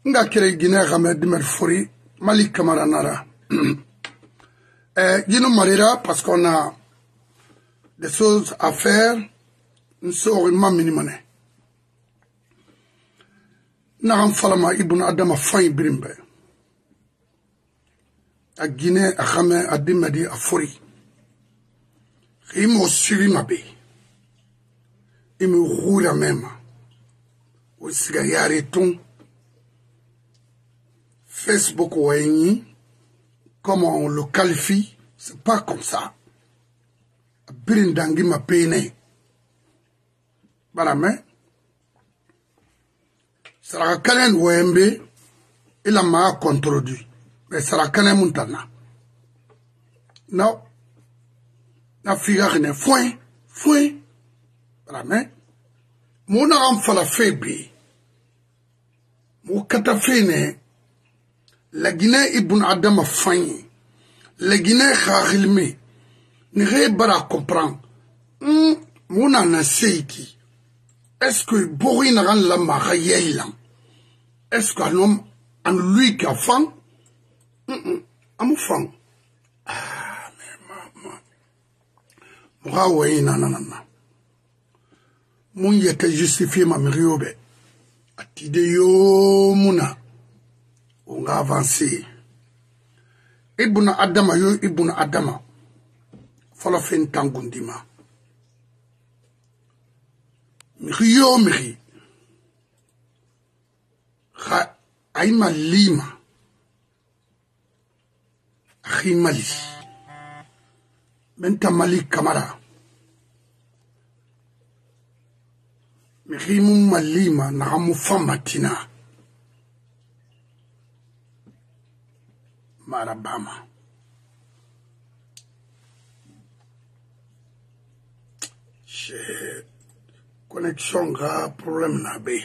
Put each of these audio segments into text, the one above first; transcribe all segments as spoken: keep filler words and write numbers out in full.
nga kere Guinée Ahmed Dimer Fori, Mali Camara Nara. Guinée Marira, parce qu'on a des choses à faire, nous sommes minimum. Naram Falama Ibn Adama Faye Brimbe. A Guinée Ahmed Adimadi a Fori. Imo Siri Mabe. Imo Roula même. Ou Sigayari Ton. Facebook ou Aini, comment on le qualifie, c'est pas comme ça. Birindangi ma peine. Voilà, mais. Sera kanen Wembe, il a ma contredit. Mais sera kanen Montana. Non. Na figa rien. Foin. Foin. Voilà, mais. Mon aram fala faible. Mon katafene. La Guinée Ibn Adam Faye. La Guinée Kharilme. N'est pas comprendre. Hum, mon anaseiki. Est-ce que Borin ran la marielle? Est-ce qu'un homme, en lui qui a faim? Hum, hum, faim. Ah, mais maman. Moi, oui, nanana. Mon yete justifié ma mériobe. Atideyo muna. On a avancé. Ibn Adama yo Ibn Adama. Fala fen tangundima. Miri yo miri. Kha aima lima. Akhi Mali. Menta Mali Camara. Miri mu malima na hamu famatina. Marabama. J'ai connexion grave, problème n'abé.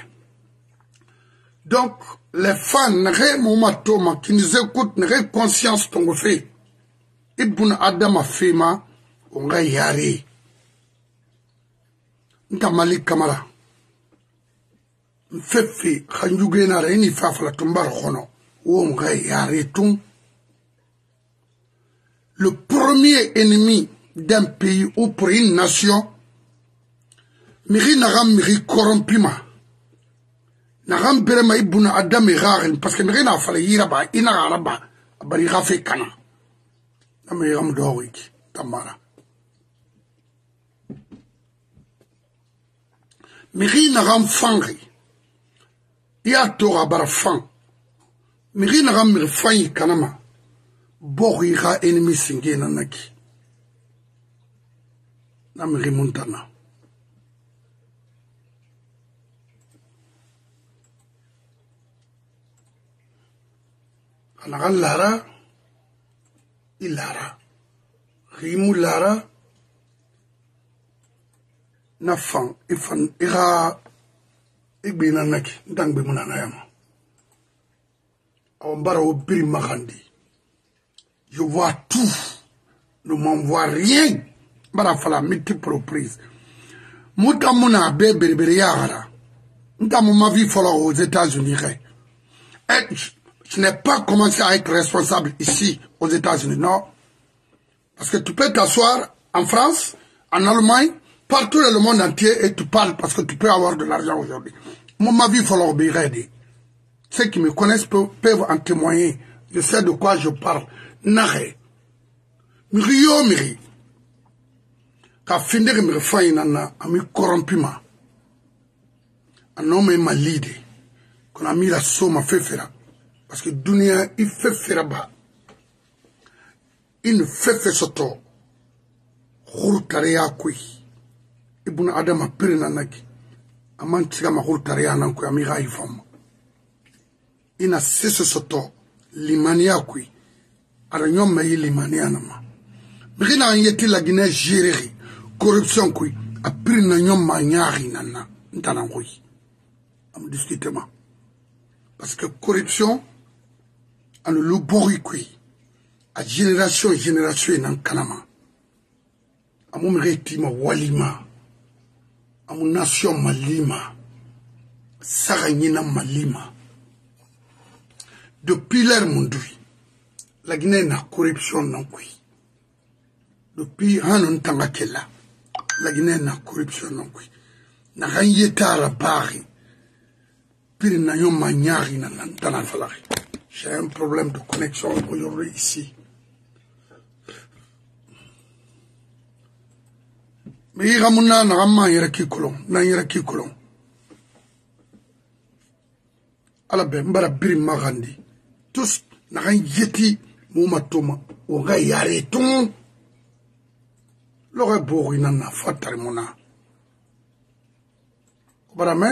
Donc, les fans, n'auraient mon qui nous écoutent, n'auraient conscience qu'on fait. Ibn Adam Fema, on va y aller. Nta Mali Camara. M'fefe, Khanjugena, Réni Fafla Tumbar Rono. On va y aller tout. Le premier ennemi d'un pays ou pour une nation, Miri Naram Miri corrompima. Naram Berema Ibn Adam Iraren, parce que Miri n'a fallu Iraba, Ina Araba, Bari Rafe Kana. Namiram Dowik, Tamara. Miri Naram Fangri. Ia Tora Barafang. Miri Naram Miri Fangi Kanama. Borira ennemi singe nanaki. Namiri Montana. Anaga Lara. Ilara. Rimu Lara. Nafan. Ifan. Ira. Igbi nanaki. Ndangbe munanayama. Awambara obiri magandi. Je vois tout. Ne m'envoie rien. Bara fala multiple reprises. Mouta mouna be berbere yara. Mouta ma vie fala aux États-Unis. Et je n'ai pas commencé à être responsable ici aux États-Unis, non. Parce que tu peux t'asseoir en France, en Allemagne, partout dans le monde entier et tu parles parce que tu peux avoir de l'argent aujourd'hui. Moi, ma vie fala obéir. Ceux qui me connaissent peuvent, peuvent en témoigner. Je sais de quoi je parle. Nare. Miri yo miri. Ka findere miri fayi nana ami corrompima. Anome ma lide. Kona mira soma fefera. Parce que dunia il fefera ba. Il fefe soto. Khurtare ya kui. Ibn Adam pire nanaki. Aman tiga ma khurtare ya nanku amira ifam. Ina sese soto limania kui. Aranyom ma yili manianama. Mrina yeti la Guinée gérée. Corruption kui. A pris na nyom ma nyari nana. Ntana kui. Am discutement. Parce que corruption, en le bori kui. A génération génération nan kanama. Amu mreti ma walima. Amu nation malima. Saranyina malima. depuis l'ère mondiale, la Guinée n'a corruption non plus. Depuis Hanon Tangakela, la Guinée n'a corruption non plus. N'a rien à Paris. Puis n'a yon maniari n'a n'entana falari. J'ai un problème de connexion aujourd'hui ici. Mais il y a un ramman yeraki kolon, n'a yeraki kolon. ala be mbara biri magandi tous na kan yeti muma toma o ga yare ton lo ga bo ina na fatar mona bara me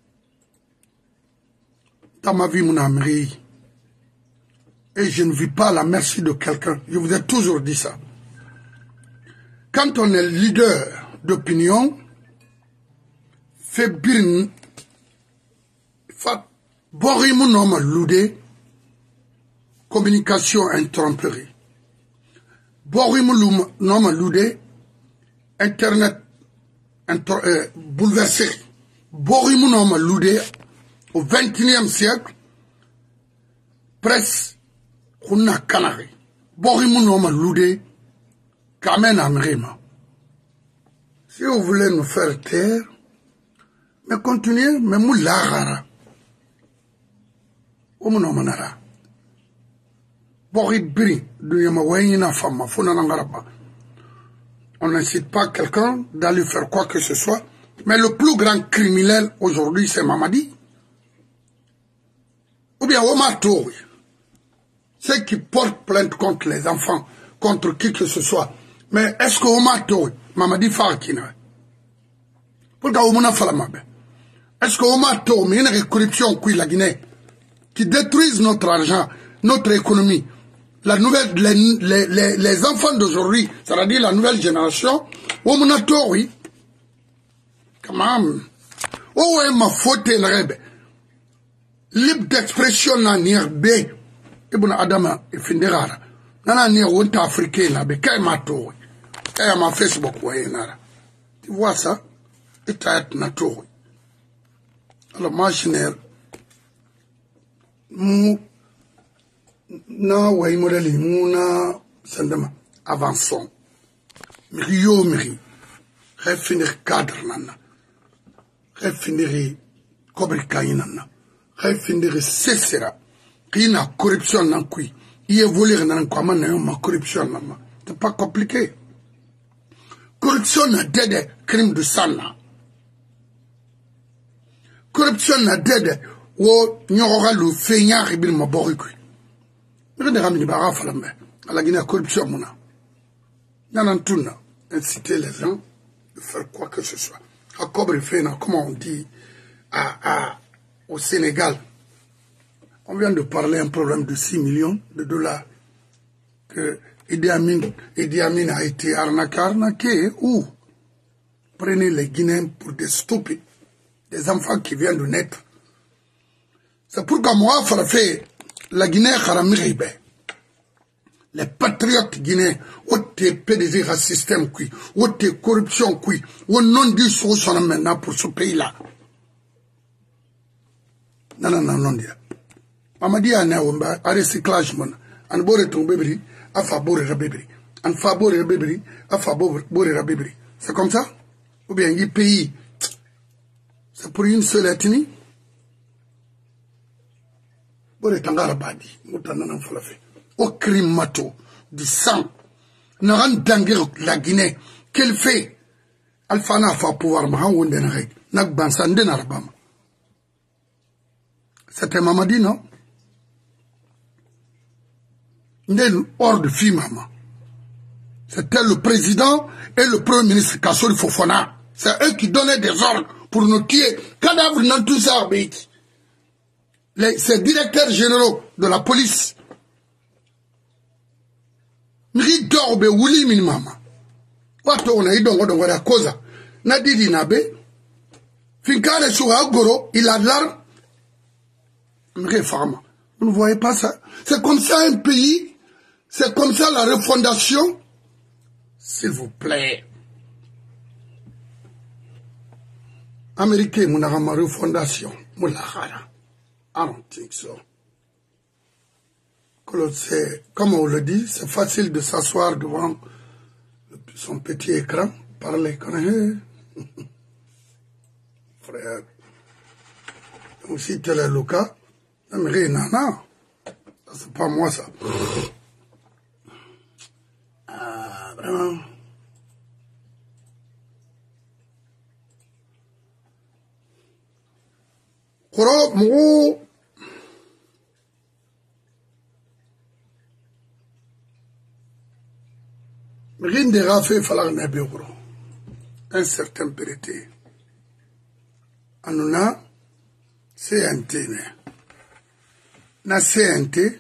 dans ma vie mon ami et je ne vis pas à la merci de quelqu'un. Je vous ai toujours dit ça. Quand on est leader d'opinion, fait bien, fait bon nom loudé, communication interrompue. Bon nom loudé, internet euh, bouleversé. Bon nom loudé au vingt et unième siècle, presse. On a canari. Borimu n'oma loudé. Kamen amrema. Si vous voulez nous faire taire, mais continuez, mais mou l'agara. Omu n'oma nara. Bori biri. Duyama wayina fama. Funa nangaraba. On n'incite pas quelqu'un d'aller faire quoi que ce soit. Mais le plus grand criminel aujourd'hui, c'est Mamadi. Ou bien Omar Touri. Ceux qui portent plainte contre les enfants, contre qui que ce soit. Mais est-ce que Omar Touri, Mamadi Farakina, pourquoi Omar Falamabe? Est-ce que Omar Touri, il y a une corruption qui la Guinée, qui détruisent notre argent, notre économie, la nouvelle, les, les, les, les enfants d'aujourd'hui, c'est-à-dire la nouvelle génération, Omar Touri, comment, où est ma faute, libre d'expression n'a ni bé. Ibn Adama ifindegara nana ni wonta africain na be kay mato kay ma Facebook way nara tu vois ça état na to alors machinaire mu na way modèle mu na sandama avançons mi yo mi refinir cadre nana refinir kobri kayinana refinir cessera. Il y a corruption dans le pays. Il y a volé dans le pays. Il y a corruption dans le pays. Ce n'est pas compliqué. Corruption n'a des crimes de sang. Corruption n'a des où il y aura le feignant qui est le borique. Il y a des gens qui ont fait la Guinée corruption. Il y a tout inciter les gens de faire quoi que ce soit. À Cobre Fena, comme on dit à, à, au Sénégal. On vient de parler d'un problème de six millions de dollars que Idi Amin, Idi Amin a été arnaqué, arnaqué où prenez les Guinéens pour des stupides, des enfants qui viennent de naître. C'est pourquoi moi, il fait la Guinée Kharamiribe, les patriotes guinéens, où t'es P D G système, où t'es corruption, où non dit solution maintenant pour ce pays-là. Non, non, non, non, Mamadi a né à recyclage mon an bore ton bébé a fa bore rabébri an fa bore rabébri a fa bore rabébri c'est comme ça ou bien il pays c'est pour une seule ethnie bore tangara badi mutana nan falafe au crime mato du sang n'a d'angir la Guinée qu'elle fait Alpha n'a fa pouvoir ma wonde na rek nak bansande na rabama c'était Mamadi non. Hors de fille, maman. C'était le président et le premier ministre Kassori Fofana. C'est eux qui donnaient des ordres pour nous tuer. Cadavre dans tout ça, les, ces directeurs généraux de la police. Miri dorbe wuli min mama. Wato on a idongo dongo da koza. Nadidi nabe. Finkare suha goro, il a l'arme. Miri fama. Vous ne voyez pas ça? C'est comme ça un pays. C'est comme ça la refondation. S'il vous plaît. Américain, mon arama refondation. Mon lahara. I don't think so. Comme on le dit, c'est facile de s'asseoir devant son petit écran, parler. Frère, aussi tel est le cas, non, c'est pas moi ça. Ah, vraiment. Koro, mou. Rien de rafé falak nebe koro. Un certain périté. Anuna, C N T ne. Na C N T,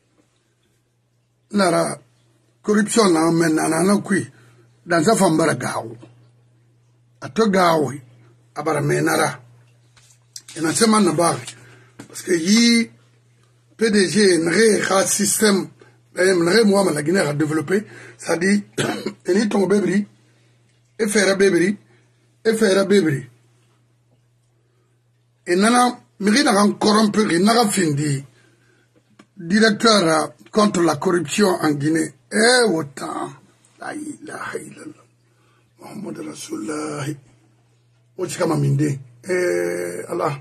nara corruption na men na kui dans sa fambara gawo. Ato gawo abara menara. Ina sema na bari parce que yi P D G n'ré ha système n'ré moi la Guinée a développé, ça dit eni ton bébri et faire bébri et faire bébri. Et nana miri na kan corrompre na ka findi directeur contre la corruption en Guinée. Eh autant la ilaha illallah Muhammad Rasulullah ochikama minde. Eh Allah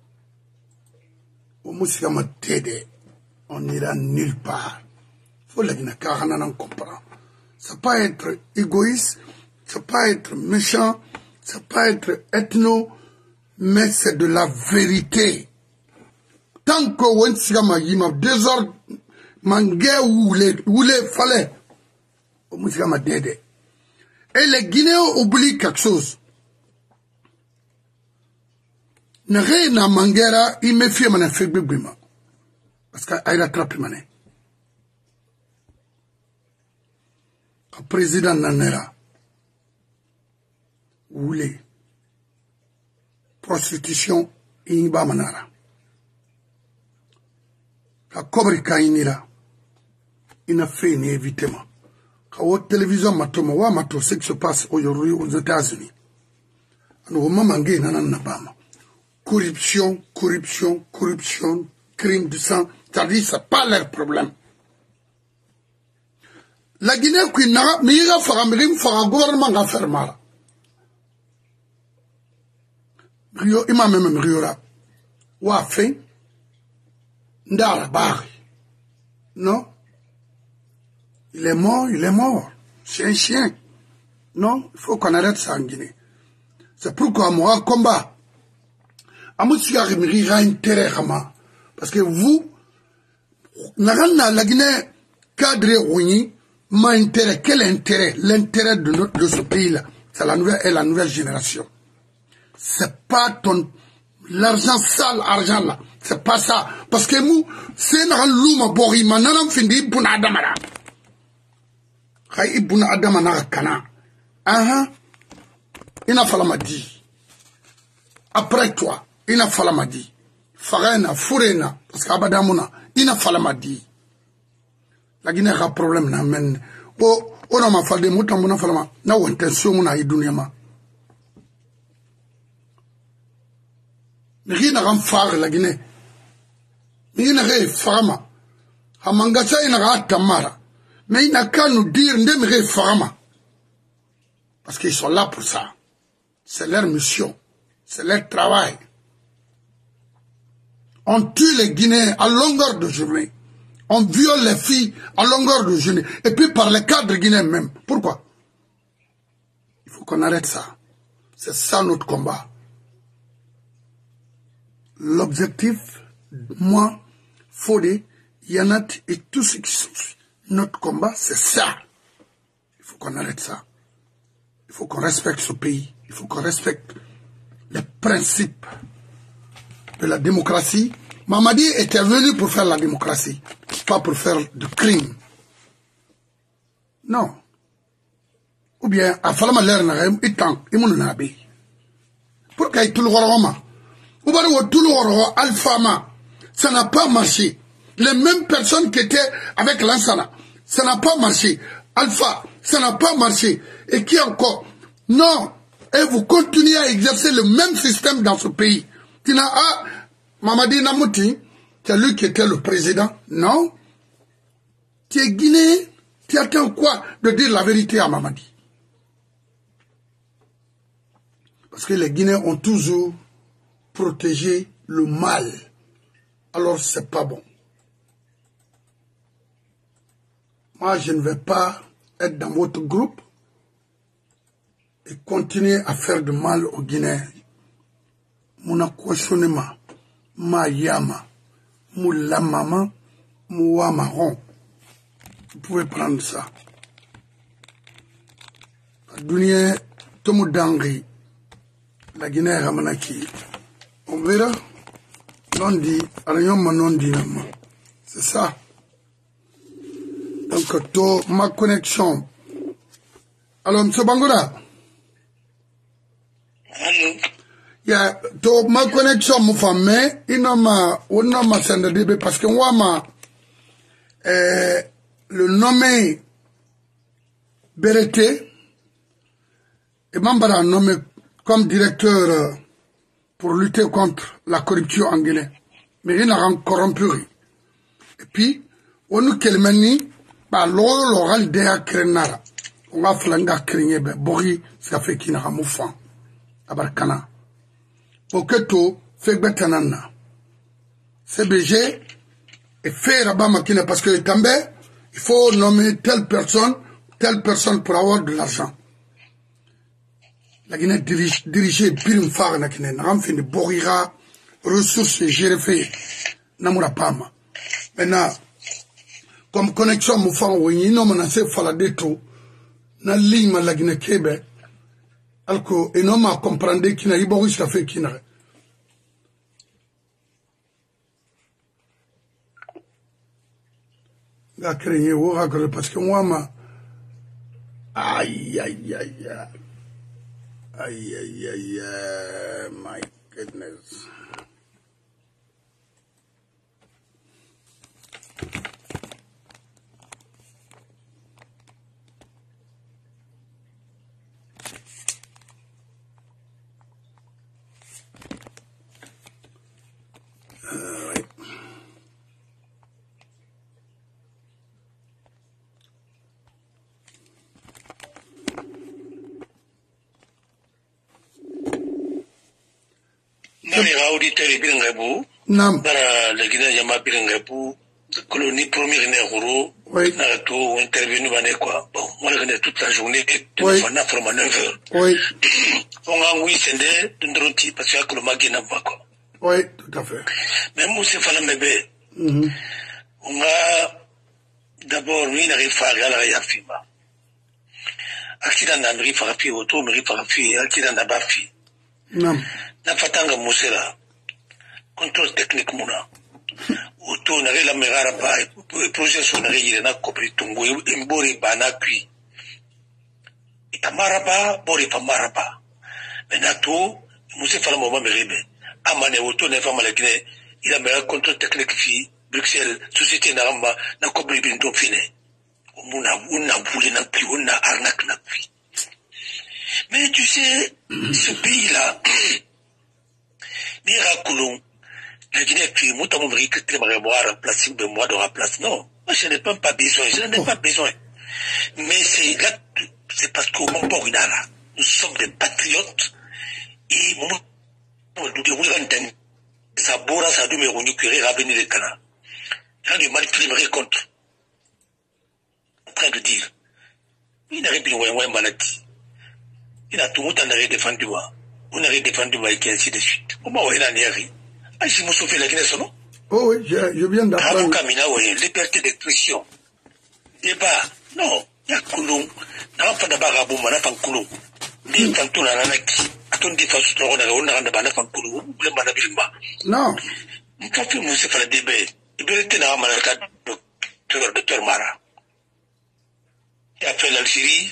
au Moussama Tédé, on n'ira nulle part. Faut la Guinée car on en comprend. Ça peut être égoïste, ça peut être méchant, ça peut être ethno, mais c'est de la vérité. Tant que on s'y yima désordre, mangé ou les ou les fallait, au Moussama Tédé. Et les Guinéens oublient quelque chose. Nere na mangera il me fie mana fe gbema parce que ayra trappe mané le président nanera voulait prostitution inba manara la cobri kainira ina fait ni évitement quand la télévision matoma wa mato ce qui se passe aujourd'hui aux États-Unis nous mamangé nanana bama. Corruption, corruption, corruption, crime de sang, c'est-à-dire c'est pas leur problème. La Guinée qui n'a pas fait un fera gouvernement à faire mal. Rio, il m'a même riora. Wa fait, ndara bari. Non? Il est mort, il est mort. C'est un chien. Non? Il faut qu'on arrête ça en Guinée. C'est pourquoi moi, combat. Parce que vous, la Guinée cadre ma intérêt, quel intérêt? L'intérêt de, notre, de ce pays-là, c'est la nouvelle, et la nouvelle génération. C'est pas ton, l'argent sale, argent là. C'est pas ça. Parce que nous, c'est un louma bori, mananam findi, buna adamara. Khay buna adamana kana. Ah, il a fallu m'a dit. Après toi, il a fallu m'a dit. Farena, Fourena, parce qu'Abadamona, il a fallu m'a dit. La Guinée a un problème, na men. Oh, on a ma fallu, mouton, mon enfant, na ou intention, mon aïe dunyama. Mais rien n'a rien faire, la Guinée. Mais il n'a rien faire. Hamangasa, il n'a rien tamara. Mais il n'a qu'à nous dire, il n'a rien faire. Parce qu'ils sont là pour ça. C'est leur mission. C'est leur travail. On tue les Guinéens à longueur de journée. On viole les filles à longueur de journée. Et puis par les cadres guinéens même. Pourquoi? Il faut qu'on arrête ça. C'est ça notre combat. L'objectif, moi, Fodé, Yanat et tous ceux qui sont... Notre combat, c'est ça. Il faut qu'on arrête ça. Il faut qu'on respecte ce pays. Il faut qu'on respecte les principes de la démocratie. Mamadi était venu pour faire la démocratie, pas pour faire du crime. Non. Ou bien, à Falama l'Ernarem, il tente, il m'en a bé. Pourquoi il y a tout le roi ou bien, tout le roi Alphama, ça n'a pas marché. Les mêmes personnes qui étaient avec l'Ansana, ça n'a pas marché. Alpha, ça n'a pas marché. Et qui encore? Non. Et vous continuez à exercer le même système dans ce pays. Tu n'as pas, Mamadi Namouti, c'est lui qui était le président. Non. Tu es Guinéen, tu attends quoi de dire la vérité à Mamadi? Parce que les Guinéens ont toujours protégé le mal. Alors c'est pas bon. Moi, je ne vais pas être dans votre groupe et continuer à faire du mal aux Guinéens. Mon cautionnement, ma yama, mon lamama, mon wamaron. Vous pouvez prendre ça. La Dunia, Tomu Dangri, la Guinée Ramanaki. On verra. Non dit, rien non dit. C'est ça. Donc, to, ma connexion. Alors, M. Bangoura. Allô? Yeah, to, ma connexion, mon femme, mais, il n'a ma, on n'a ma scène de début parce que moi, ma, euh, le nommé Berete, et Mambara nommé comme directeur euh, pour lutter contre la corruption en Guinée. Mais il n'a corrompu. Et puis, on nous kelmeni, bah, l'eau, l'oral d'Ea Krenara. On va flanga Krenye, ben, Bori, ça fait qu'il n'a pas moufant. Abarkana. Pour que tout, fait betanana. C B G, et fait rabat makina, parce que També, il faut nommer telle personne, telle personne pour avoir de l'argent. La Guinée dirige, dirigée Birim Far na Guinée, n'a fait de Borira, ressources gérées, Namura Pama. Maintenant, comme connexion Moufang, oui, non, on a fait falader tout, na ligne la Guinée Québec, alco, et non, ma comprendre qu'il n'a pas eu fait qu'il n'a. La craigné, parce que moi, ma. Aïe, aïe, aïe, aïe. Aïe, aïe, aïe, aïe, my goodness. Uh, right. Nani auditeur Biringabou, Nam. Bara la Guinée Yama Biringabou, colonie première Nehoro, Oui. Narato, intervenu Mané quoi. Bon, moi je connais toute la journée, de Oui. Fana from à neuf heures. Oui. On a oui, c'est des Dundronti, parce qu'il y a que le Magina quoi. Oui, tout à fait. Mais moi, c'est Fana Bébé. Mm-hmm. On a d'abord, lui, il n'arrive pas à la Yafima. Accident d'Andri Farafi, autour, Meri Farafi, accident d'Abafi. Nam. Na fatanga musela contrôle technique muna auto na la megara ba projet so na yire na kopri tungo imbori bana kui itamara ba bori pamara ba mena to musse fala mo meribe amane auto na fama la Guinée il a meilleur contrôle technique fi Bruxelles société na ramba na kopri bindo fine muna una boule na kui una arnaque na kui. Mais tu sais ce pays là Miraculum, la Guinée puis moi mon mari que tu m'aurais moi remplacer de moi de remplacer non moi je n'ai même pas besoin je n'en ai pas besoin mais c'est là c'est parce que mon port là nous sommes des patriotes et mon nous devons entendre ça bora ça doit me renuquer revenir les canards quand du manipuler contre en train de dire il n'arrive plus loin maladie il a tout le monde défendu moi on aurait défendu moi et ainsi de suite. Comment on est là, Niari? Ah, je me souviens de la Guinée, non? Oh oui, je, je viens d'apprendre. Kamina, oui, liberté d'expression. Débat. Non, il y a Koulou. N'a pas de barabou, n'a pas de Koulou. Ni Fantou, n'a pas de Koulou. Des fois, on a on a un débat, pas de Koulou. Le Manabilma. Non. Nous avons fait Moussa Fala débat. Liberté n'a pas de docteur Mara. Il a fait l'Algérie.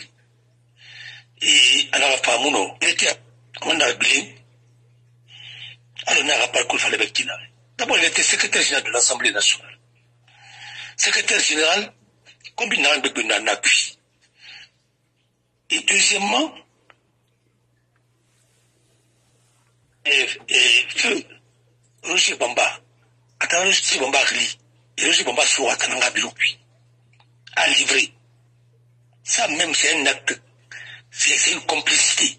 Et à la femme, il était on a blé. Alors, on n'a pas le coup de avec Tina. D'abord, il était secrétaire général de l'Assemblée nationale. Secrétaire général, combinant de Benan appui. Et deuxièmement, et, et feu, Roger Bamba, attends, Roger Bamba, et Roger Bamba, soit à Tananga Biloupi. à livrer. Ça même, c'est un acte, c'est une complicité.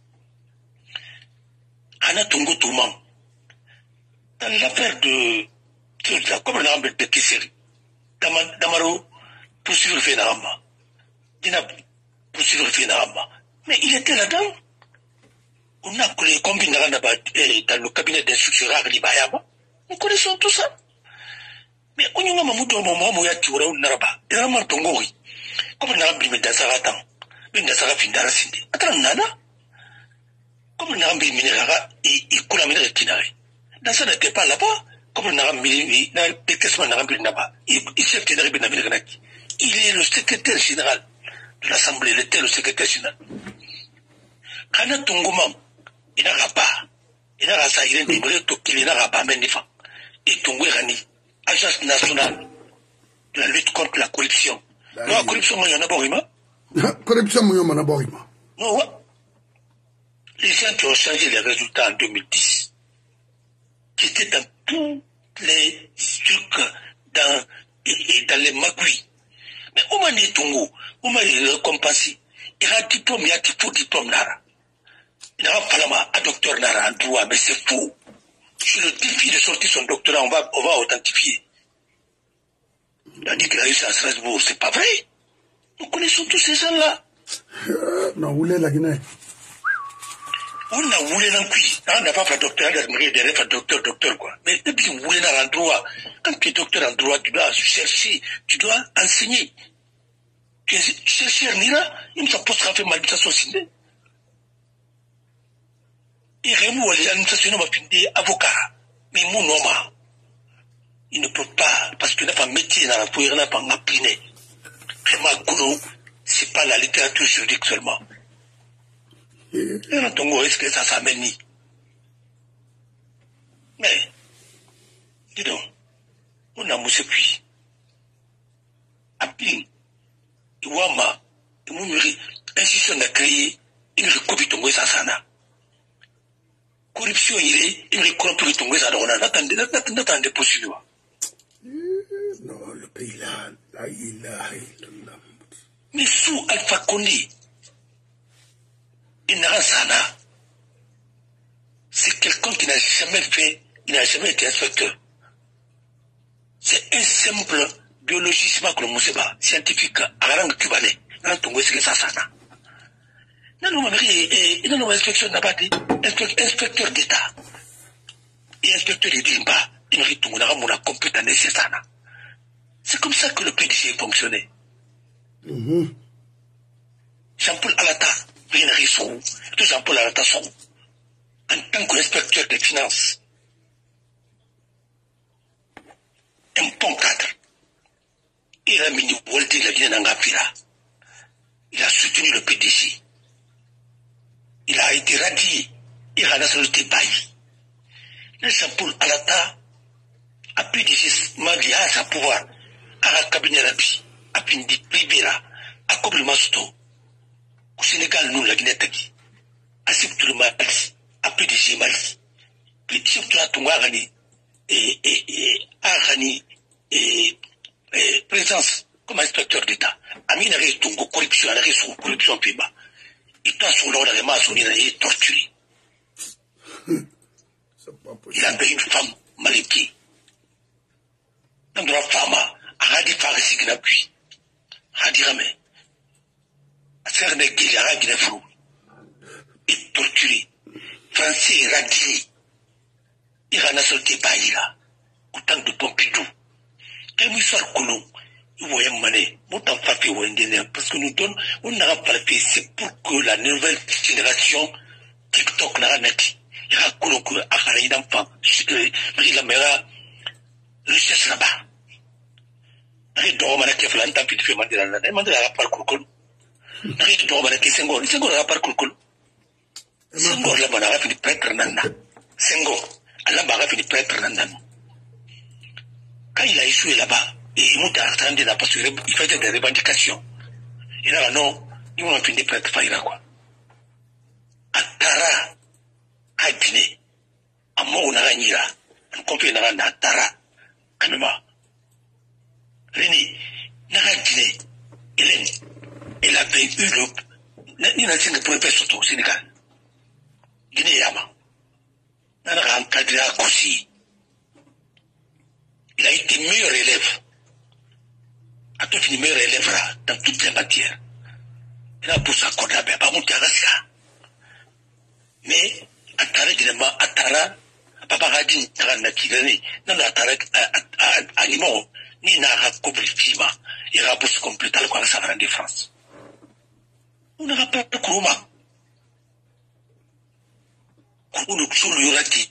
Ana Tongo Touman, dans l'affaire de, comme on a appelé de Kisseri, Damaro, poursuivre Fénarama, Dina, poursuivre Fénarama. Mais il était là-dedans. On a collé combien dans le cabinet d'instruction à Bayama. Nous connaissons tout ça. Mais on y a un moment où il y a un moment où il y a un moment où il y a comme on a un peu de Saratan, une Sarafindara Sindi. Attends, Nana, comme on a un peu de Minera et Kulamina de Tinari. Dans ça n'était pas là-bas, comme on a un peu de là-bas. Il est le secrétaire général de l'Assemblée, il était le secrétaire général. Kana Tongomam, il n'a pas, il n'a pas ça, il est débré, il n'a pas même défendu. Et Tongwerani, Agence nationale de la lutte contre la corruption. Non, la corruption, il y en a borima. Corruption, il y en a borima. Non, les gens qui ont changé les résultats en deux mille dix, qui étaient dans tous les trucs, dans, et, et dans les magouilles. Mais où m'a dit Tongo, où m'a dit récompensé, il y a un diplôme, il y a un faux diplôme Nara. Il n'y a pas un docteur Nara en droit, mais c'est faux. Sur le défi de sortir son doctorat, on va, on va authentifier. Il a dit qu'il a réussi à Strasbourg, c'est pas vrai. Nous connaissons tous ces gens-là. Non, vous voulez la Guinée. On a voulu l'encuit. On n'a pas fait doctorat, on a fait docteur, docteur, quoi. Mais depuis que vous voulez en droit, quand tu es docteur en droit, tu dois chercher, tu dois enseigner. Tu es chercheur Nira, il me suppose qu'on fait malversation ciné. Et Rémou, l'administration m'a fini avocat. Mais mon nom, il ne peut pas, parce qu'il n'a pas métier dans la poire, il n'a pas appliné. Vraiment, Goulou, c'est pas la littérature juridique seulement. Et dans ton mot, est-ce que ça s'amène? Mais, dis donc, on a moussé puis. Appli, Iwama, Moumuri, institution a créé une recopie de Sana. Corruption, il est, il est corrompu de Tongo Sana. N'attendez, n'attendez pas sur lui. Non, le pays là, là, il a. Mais sous Alpha Condé, il n'a rien. C'est quelqu'un qui n'a jamais fait, il n'a jamais été inspecteur. C'est un simple biologiste, comme Mousseba, scientifique, à la langue cubanée. Dans ton goût, c'est ça, ça. Non, non, mais il n'a pas inspection n'a pas dit, inspecteur d'État. Et inspecteur de Dimba, il mérite tout, on a mon compétence nécessaire. C'est comme ça que le P D G fonctionnait. Mm-hmm. Jean-Paul Alata, rien risou, tout Jean-Paul Alata son, en tant qu'inspecteur des finances, un bon cadre. Il a mis Walter la Guinée Nangapira. Il a soutenu le P D G. Il a été radié. Il a nationalité bailli. Le Jean-Paul Alata a P D G m'a dit à sa pouvoir, à la cabinet rabi, à Pindi Pribera, à Kobli Masto. Au Sénégal, nous, la Guinée-Taki, à Siptoul Mali, à P D G Mali, puis Siptoul Atungagani, et, et, et, Agani, et, et, présence comme inspecteur d'État. Amin a réussi Tongo, corruption, a réussi corruption, Pima. Il t'a son l'ordre de masse, il a été torturé. Il a payé une femme maléquée. Dans la femme, a dit Farisi qui n'a pu. A dit Ramé. Faire des guilles à la fou et torturé. Français radié. Il a nationalité bailli là. Autant de Pompidou. Et nous sommes colons. Ils voyaient mané. Autant pas fait ou indéniable. Parce que nous donnons, on n'a pas fait. C'est pour que la nouvelle génération TikTok n'a pas dit. Il y a un colon que a fait un enfant. Il a mis la richesse là-bas. Il y a un homme qui a fait un temps de faire Mandela. Mandela n'a pas le colon. Nari do bana ke Senghor Senghor la par kulkul Senghor la bana fini prêtre nana Senghor Allah ba fini prêtre nana quand il a échoué là-bas et il m'a attendu là parce qu'il faisait des revendications il a non ils m'ont fini prêtre faïra quoi atara haipine amo na ganyira on confie na na atara kanuma rini na ganyire il avait eu le... Il n'a pas pour faire surtout au Sénégal. Guinée Yama. Il a encadré à Koussi. Il a été meilleur élève. A tout fini meilleur élève là, dans toutes les matières. Il a poussé à Kodabe, pas monter à Raska. Mais, à Tara, directement, à Tara, Papa Radin, Tara Nakirani, non, à Tara, à Limon, ni Nara Kobrifima, il a poussé complètement le Savran de France. On n'a pas de Kourma. Kourou, Kourou, Yorati.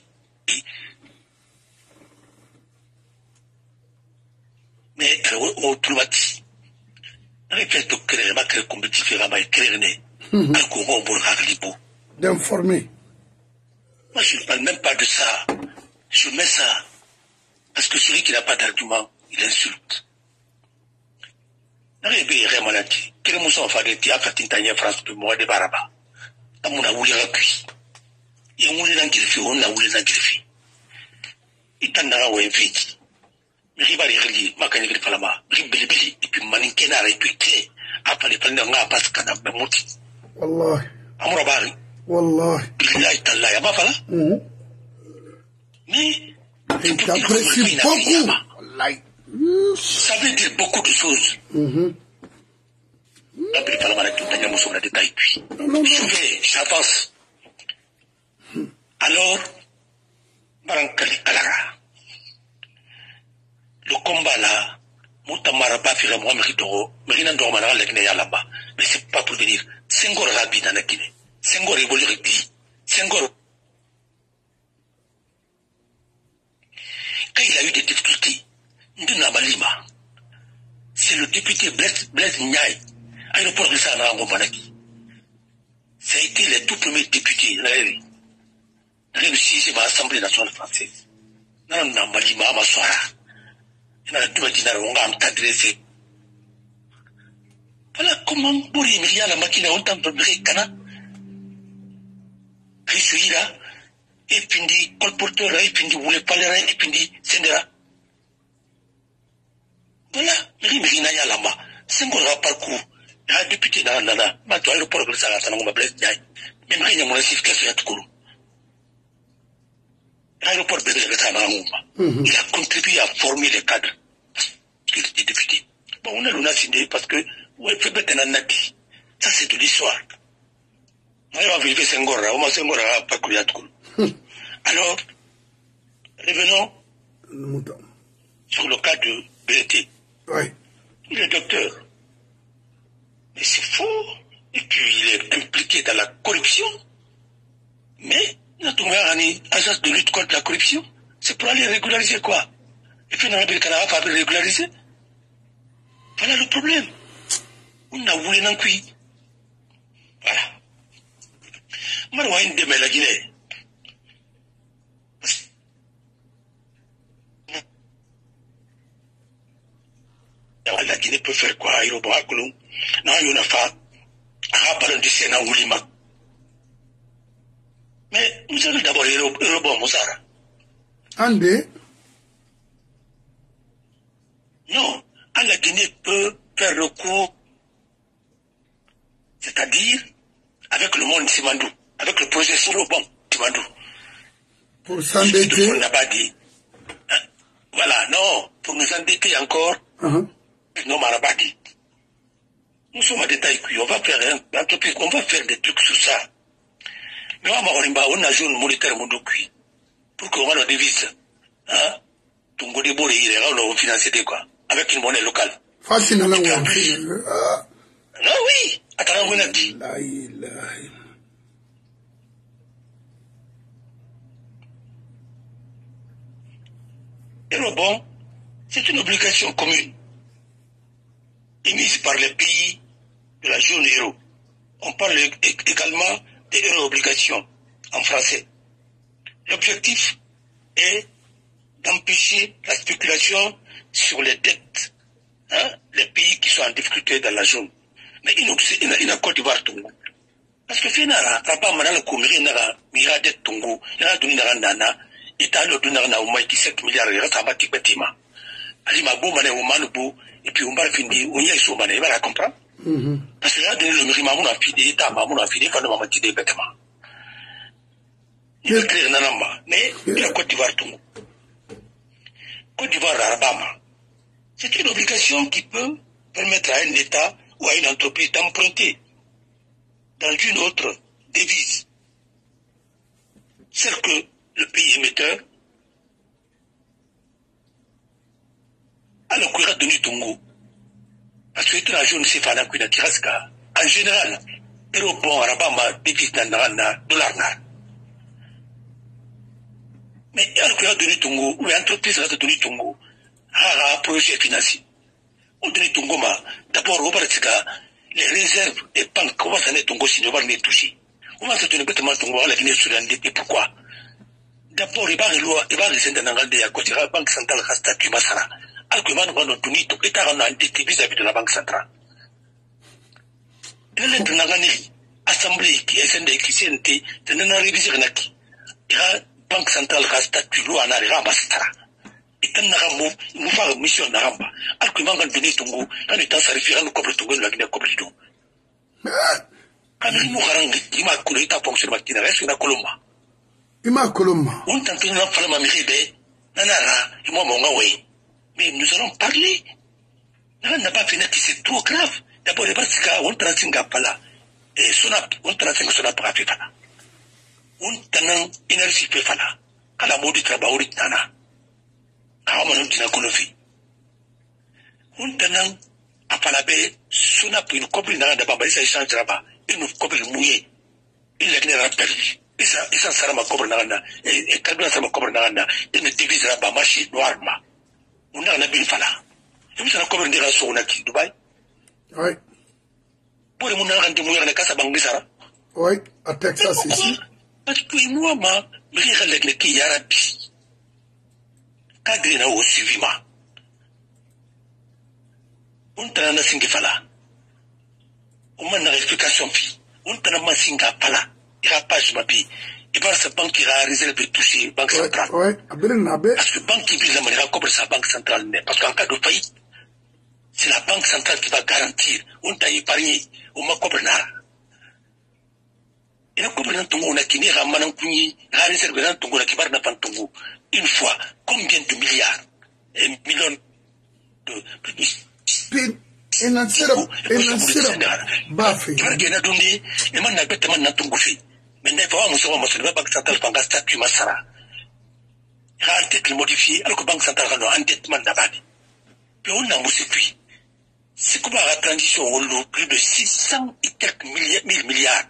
Mais, au Toumati, répète au créer, ma créer compétition, ma créer, un courant pour Harlibo. D'informer. Moi, je ne parle même pas de ça. Je mets ça. Parce que celui qui n'a pas d'argument, il insulte. N'arrivez pas à remonter. Quel est mon son fait de Fatin France de moi de Baraba? À mon aouli rapui. Et on l'a greffé, on l'a oulé greffé. Il t'en a un fait. Mais il va les relier, ma canne de Palama, Ribili, et puis Maninkena, et puis Clé, après les plans d'un passe canard, mais mouti. Wallah. Amorabari. Wallah. Il a été là, il n'y a pas là. Mais, il t'apprécie beaucoup. Ça veut dire beaucoup de choses. Après le Palama, tout le monde a détaillé. Je vais, j'avance. Alors, Barankali Kalara. Le combat là, Moutamara Bafira Mohamed, Merina Dormana, la Guinée là-bas. Mais c'est pas pour venir. Senghor Rabi dans la Guinée. Senghor évolue répit. Senghor. Quand il a eu des difficultés, Nduna Malima, c'est le député Blaise Ndiaye, aéroport de Sana en Gomanaki. Ça a été le tout premier député, dans le sixième Assemblée nationale française. Nana Malima Maswara. Voilà comment pour y a la machine à autant de Bricana. Rissuira, et puis dit colporteur, et puis dit voulait pas les et puis dit Sendera. Voilà, Rimina Yalama, Sengora parcours, un député dans Nana, ma toile pour le Salatan, ma blesse d'ail, même rien mon assif café à Toukourou. L'aéroport de l'État, il a contribué à former les cadres. Il était député. Bon, on a l'on a signé parce que, ouais, fait bête un nati. Ça, c'est de l'histoire. On va vérifier Senghora, on va Senghora, pas couler à Toukourou. Alors, revenons sur le cas de B L T. Oui. Il est docteur. Mais c'est faux. Et puis, il est impliqué dans la corruption. Mais, notre agence de lutte contre la corruption, c'est pour aller régulariser quoi? Et puis, dans le Canada, il faut régulariser. Voilà le problème. On a voulu n'en cuire. Voilà. Moi, je vois une de la Guinée. La Guinée peut faire quoi? Il y a un peu de non, il y a une femme. Il y a un Sénat ou Lima. Mais nous allons d'abord le rebond, Moussara. Andé? Non, la Guinée peut faire recours, c'est-à-dire avec le monde Simandou, avec le projet sur le bon Simandou. Pour s'endetter. Hein? Voilà, non, pour nous endetter encore, uh-huh. Non, Marabadi. Nous sommes à détail, on va faire un, on va faire des trucs sur ça. Mais on a joué le monétaire Moudouki pour qu'on ait la devise. Hein? Tungo de Bore, il est là, on va financer des quoi? Avec une monnaie locale. Facile à la Non, oui. Attends, on a dit. Et le bon, c'est une obligation commune émise par les pays de la zone euro. On parle également des euro-obligations en français. L'objectif est d'empêcher la spéculation sur les dettes, hein, les pays qui sont en difficulté dans la zone. Mais il y a Côte d'Ivoire Tongo. Parce que finalement, Rapa Manala Koumiri Nara, Mira det Tongo, il y a donné Nara Nana, et t'as le donné Nana au moins sept milliards, il reste à Batik Betima. Ali Mabou Mané ou Manubou, et puis Umbar Findi, ou Yesou Mané, il va la comprendre. Parce que là, le mérima, mon affidé, ta maman affidé, quand on m'a dit des bêtements. Il est clair, nanamba. Mais, il a Côte d'Ivoire, tout. Côte d'Ivoire, Arabama. C'est une obligation qui peut permettre à un État ou à une entreprise d'emprunter dans une autre devise, celle que le pays émetteur a le courage de Nutungo. Parce que la jeune c'est fana qui n'a en général, il est bon Arabama devise dans le dollar. Mais il y a le courage de Nutungo, ou l'entreprise de Nutungo, a un projet financier. On donne Tungo, d'abord, on va les réserves des banques, comment ça n'est Tungo si on va les toucher. On va se tenir bêtement Tungo à la Guinée sur et pourquoi? D'abord, il va rester dans la côté de la Banque centrale, à statut Massara. Alcuman, on va nous tout état en entité vis-à-vis de la Banque centrale. Il y a l'Anganeri, Assemblée qui est S N D, qui s'est N T, de n'a révisé rien qui. Il y a la Banque centrale, à statut Louana, et Ramassara. Et quand on a une fois une mission à Ramba, Alcuman va donner Tungo, quand il est en s'arrêter à nous couvrir Tungo, la Guinée couvre tout. Quand il nous harang, il m'a coulé ta fonction de Guinée, reste une Colomba. Il m'a Colomba. On tente de faire la mamie, Nanara, et moi mon way. Mais nous allons parler. On n'a pas fini qui c'est trop grave. D'abord, les Basika, on transinga pala. Et sonap, on transinga sonap à Fifala. On tenant énergie Fifala. À la mode du travail, Nana. Kawaman dina kolofi. On tenant à Palabé, sonap une copine dans la baba, et ça change là-bas. Une copine mouillée. Il est clair à perdu. Et ça, et ça sera ma cobre nana. Et quand ça ma cobre nana, il ne divise là-bas, machine noire. On a un abîme fala. Et vous savez comment dire à son acquis Dubaï? Oui. Pour les gens qui mouillent dans la casa Bangisara? Oui, à Texas ici. Parce que moi, ma, je vais aller avec les qui yarabi. Kadrina au suivima. On t'a un singe fala. On m'a une explication fi. On t'a un singa fala. Il a pas ma vie. Et par sa banque qui a réservé toucher banque centrale. Oui, parce que banque qui vise la monnaie couvre sa banque centrale. Parce qu'en cas de faillite, c'est la banque centrale qui va garantir. On t'a épargné, on m'a couvert nara. Et la couvre dans ton on a qui n'est ramanan kuni, la réserve dans ton on a qui va n'a pas ton une fois, combien de milliards? Et millions de. Et n'en sera pas. Bafé. Tu vas gagner donné, et man n'a pas tellement n'a ton bouffé. Mais n'est pas moi, moi, c'est la banque centrale qui a statut Massara. Il y a un tête modifié, alors que la banque centrale a un endettement d'abord. Puis on a un circuit. C'est comme la transition, on a plus de six cents et quelques mille milliards.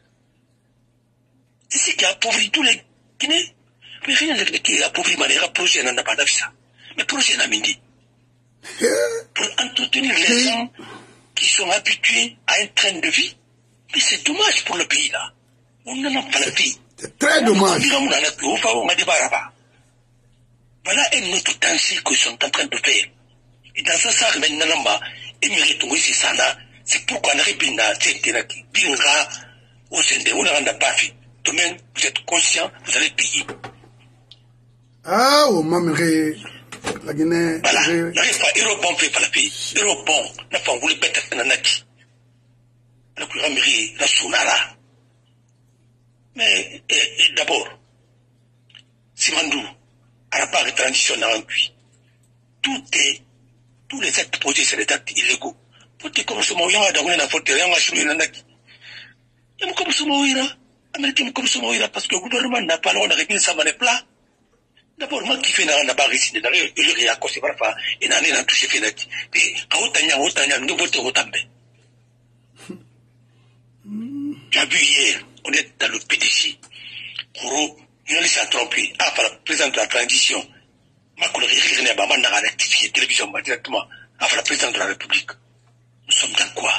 C'est ce qui a appauvri tous les Guinéens. Mais rien de qui a appauvri de manière projet n'a pas d'avis ça. Mais projet n'a pas dit. Pour entretenir les gens qui sont habitués à un train de vie. Mais c'est dommage pour le pays là. On n'en a pas la vie. C'est très dommage. Voilà un autre danger qu'ils sont en train de faire. Et dans ce sens, maintenant, c'est pourquoi on a réussi à faire Binga au Sende, on a pas fait. Demain, vous êtes conscient, vous allez payer. Ah, au Mamré, la Guinée. Voilà, il n'y a pas Eurobon fait par la pays. Eurobon, n'a pas voulu mettre un anaki. Le plus ramiri, la Sunara. Mais d'abord, Simandou, à la part de transition dans un puits, tout est, tous les actes posés sur les actes illégaux. Pour te comme ce moment, il y a un faute, il y a un chouï, il y a un acte. Il y a un comme ce moment, il y a un Américain comme ce moment, parce que le gouvernement n'a pas le droit de régler ça, mais plat. D'abord, moi qui fais dans la barre ici, dans le riz à cause de parfois, et dans les touché Fénaki. Et à Otania, Otania, nous votons au També. Tu as vu hier, on est dans le P D C. Kourou, il a laissé à tromper. Ah, par la présidente de la transition. Ma collègue, il n'a pas rectifié télévision directement. Ah, par la présidente de la République. Nous sommes dans quoi?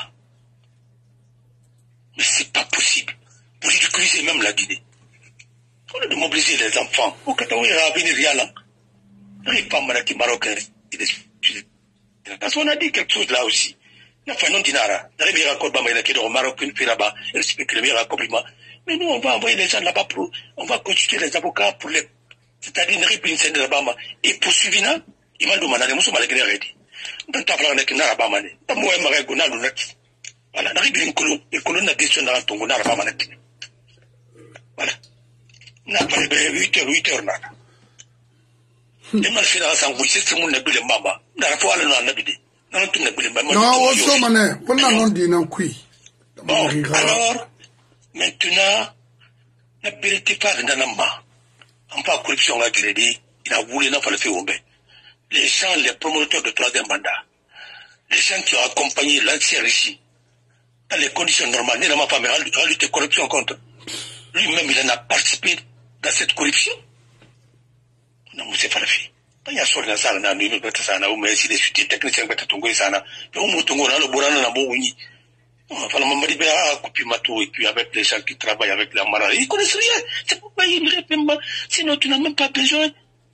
Mais c'est pas possible. Pour ridiculiser même la Guinée. On a de mobiliser les enfants. Au Kataoué, il y a venir rien là. Il n'y a pas de Marocains. Parce qu'on a dit quelque chose là aussi. Il y a fait non dinara. Il y a des raccords, il y a des Marocains qui là-bas. Il y a des raccords. Mais nous, on va envoyer les gens là-bas pour. On va constituer les avocats pour les. C'est-à-dire, une réponse de là-bas. Et poursuivi il m'a demandé, nous sommes à la Guinée. On peut pas faire un Nara Bamane. Pas moi, je vais Voilà, n'arrive une colonne, et colonne n'a décidé dans ton gonard pas manette. Voilà. N'a pas huit heures, huit heures, n'a. Et mal fait dans sa bouche, c'est mon nabule mama. N'a pas le nom nabide. Non, tu nabule mama. Non, on s'en mané, on a non dit non, qui. Bon, alors, maintenant, la vérité pas dans la main. En pas corruption à crédit, il a voulu n'a pas le faire au bain. Les gens, les promoteurs de troisième mandat, les gens qui ont accompagné l'ancien régime, dans les conditions normales, n'a pas mais à lutter corruption contre. Lui-même, il en a participé dans cette corruption. Non, c'est pas la fille. Il y a sur la salle, on a eu une ça, on a essayé de suivre technicien qui est tombé ça, mais on m'a tombé dans le bourran, on a beau oui. Enfin, on m'a dit, ah, couper ma tour, et puis avec les gens qui travaillent avec la mara, ils connaissent rien. C'est pourquoi ils ne répondent pas. Sinon, tu n'as même pas besoin.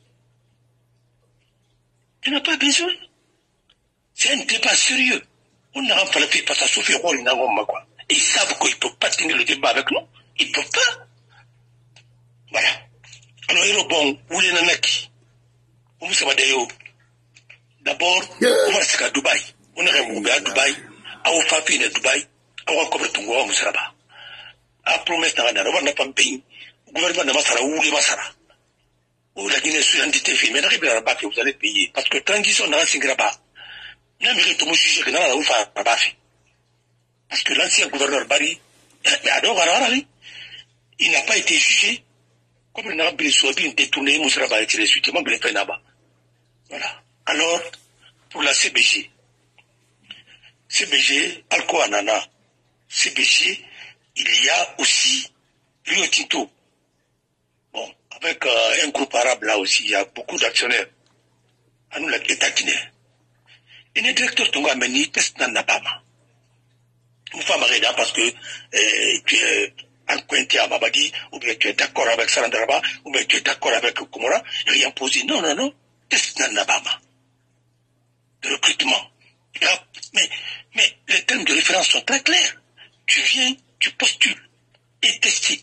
Tu n'as pas besoin. C'est un débat sérieux. On n'a pas la fille parce que ça souffre rôle, ils n'ont quoi. Ils savent qu'ils ne peuvent pas tenir le débat avec nous. Ils ne peuvent pas. Voilà. Alors, il est bon, où les nanaki? Où ça va d'ailleurs? D'abord, on va se à Dubaï. On est remonté à Dubaï. À Ofafi de Dubaï. À Wakobre Tungo, à Moussaraba. À promesse n'a pas n'a pas payé. Le gouvernement n'a pas sara où les masara. Ou la Guinée sur l'entité filmée, n'arrive pas à rabat que vous allez payer. Parce que transition n'a pas graba. N'a mérite de me juger que n'a pas fait rabat. Parce que l'ancien gouverneur Barry, mais alors, alors, il n'a pas été jugé. Comme il n'a pas été détourné, Moussaraba a été reçu. Moi, je l'ai fait là-bas. Voilà. Alors, pour la C B G, C B G, Alco Anana, C B G, il y a aussi Rio Tinto. Bon, avec euh, un groupe arabe là aussi, il y a beaucoup d'actionnaires. À nous, l'État guinéen. Et le directeur Tonga Meni, test dans Nabama. Une femme arrêtée parce que euh, tu es accointé à Babadi, ou bien tu es d'accord avec Sarandaraba, ou bien tu es d'accord avec Komora, rien posé. Non, non, non. Test dans Nabama. De recrutement. Mais, mais les termes de référence sont très clairs. Tu viens, tu postules et testé.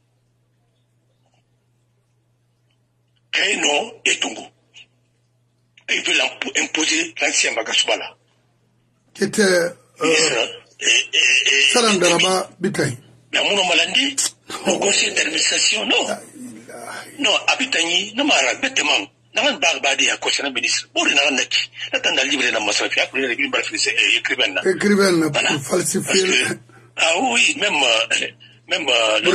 Réno et Tongo. Et ils veulent imposer l'ancien Magasubala. Qui était euh, Sarandaraba Bitay. Mais à mon malandi, le conseil d'administration, non. Non, Abitani, non, Mara, bêtement. N'avons pas bardé à caution de ministre. Pour une année, l'attendre à livrer la masse à pour les écrivains. Écrivains pour falsifier. Ah oui, même, même,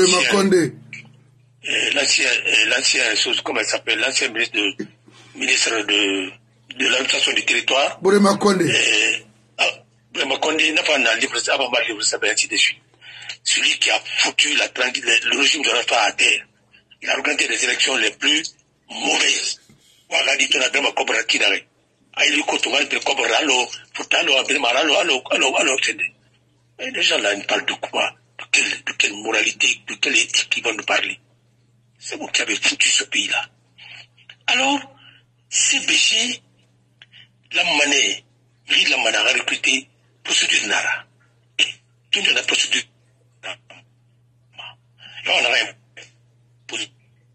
l'ancien, l'ancien, chose, comment elle s'appelle, l'ancien ministre de, ministre de, de l'administration du territoire. Bourema Condé. Bourema Condé n'a pas livré ça, avant de livrer ça, ainsi de suite. Celui qui a foutu la, le régime de l'Alpha à terre. Il a organisé les élections les plus mauvaises. Voilà, dit on a bien ma cobra qui n'arrête. Aïe, le coton, le cobra, allo, pourtant, allo, allo, allo, allo, allo, allo, et les gens là, ils parlent de quoi? De quelle, de quelle moralité, de quelle éthique ils vont nous parler? C'est vous qui avez foutu ce pays-là. Alors, C B G, la monnaie, la monnaie a recruté procédure Nara. Et tout le monde a procédure. Là, on a rien posé.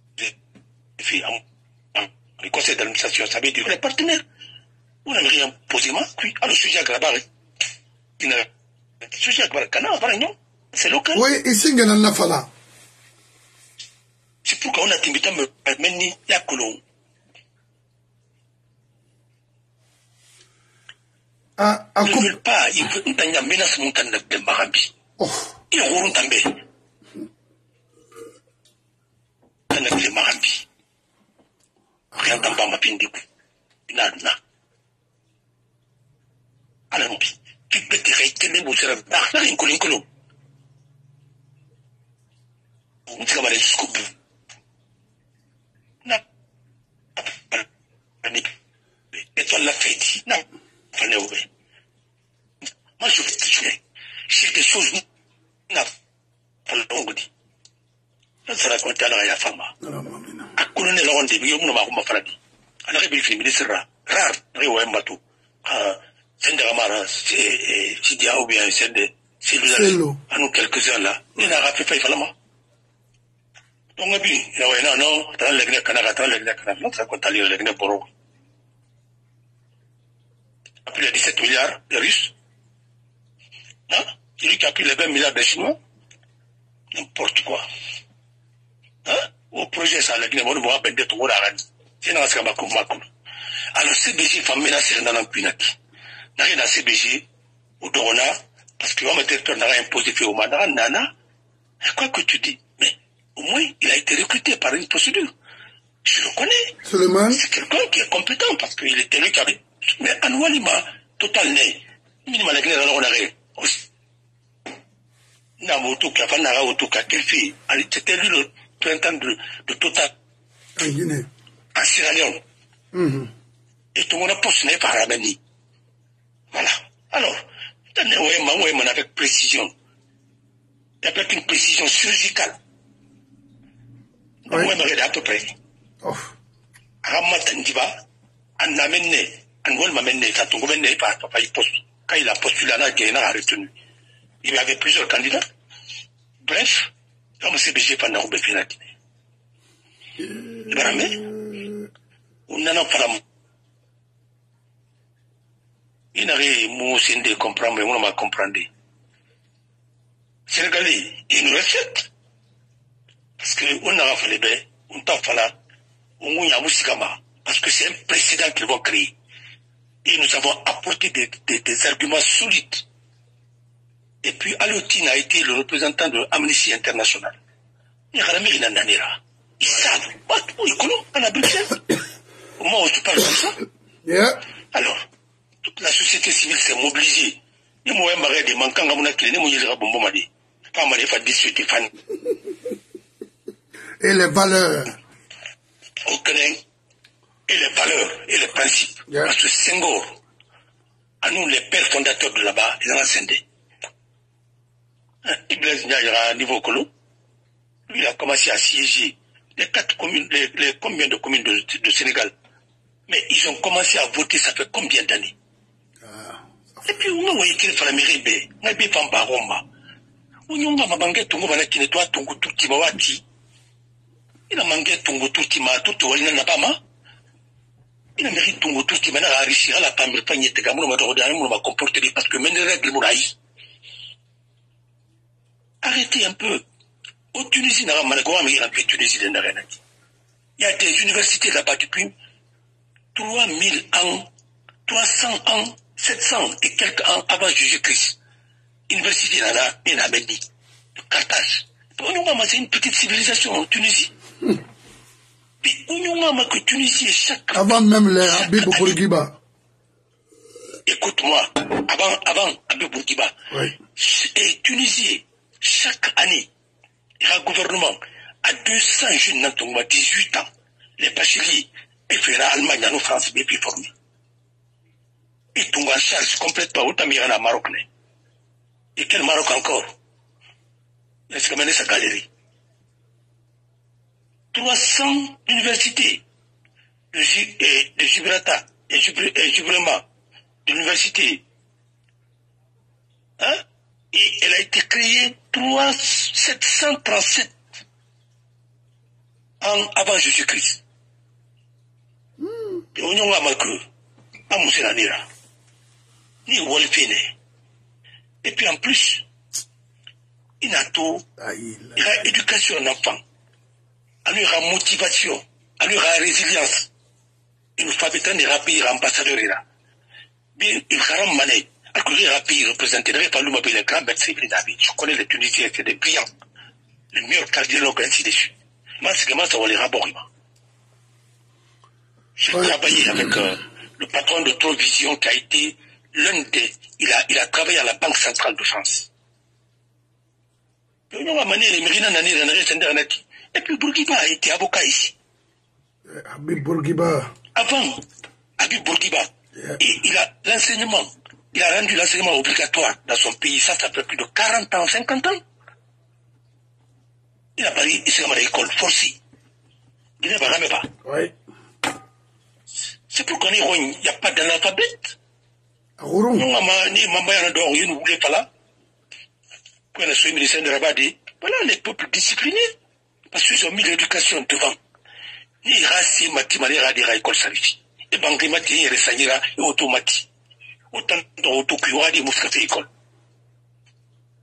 Le conseil d'administration, ça veut dire les partenaires. On n'a rien posé, moi. Puis, alors, sujet à Grabar, sujet à Grabar, c'est local. Oui, ici, il y a un fala. C'est pourquoi on a timide à me mener la colonne. Ah, ils ne veulent pas, ils veulent une menace montante de Marambi. Ils roulent tambe. De Marambi. Rien dans pas ma pinde. Na na. Alors, tu peux te réitérer, vous serez dans une colonne colonne. On se camarade jusqu'au bout. Na. Et toi, la fête. Na. Fallait ouvrir. Moi, je vais te tuer. C'est des choses. Na. Fallait ouvrir. Ça sera compté à la femme. A colonel on dit, il y a un homme à on a réussi ministre rare, Rio Mbatou. C'est de la mara, c'est dia ou bien c'est de celui-là. À nous quelques-uns là. Il n'a pas fait fallama. Donc, on a vu, il y a un an, dans le Gne Canada, dans le Gne Canada, ça compte à lire le Gne Boro. Après, il y a dix-sept milliards de Russes. C'est lui qui a pris les vingt milliards des Chinois. N'importe quoi. Hein? Au projet, ça, la Guinée, on va appeler tout le monde. C'est dans ce cas-là, alors, C B G, il faut menacer dans l'impunité. N'a rien à C B G, ou Dorona, parce que l'homme territoire n'a rien imposé, fait au Madara, Nana. Quoi que tu dis? Mais, au moins, il a été recruté par une procédure. Je le connais. Suleiman. C'est quelqu'un qui est compétent, parce qu'il était lui qui avait. Mais, Anoualima, total né. Minimum, la Guinée, on a rien. Namoto, qui a fait Nara, Otoka, quelle fille? C'était lui le printemps de, de Total. En Guinée. En Sierra Leone. Mm-hmm. Et tout le monde a postulé par Ramani. Voilà. Alors, avec précision, avec une précision chirurgicale. Oui. À peu près. Oh. Ramatandiba, en amène, en vol m'amène, ça tombe mené par papa, il poste. Quand il a postulé là, il a retenu. Il y avait plusieurs candidats. Bref, comme C B G pendant le Finati. Vraiment, on n'en a pas. Il n'arrive pas à comprendre, mais on ne va comprendre. Sénégalais, il nous respecte. Parce qu'on a fait les baies, on t'a fait là, on a Moussikama. Parce que c'est un précédent qu'ils vont créer. Et nous avons apporté des, des, des arguments solides. Et puis, Alotine a été le représentant de Amnesty International. Ils savent. On a Bruxelles. Au moment où tu parles comme ça. Yeah. Alors, toute la société civile s'est mobilisée. Et moi, je me manquant à mon acte, je me pas mal de dix-huit fans. Et les valeurs. Aucun. Et les valeurs, et les principes. Yeah. Parce que Senghor, à nous, les pères fondateurs de là-bas, ils en ont scindé. Iblaise Ndiaye à niveau colo, lui il a commencé à siéger les quatre communes, les, les combien de communes de, de Sénégal. Mais ils ont commencé à voter, ça fait combien d'années? Ah, et puis, on a écrit la mairie, on a bien fait un baroma. On a mangé tout le monde qui nettoie tout le tout wati. Il a mangé tout le tout qui m'a tout le n'a pas ma. Il a mérité tout le tout qui m'a réussi à la pamille, pas n'y était qu'à mon on va comporter parce que même les règles mouraïs. Arrêtez un peu. Au Tunisie, il y a des universités là-bas depuis trois mille ans, trois cents ans, sept cents et quelques ans avant Jésus-Christ. Université là, il y a dit, de Carthage. C'est une petite civilisation en Tunisie. Puis, on que Tunisie est chaque. Avant même les Habib Bourguiba. Écoute-moi, avant, avant Habib Bourguiba. Oui. Et Tunisie, chaque année, il y a un gouvernement à deux cents jeunes dans dix-huit ans, les bacheliers, et fera Allemagne, en France, bien plus formés. Et tout en charge complètement, autant il y en a Maroc. Et quel Maroc encore? Est-ce que mener sa galerie? trois cents universités de, de Gibraltar et Gibraltar, de l'université. Hein? Et elle a été créée sept cent trente-sept ans avant Jésus-Christ. Et on y a marqué, à Mousselanira, ni Wolfene. Et puis en plus, il y a tout, il y a éducation en enfant, il y a motivation, il y a résilience. Il nous faut habiter des pays ambassadeurs. Bien, il y a mané. Alors que les rapides représentés, les grands médecins, je connais les Tunisiens, c'est des brillants, les meilleurs cardiologues, ainsi de suite. Moi, c'est que moi, ça va les raborder. J'ai travaillé avec euh, le patron de Trovision qui a été l'un des. Il a, il a travaillé à la Banque centrale de France. Et puis Bourguiba a été avocat ici. Habib Bourguiba. Avant, Habib Bourguiba, yeah. Et il a l'enseignement. Il a rendu l'enseignement obligatoire dans son pays. Ça, ça fait plus de quarante ans, cinquante ans. Il a parlé ici à l'école forcée. Il ne va jamais pas. Oui. C'est pour qu'on ait, il n'y a pas d'analphabète. Nous, maman, ni maman, il ne voulait pas là. Quand on a suivi le ministère de Rabadi, voilà les peuples disciplinés. Parce qu'ils ont mis l'éducation devant. Ni raci, matimali, radira, école salifi. Et bangrimati, et resanira, et automati. Autant d'autocurer des mousquets école.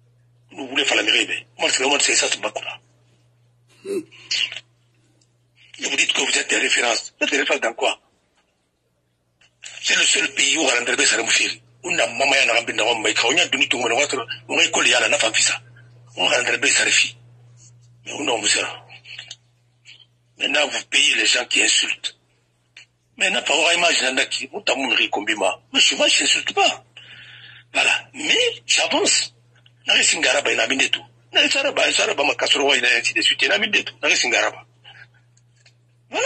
Nous voulons faire la mairie. Moi, c'est vraiment ça, ce bac-là. Et vous dites que vous êtes des références. Vous êtes des références dans quoi? C'est le seul pays où on a rentré ça mouchiri. On a maman y a rempli dans mon maïka. On a donné tout le monde. On a école y a la nafa fissa. On a rentré ça réfi. Mais on a monsieur. Maintenant, vous payez les gens qui insultent. Maintenant, par rapport à l'image, qui vous t'as mon ricombima. Monsieur, moi, je n'insulte pas. Voilà. Mais, j'avance. N'a singaraba ina minde tout. N'a saraba, saraba ma kasoro ina ainsi de suite. Ina minde tout. N'a singaraba. Voilà.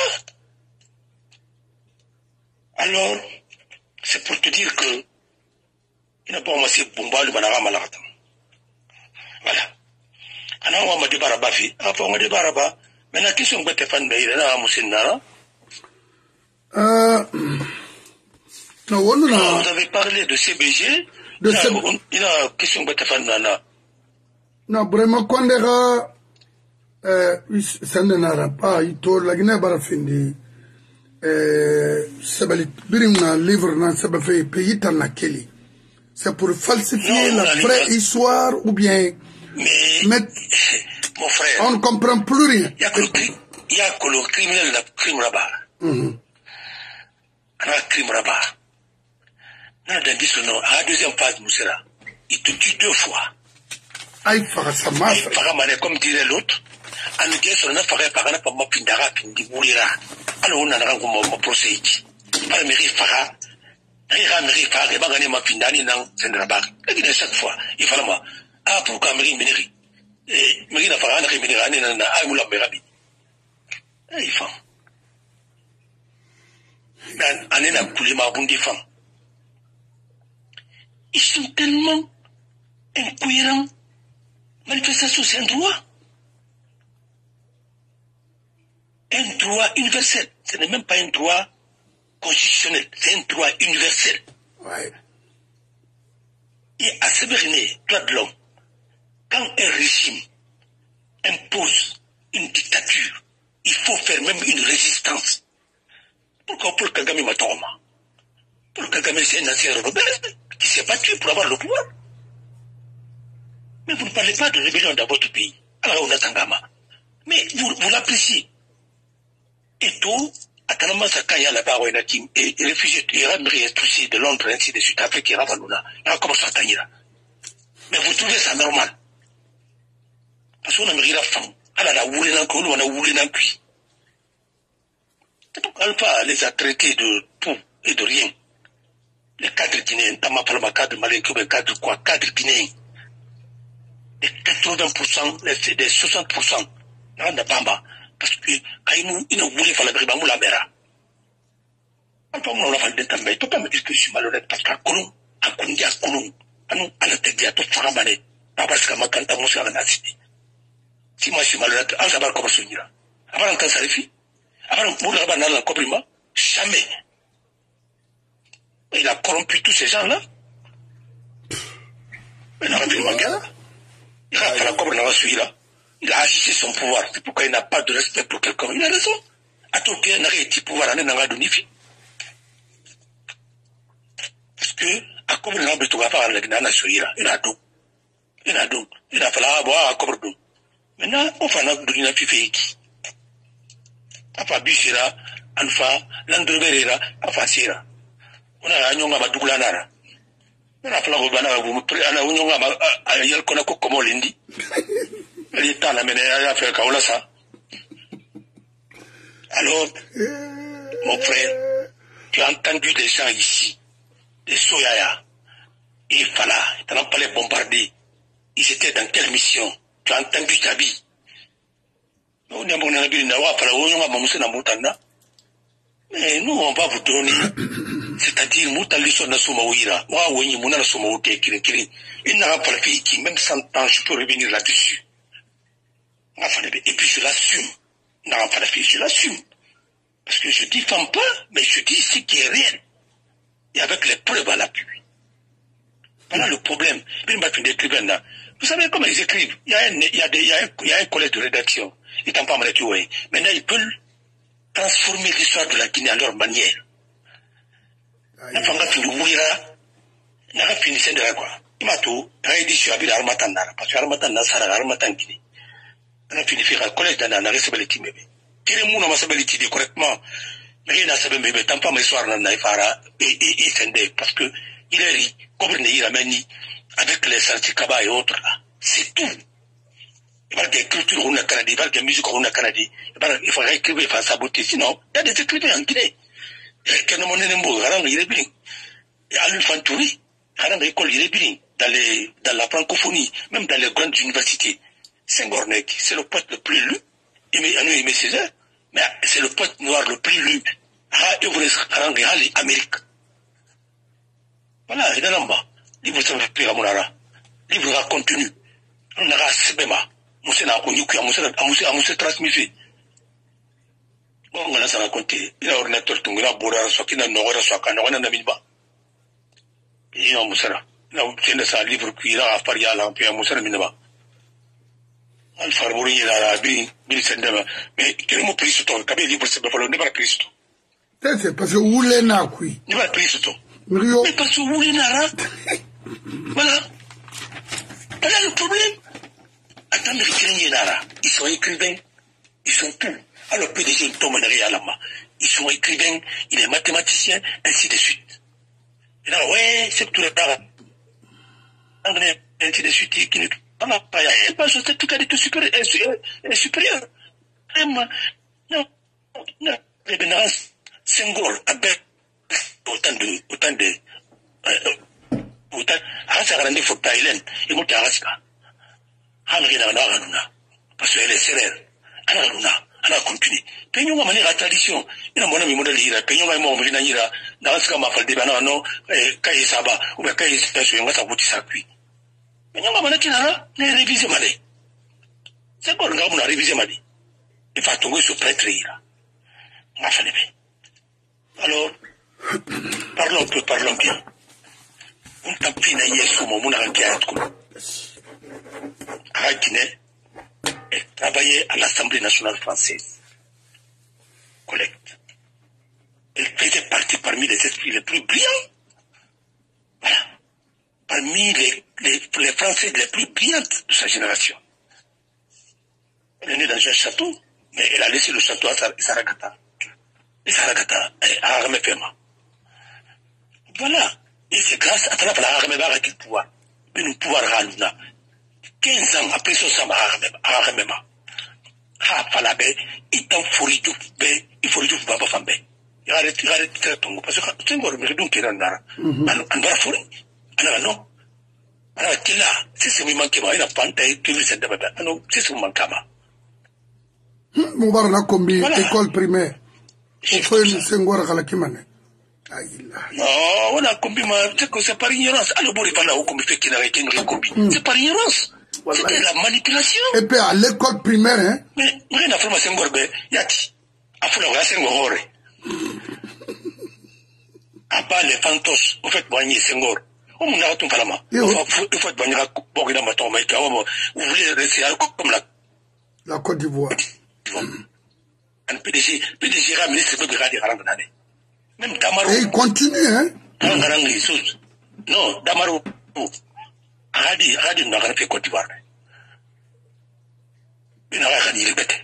Alors, c'est pour te dire que il n'a pas commencé bomba le banara malata. Voilà. Alors on m'a débarrabba fi. Après on m'a débarrabba. Maintenant qui sont bêtes fan mais il est là à Moussinara. Euh. Non, on a. Vous avez parlé de C B G. De C B G. Il a question bêtes fan nana. Non, vraiment quand les gars, euh, ça n'en pas. Il tourne la Guinée barafindi. C'est un livre dans pays Tanakeli. C'est pour falsifier non, la vraie livre. Histoire ou bien. Mais, mais mon frère, on ne comprend plus rien. Il y a que le criminel de crime là-bas. Il y a un crime là-bas. Dans la deuxième phase, il te tue deux fois. Aïe, ça marche. Comme dirait l'autre. En nous disant, on a fait par exemple, pour m'apprendre pindi boulira. Alors on a un grand procès. Par le mairie fara, il y a un mairie fara, il y a un mairie findani dans Sendrabar. La Guinée chaque fois, il fallait moi, ah pourquoi mairie mairie, et mairie n'a fara, n'a rien mairie, n'a n'a ah moula mairie. Il faut. Mais on est à couler ma bonne défense. Ils sont tellement incohérents. Manifestation, c'est un droit. Un droit universel. Ce n'est même pas un droit constitutionnel. C'est un droit universel. Ouais. Et à Sévérine, droit de l'homme, quand un régime impose une dictature, il faut faire même une résistance. Pourquoi Paul Kagame Matoroma? Paul Kagame, c'est un ancien rebelle qui s'est battu pour avoir le pouvoir. Mais vous ne parlez pas de rébellion dans votre pays. Alors on a Tangama. Mais vous, vous l'appréciez. Et tout, à Tanama Sakaya, là-bas, on a dit, et réfugiés, et Ramri aussi de Londres, ainsi de suite, Afrique, et Ravaluna, il a commencé à tenir. Mais vous trouvez ça normal? Parce qu'on a mis la femme. Elle a voulu dans le cou, on a voulu dans le cuit. Donc, Alpha les a traités de tout et de rien. Les cadres guinéens, Tama Palma, cadre malais, les cadres quoi, cadres guinéens. Les quatre-vingts pour cent, les, les soixante pour cent, on a Bamba. Parce que quand ils ne voulaient pas la bribe, on la verra. On l'a fait d'être mais tu peux pas me dire que je suis malhonnête parce qu'à Colomb, à Koundi, à Colomb, à nous, à la tête de tout Faramané, parce que ma tante a moussé à la nacité. Si moi je suis malhonnête, on s'abat comme souvenir. Avant l'entendre ça les filles, avant l'entendre dans le compliment, jamais. Il a corrompu tous ces gens-là. Il a rempli le manga. Il a fait la cobre dans la suite là. Il a agité son pouvoir. C'est pourquoi il n'a pas de respect pour quelqu'un. Il a raison. À tout cas, il n'a rien de pouvoir à n'en donner. Parce que, à comme il a besoin de faire avec Nana Soira, il a tout. Il a tout. Il a fallu avoir à cobre d'eau. Maintenant, on va nous donner un fifi. Afa Bishira, Alpha, Landreverera, Afa Sira. On a un young Amadoulanara. On a fallu avoir un young Amayal comme Lindi. L'État l'a mené à faire Kaolasa. Alors, mon frère, tu as entendu des gens ici, des Soyaya, et Fala, tu n'as pas les bombardés. Ils étaient dans quelle mission? Tu as entendu Jabi. Mais nous, on va vous donner, c'est-à-dire, Moutali Sona Somaouira, Waouini Mouna Somaouté, Kirin, il n'a pas la fille qui, même cent ans, je peux revenir là-dessus. Et puis je l'assume. Non, pas la fille, je l'assume. Parce que je ne diffame pas, mais je dis ce qui est réel. Et avec les preuves à l'appui. Voilà le problème. Vous savez comment ils écrivent? Il y a un, il y a des, il y a un, il y a un collège de rédaction. Ils t'en parlent de ouais. Maintenant, ils peuvent transformer l'histoire de la Guinée à leur manière. La femme a fini de mourir. N'a pas fini de la quoi. Mato, Raidi Shabi Armatan, parce que Armatan Nasara Armatan Kini. On a fini de faire un collège dans la responsabilité. Tiremouna masabilité correctement. Mais il n'a pas de temps, pas mes soirs dans Naifara et Sende, parce que il est gouverné, il a mené avec les Santikaba et autres là. C'est tout. Il va des cultures on a Canada, il va des musiques on a Canada. Il faut écrire, il faut saboter. Sinon, il y a des écrivains en Guinée. Quand on est nembo, il est bien. Et à l'Infantouri, l'école, il est bien. Dans, les, dans la francophonie, même dans les grandes universités. Senghor-Nek, c'est le poète le plus lu. Aimé, Aimé Césaire, mais c'est le poète noir le plus lu. Ha, Everest, Harangé, Amérique. Voilà, il est là-bas. Livre ça va plus à Monara. Livre à contenu. On a Sebema. Moussé n'a connu qu'à Moussé, à Moussé transmis. Bon, on a ça raconté. Il a ordinateur, il a Bora, soit qu'il a Nora, soit qu'il a Namiba. Il a Moussera. Il a obtenu ça livre qui a Faria, puis à Moussera Minaba. Alfarbouri, il a bien, bien sendema. Mais quel mot pris sur toi? Kabé livre, c'est pas le n'est Christo. C'est parce que vous l'avez n'a qui. N'est pas pris sur toi. Mais parce que vous l'avez n'a. Voilà. Voilà le problème. Attendez, ils sont écrivains, ils sont tout. Alors, P D G, Thomas Alama, ils sont écrivains, il est mathématicien, ainsi de suite. Et là, ouais, c'est tout le temps. Ainsi de suite, qui ne parle pas. Elle pense que tout est supérieur. supérieur. Non, non, les bénéfices, Senghor, avec autant de, autant de, autant, à sa grande faute thaïlande, et mon tarasca. Parce qu'elle est serrée. Elle a continué. Peignons à manière à tradition. Il a mon ami modèle ira. Peignons à mon vina ira. Dans ce cas, ma femme de banano, Kaye Saba, ou bien Kaye Station, on va s'aboutir sa cuit. Peignons à manière qui n'a pas révisé malé. C'est quoi le gars, on a révisé malé. Il va tomber sur prêtre ira. Ma femme alors, parlons peu, parlons bien. On t'a pris naïe sous mon monde à un à Guinée, elle travaillait à l'Assemblée nationale française. Collecte. Elle faisait partie parmi les esprits les plus brillants. Voilà. Parmi les, les, les Français les plus brillantes de sa génération. Elle est née dans un château, mais elle a laissé le château à Saragata. Et Saragata, à Aramefema. Voilà. Et c'est grâce à la Arameba qu'il pouvoir. Mais nous pouvoir râler. quinze ans après ça, ça m'a arrêté. Ah, fallait, il t'en fourrit tout, il faut tout, papa, femme. Il arrête, il arrête, il arrête, parce que c'est encore, mais donc, il en a, on va fourrir. Alors, non. Alors, tu là, c'est ce moment qui va, il a pas entendu, tu veux, c'est de bébé. Non, c'est ce moment qui va. Mon bar n'a combi, école primaire. On fait une sengora à la kimane. Non, on a combi, c'est par ignorance. Alors, bon, il va là, on combi, fait qu'il a été une combi. C'est par ignorance. C'était la manipulation. Et puis à l'école primaire, hein? Mais, rien à faire, Senghor, yati. À faire la Senghor. À bas les fantos, au fait, boigner Senghor. On m'a dit, on il faut boigner la Borgina Maton, mais vous voulez rester comme la. La Côte d'Ivoire. Un P D G, P D G, ministre de Gadi Ranganane. Même Damaro. Et il continue, hein? Ranganane, non, Damaro. Radi, Radi n'a pas fait Côte d'Ivoire. Il n'a pas répété.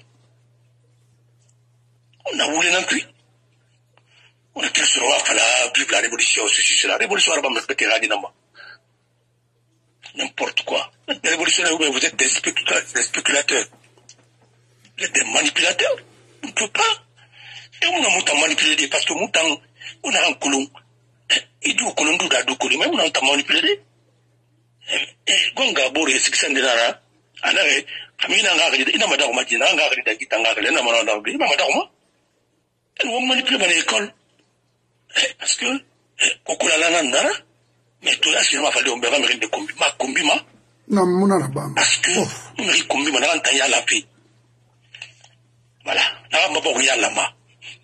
On a voulu non plus. On a qu'il se voit à la Bible, la révolution, ceci, cela. La révolution, on va me répéter Radi Nama. N'importe quoi. La révolution, vous êtes des spéculateurs. Vous êtes des manipulateurs. On ne peut pas. Et on a mouton manipulé parce que mouton, on a un colon. Il dit au colon d'où colon, mais on a un manipulé. Eh, gonga bori sixende nara, anare, kamina ngari, ina madao majina ngari da kita ngari, ina madao ngari, ina madao ma. Elle va manipuler dans l'école. Parce que, kokula lana nara, mais tout là, si je m'en fallait, on me va me rendre combi, ma combi ma. Non, mon arabam. Parce que, on me dit combi ma, n'avant ya la paix. Voilà, n'avant pas ya la ma.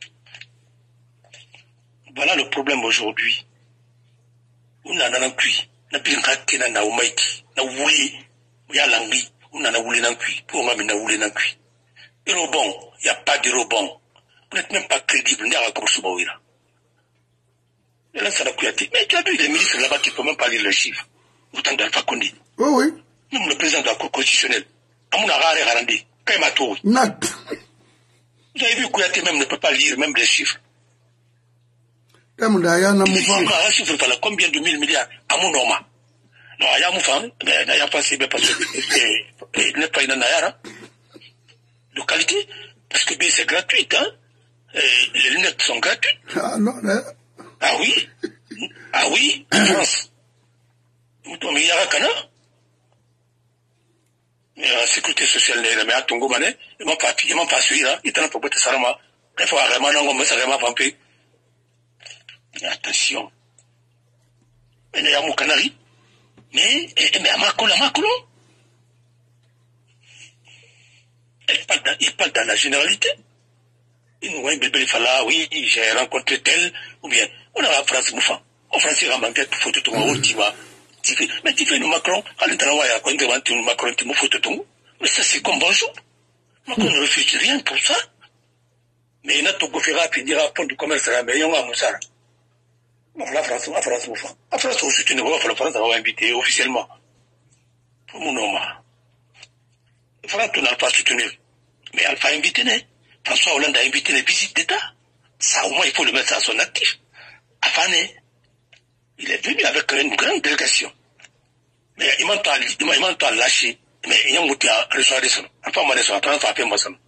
Voilà le problème aujourd'hui. On a un cuit. Na pinka kena na umaiki na wuli ya langi una na wuli nankui pour moi na wuli nankui et bon il y a pas de rebond vous n'êtes même pas crédible n'a pas pour soubaouira et là ça n'a plus été mais tu as vu les ministres là-bas qui ne peuvent même pas lire les chiffres vous temps d'Alpha Condé. Oui, oui. Même le président de la Cour constitutionnelle. Amouna Rare Garandi. Kaimato. Nat. Vous avez vu Kouyaté même ne peut pas lire même les chiffres. Kamudaya Namoufang. Un chiffre, voilà, combien de mille milliards à mon nom. Non, il y a Moufang, mais il n'y a pas assez, parce que il n'est pas une Nayara. De qualité, parce que c'est gratuit, hein. Et les lunettes sont gratuites. Ah non, là. Ah oui. Ah oui, en France. Mais il y a un canard. Mais la sécurité sociale, mais à Tongo Mané, il m'a pas, il m'a pas suivi, là. Il t'en a proposé ça, moi. Il faut vraiment, non, mais ça vraiment vampé. Attention. Mais il y a mon canari. Mais, mais à Macron, à Macron. Il parle dans, il parle dans la généralité. Il nous voit un bébé, il fait là, oui, j'ai rencontré tel, ou bien, on a la France Moufan. En France, il va manquer tout photo, tout le monde, tu vas. Mais tu fais nous Macron, à l'intérieur, quand tu vas nous Macron, tu me photo, tout. Mais ça, c'est comme bonjour. Macron ne refuse rien pour ça. Mais il y a tout gouvernement qui dira, pour du commerce, mais il y a un moussard. La France, la France, la France, aussi, tu ne vois pas la France, va inviter officiellement. Pour mon nom. La France, tu n'as pas soutenu. Mais elle va inviter, né. François Hollande a invité les visites d'État. Ça, au moins, il faut le mettre à son actif. Afin, il est venu avec une grande délégation. Mais il m'a pas lâché. Mais il y a un mouti à recevoir des sons. Enfin, moi, des sons, attends, ça fait moi ça.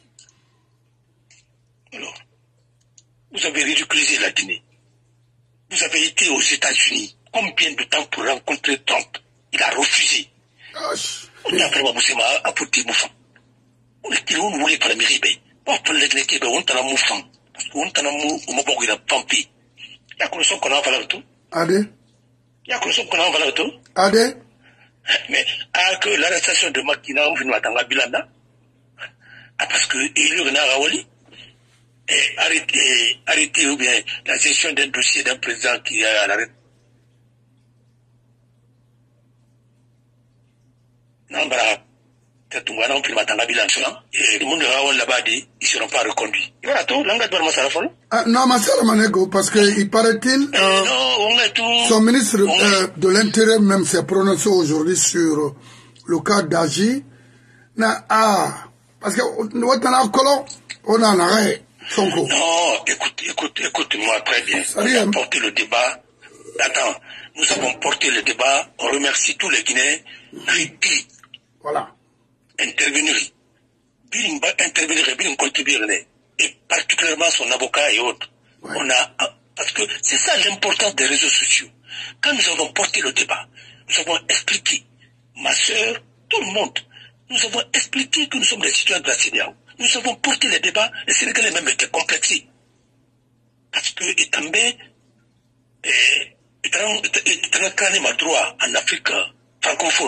Alors, vous avez ridiculisé la Guinée. Vous avez été aux États-Unis. Combien de temps pour rencontrer Trump? Il a refusé. On a vraiment poussé à porter Moufang. On est qui on voulait pas la mairie, mais on peut les clés, on t'a la Moufang. Parce qu'on t'a la mou, on m'a pas eu la pampé. Il y a qu'on sait qu'on a valeur tout. Adé. Il y a qu'on sait qu'on a valeur tout. Adé. Mais, à que l'arrestation de Makina, on finit dans la Bilanda. Ah, parce que, il y a un Arawali. Et arrêter, arrêter ou bien la gestion d'un dossier d'un président qui est à l'arrêt. Non, bah, c'est tout, on peut mettre en bilan, et le monde là-bas, ils ne seront pas reconduits. Il y a tout, l'anglais de Massara Folo. Ah, non, Massara Manego, parce qu'il paraît-il, euh, non, son ministre euh, de l'Intérieur même s'est prononcé aujourd'hui sur le cas d'Agi. Ah, parce que nous, on a un colon, on a un arrêt. Sonko. Non, écoute, écoute, écoute-moi très bien. Nous avons porté le débat. Attends, nous avons porté le débat. On remercie tous les Guinéens. Ripli. Voilà. Intervenir. Biling intervenir, biling contribuer. Et particulièrement son avocat et autres. Ouais. On a, parce que c'est ça l'importance des réseaux sociaux. Quand nous avons porté le débat, nous avons expliqué, ma soeur, tout le monde, nous avons expliqué que nous sommes des citoyens de la C E D E A O. Nous avons porté les débats, les Sénégalais même étaient complexés. Parce que Etambé, est un crâne à droit en Afrique francophone.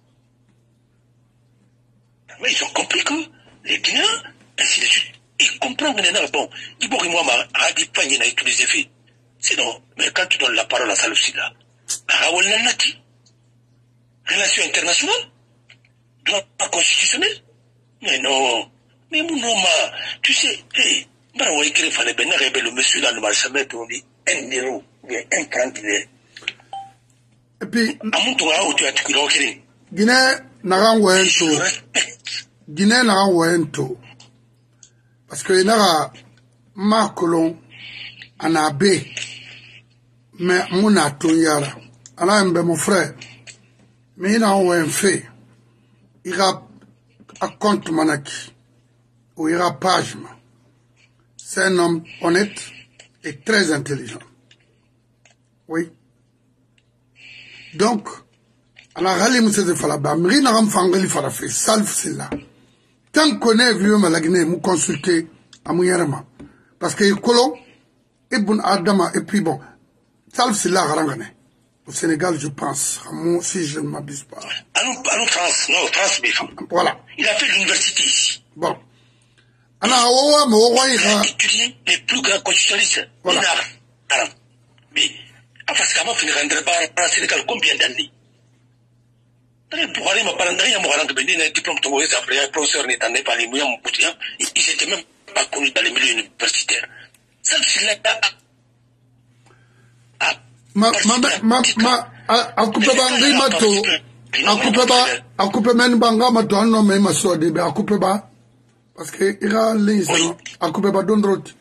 Mais ils ont compris que les Guinéens, ainsi de suite, ils comprennent que bon, ils vont moi à dire pas n'a utilisé fait. Sinon, mais quand tu donnes la parole à Salousida, Raoul Nanati, relations internationales, droit pas constitutionnel. Mais non. Mais mon nom, tu sais, hey, bah, ouais, qu'il fallait bien révéler le monsieur là, le marchamet, on dit, un héros, bien, un tranquille. Et puis, à mon tour, où tu as tué l'autre. Guinée, n'a rien to. Guinée, n'a rien to. Parce que, il y a ma colon, en abbé, mais mon atout yara. Alors, un peu mon frère, mais il a un fait. Il a un compte manaki. Ou ira Pajma. C'est un homme honnête et très intelligent. Oui. Donc, à la rallye, monsieur de Falaba, Mrina Ramfangeli Falafi, Salf Silla. Tant qu'on est vieux malagné, nous consulter à Mouyarama. Parce que Kolo, Ibn Adama, et puis bon, Salf Silla Harangane. Au Sénégal, je pense, si je ne m'abuse pas. Allons, France, non, France, mais voilà. Il a fait l'université ici. Bon. Il a étudié les plus grands constitutionnalistes. Voilà. Mais, parce qu'avant, il ne rendrait pas au Sénégal combien d'années? Pour aller me parler, il y a un diplôme de après un professeur n'est pas les moyens, ils n'étaient même pas connus dans les milieux universitaires. Ça, c'est là, ma ma ma ma akupe bangi mato akupe ba akupe men banga mato anno me masode be akupe ba parce que ira linsa akupe ba don route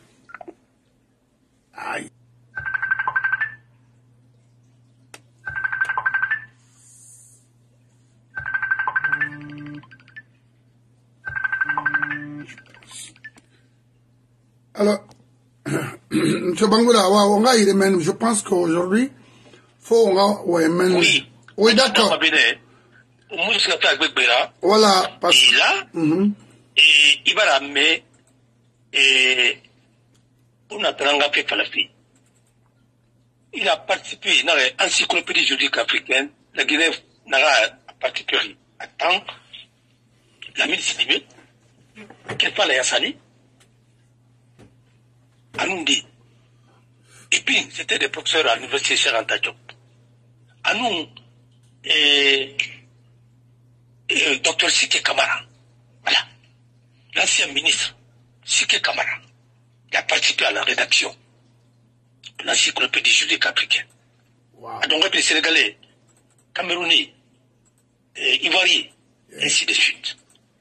aïe. Alors, M. Bangoula, on va y remettre. Je pense qu'aujourd'hui, faut on va ouais, oui, oui d'accord. Voilà, parce que là, mm-hmm. Et il va ramener et on a fait Falafi. Il a participé dans l'encyclopédie juridique africaine. La Guinée n'a pas particulier. Attends, la ministre dit, qu'elle parle à Yassani. Anundi. Et puis, c'était des professeurs à l'université Cheikh Anta Diop. Anou, et, et docteur Sike Kamara. Voilà. L'ancien ministre, Sike Kamara, il a participé à la rédaction de l'encyclopédie juridique africaine. Wow. Donc, les Sénégalais, Camerounais, Ivoiriens, yeah. Ainsi de suite.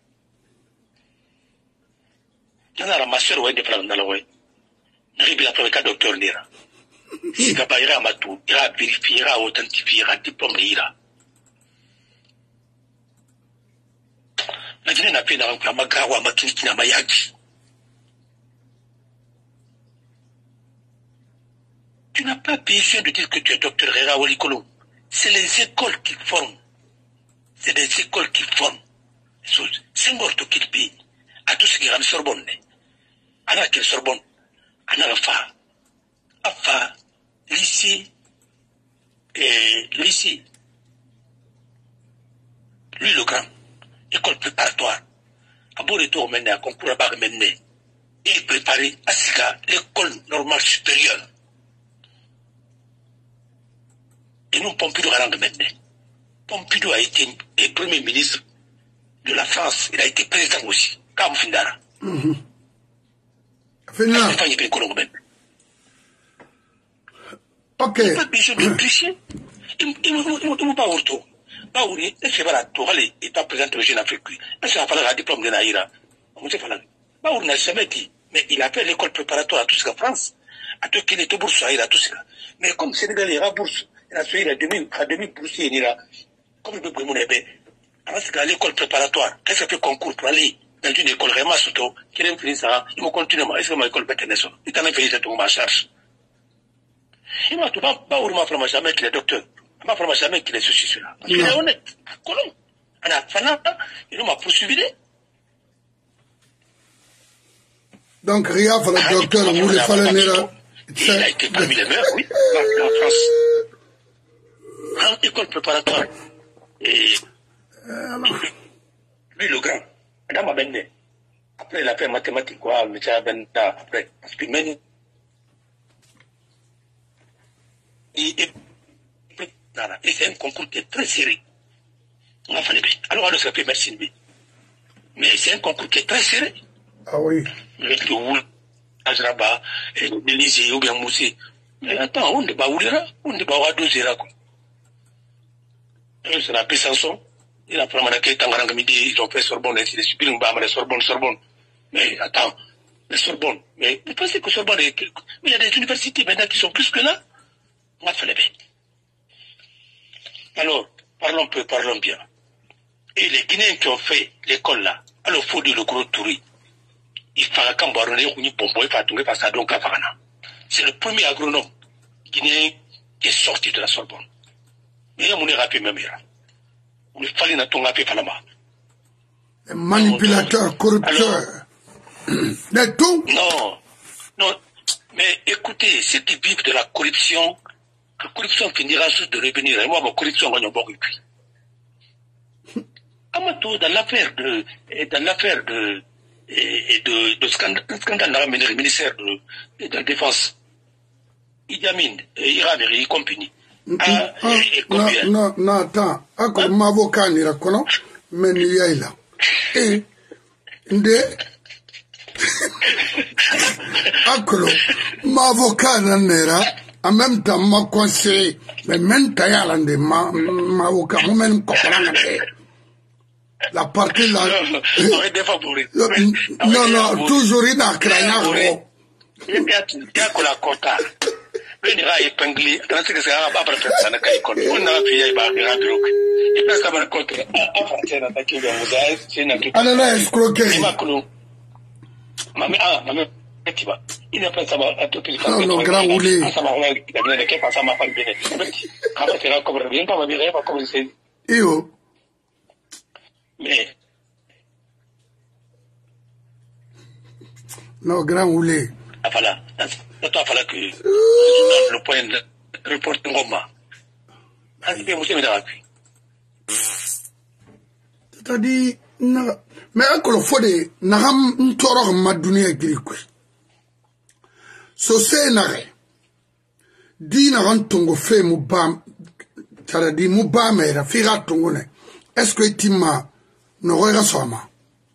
Il y en a ma soeur, ouais, des plans dans la ouais. N'arrive pas avec un docteur Nira. Si Gaba ira matou, ira vérifier, ira authentifier, ira diplôme ira. La Guinée n'a pas dans ma gawa, ma kinikina, ma yagi. Tu n'as pas besoin de dire que tu es docteur Rera Walikolo. C'est les écoles qui forment. C'est des écoles qui forment. C'est un gorto qui paye. À tout ce qui est à Sorbonne. À la Sorbonne. Anafa, Afa, lycée, et lycée, lui le grand, école préparatoire, à beau retour maintenant, à concours à barre maintenant, et préparé à Sika, l'école normale supérieure. Et nous, Pompidou a rendu maintenant. Pompidou a été le premier ministre de la France, il a été président aussi, comme Findara. Mm-hmm. Ok. Il n'y a pas besoin de tricher. Il ne va pas retour. Pas où il est, voilà, tout aller, et pas présenter le jeune africain. Mais ça va falloir un diplôme de Naïra. On sait pas. Pas où n'a jamais dit. Mais il a fait l'école préparatoire à tout ce qu'en France. À tout qu'il est au bourse, à tout ce mais comme Sénégal ira bourse, il a suivi la demi, à demi-bourse, il ira. Comme il peut prendre mon épée. Alors c'est qu'à l'école préparatoire, qu'est-ce que fait concours pour aller dans une école vraiment surtout, qui aime finir ça, il va continuer à essayer ma école bétenesso. Il t'en a fait cette ma charge. Il m'a tout pas, pas où m'a fait jamais qu'il est docteur. Il m'a fait jamais qu'il est ceci, cela. Parce qu'il est honnête. Colomb. On a fanat, il m'a poursuivi. Donc, Ria, pour le docteur, vous le fallait là. Il a été parmi les meilleurs, oui, en France. En école préparatoire. Et, lui, le grand. Madame Abende. Après, il a fait mathématiques, quoi, mais c'est Abende après. Parce que même, et, et, et c'est un concours qui est très serré. On a fallu bien. Alors, on a fait merci, mais c'est un concours qui est très serré. Ah oui. Avec le Woul, Azraba, et l'Élysée, ou bien Moussé. Mais attends, on ne va pas où là? On ne va pas où là, quoi. C'est la Pessançon. Il a pris un Tangarang midi, ils ont fait Sorbonne, ainsi de suite, ils Sorbonne, Sorbonne. Mais attends, les Sorbonne. Mais vous pensez que Sorbonne est. Mais il y a des universités maintenant qui sont plus que là. On a fait les bêtes. Alors, parlons peu, parlons bien. Et les Guinéens qui ont fait l'école là, alors il faut dire le gros touri. Il fera qu'un baronnet ou une pompe, il va tomber par ça, donc à Farana. C'est le premier agronome guinéen qui est sorti de la Sorbonne. Mais il y a mon érapé même là. Il fallait n'a ton rapé Falama. Manipulateur, corrupteur. Mais tout. Non, non. Mais écoutez, ceux qui vivent de la corruption, la corruption finira juste de revenir. Et moi, ma corruption, on va beaucoup plus. Amato, dans l'affaire de, dans l'affaire de, et de, de scandale, scandale dans le ministère de, de la Défense, Idi Amin, Iran et compagnie. Ah, non, non, non, attends. Ako m'avocat ni rakono, mais ni yaila. Et, nde, ako m'avocat n'era, en même temps ma conseil mais même tayalande ma ma au cas même la partie là non non toujours il a créé il y a la quota mais il a épinglé dans ce que c'est à pas faire ça n'a qu'à école on a fait ba il a drogue il peut ça par contre à partir d'attaquer le musée c'est une toute alors là escroquerie mami ah mami tu vois il n'a pas ça à tout petit non non grand roulé ça va rouler il ne qu'est pas ça m'a pas bien quand tu vas couvrir bien pas va bien pas comme c'est et oh mais non grand roulé ah voilà toi voilà que le point de reporting Roma ah bien monsieur me d'appui c'est-à-dire mais encore faut de naham ntoro ma dunia griku so se nare di na rantongo fe mu bam tara di mu bam era figa tongo ne est-ce que tima no rega soma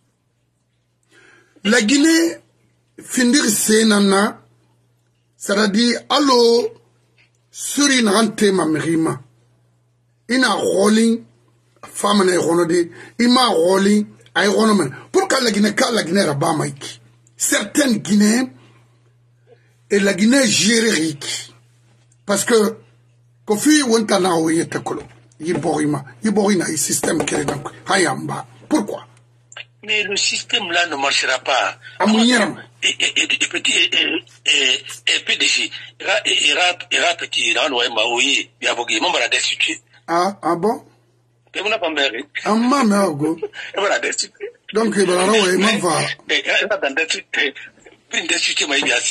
la Guinée findir se nana c'est-à-dire allo suri na rante ma merima ina rolling femme na ronode ima rolling ay ronomen pourquoi la Guinée ka la Guinée raba maiki certaines Guinéens et la Guinée gérique parce que kofi wonta na o yete kolo yiborima yiborina i système qui donc hayamba pourquoi mais le système là ne marchera pas amunyeram et et petit et P D G ira ira ira petit dans le maoui ya bogi membre la destitué ah ah bon et on a pas méré ah maman go voilà destitué donc il va rawa ma va et là dans destitué une destitué mais bien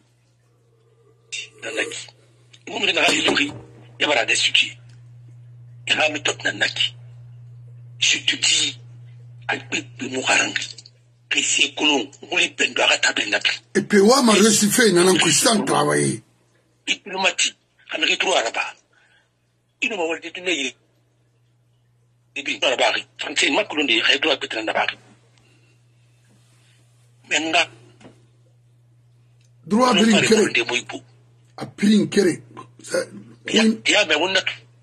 dans la qui on me n'a rien dit et voilà destitué et là me top nanaki je te dis et puis ouais ma récifé n'a pas pu travailler diplomatique avec trois là-bas il ne m'a pas dit né et puis là-bas français Macron dit il doit être là-bas maintenant droit de l'incré à prinquer il y a mais on a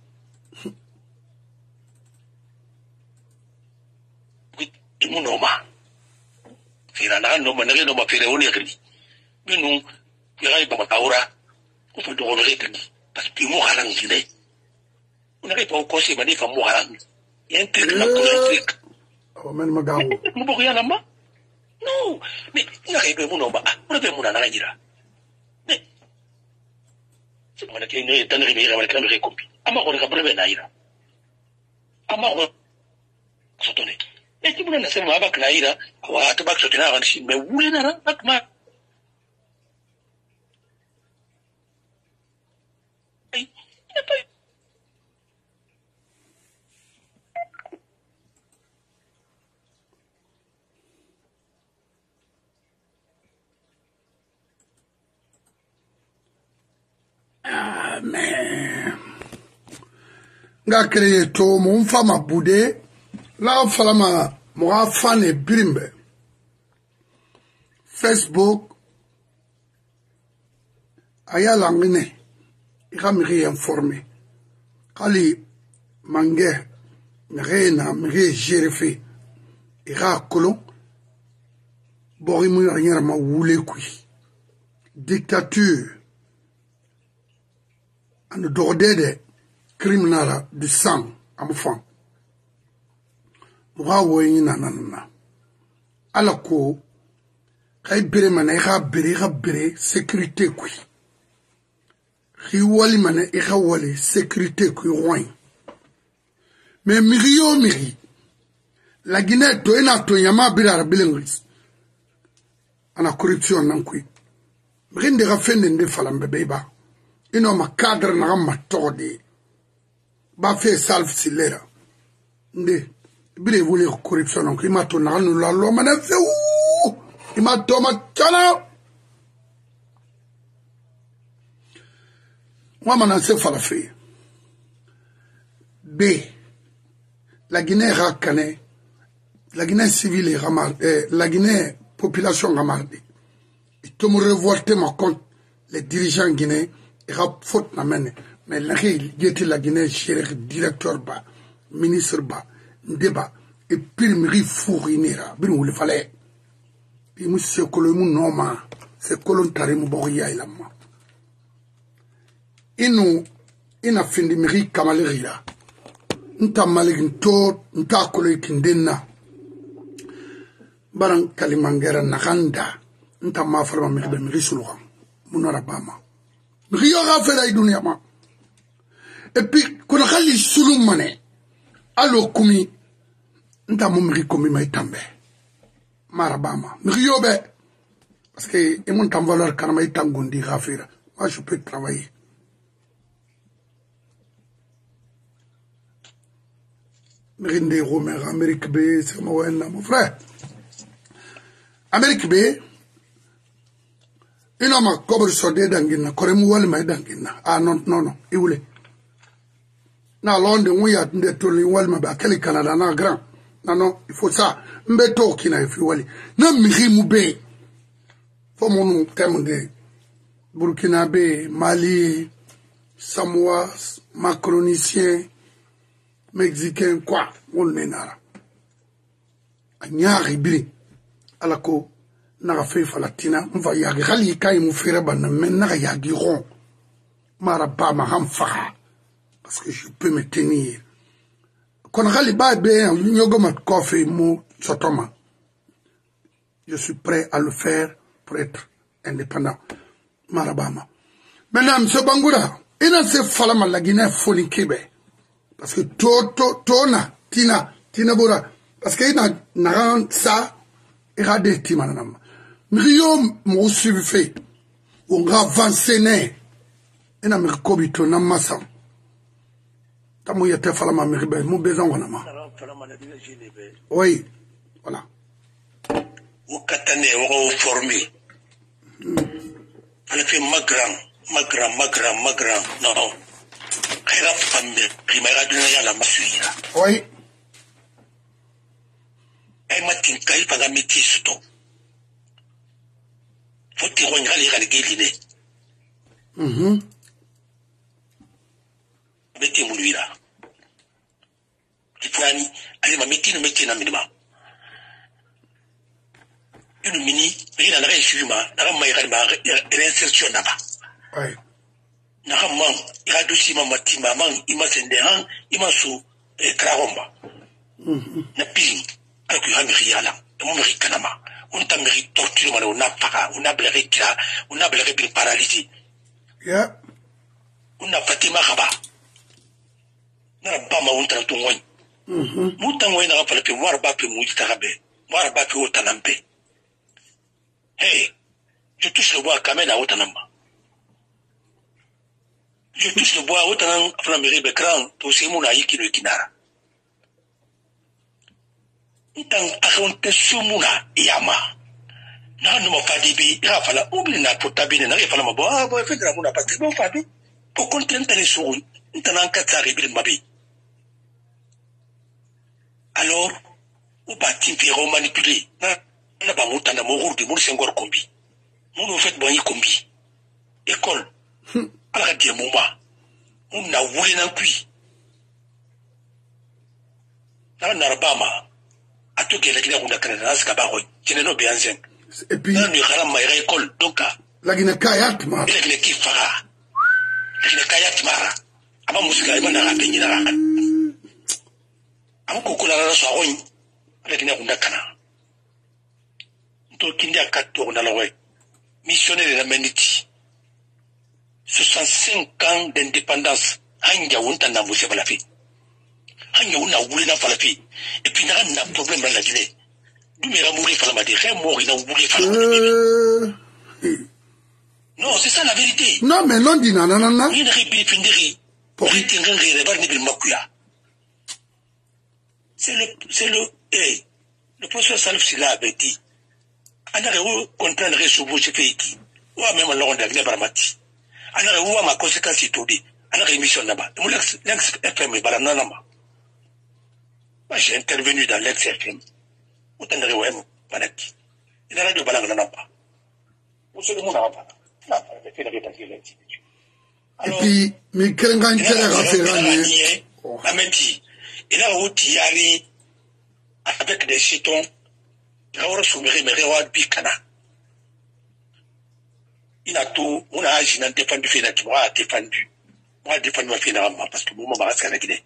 mon nom fira na no manere no mafere on yekli minu yai ba taura ko fa do no rekli parce que mo halang dile on avait pas encore c'est mani fa mo halang yentre la politique o men magawo mo bo yana ma non mais il a réglé mon nom ba on avait mon na ngira mais c'est moi qui ne est dans le rivière avec la récompi ama ko ka breve na ira ama ko sotone et tu voulais nasema hapa knaira wa tabaki sote na wanshi me wule na nakma ai amen nga créé to mon femme a boudé là falama moi fan et brimbe Facebook aya langine ira mi informé kali mange rena mi jerife ira kolon bori mu rien ma wule kui dictature and dordede criminal du sang am fan wa woyin na na ala ko kay bere mana ga bere ga bere sécurité kui ri wali mana e ga wali sécurité kui roin mais mirio miri la Guinée to ina to yama bira bilingris ana corruption nan kui rinde ga fende de falam bebe ba ino ma cadre na ma todi ba fe salve silera nde bire voulait corruption donc il m'a tourné nous la loi m'a fait ouh il m'a tourné tchala moi m'en a fait falafé B la Guinée rakane la Guinée civile ramal eh, la Guinée population ramaldi et tout me révolter ma compte les dirigeants guinéens il y a faute na mene mais la il était la Guinée chérie directeur ba ministre ba débat et puis me fournira bin ou le fallait et monsieur Colombo non c'est colon tarimu boya ilama inu ina findi miri kamalira nta maligin to nta kolo kindenna baran kalimangera nakanda nta ma farma mi be mi sulwa munara bama mi yo ga fera i dunia ma et puis kuna khali sulum mané allo kumi nta mo mi komi may tambe mara bama mi yo be parce que e mon tam valeur kana may tangondi ga fera moi je peux travailler mi rinde romer Amérique B c'est moi mon frère Amérique B ina ma kobre sode dangina kore mu wal mai dangina ah non non non iwule na Londres mu ya nde to li wal ma ba kali Canada na grand non non il faut ça mbe to kina fi wali na mi mu be fo mon thème de Burkina B Mali Samoa macronicien mexicain quoi on nena anyari biri alako naga fe falatina mva yagi khali kay mu fere ban men naga yagi ron mara ba ma ham fa parce que je peux me tenir kon khali ba be nyogo mat kofi mu sotoma je suis prêt à le faire pour être indépendant mara ba ma maintenant ce bangura ina se fala ma la Guinée foli kebe parce que to to tona tina tina bora parce que ina naran ça irade timanam mriyo mo suivi fait on va avancer né ina me kobito na massa tamu yete fala ma mribe mo besoin wana ma oui voilà au katane au formé elle fait ma grand ma grand ma grand ma grand non khira famille primera dunia la masuira oui ay matin kay paga meti suto foti ko ngali gal geline mhm meti mulwira tipani ali ma meti no meti na minima inu mini ina na reshuma na ma gal ba reinsertion na ba oui na hamam ira dosi ma matima man ima sendehan ima su krahomba mhm na ping alors que Amérique là, on mérite Kanama, on t'a mérite torture, on a pas, on a bléré là, on a bléré bien paralysé. yeah On a Fatima Raba. On a pas ma honte à ton moyen. mhm Moutan moyen n'a pas le plus voir bas plus mouille tarabé, voir bas plus haut tanampe. Hey, je touche le bois à Kamena au tanamba. Je touche le bois au tanam, flamberie becran, tout c'est mon aïe qui le kinara. Tang akonte sumuna yama na no mafadi bi rafala ubi na potabine na rafala mabo ah bo fedra muna pati bo fadi po contente les sous ntana katsari bil mabi alors ou bati fero manipuler na na ba mutana mo rudi mo sengor kombi mo no fet boyi kombi école ala die muma on na wuli na kui na narabama tout que la Guinée a Canada, c'est Cabaroy, qui n'est pas bien. et puis non ni haram ma école donc la Guinée kayat ma la Guinée qui fera la Guinée kayat mara ama musika iba na rapenyi na raka ama kokula na so agoyi la Guinée kunda kana to kindi akato na lawe missionnaire na meniti soixante-cinq ans d'indépendance hanja wunta na musse balafi hanya una wuli na falafi et puis na na problème dans la Guinée du mera mourir fala ma dire mort na wuli fala non c'est ça la vérité non mais non dit nanana non ni ribi findiri pour éteindre les bar ni bil makuya c'est le c'est le eh le professeur Salif Sila avait dit ana rewo contraindre sur vous ce pays qui ou même le rond de baramati ana rewo ma conséquence tout dit ana émission là-bas mon l'ex l'ex F M baranana ma moi j'ai intervenu dans l'ex F M autant de rewo manaki ina radio balanga namba vous savez mon apa là fait la répartie là Et puis, mais quel grand intérêt à faire Ameti, il a outil avec des chétons, il a soumis mes rewards bicana. Il a tout, on a agi dans défendu, fait moi défendu. Moi défendu ma fille parce que mon maman c'est la Guinée.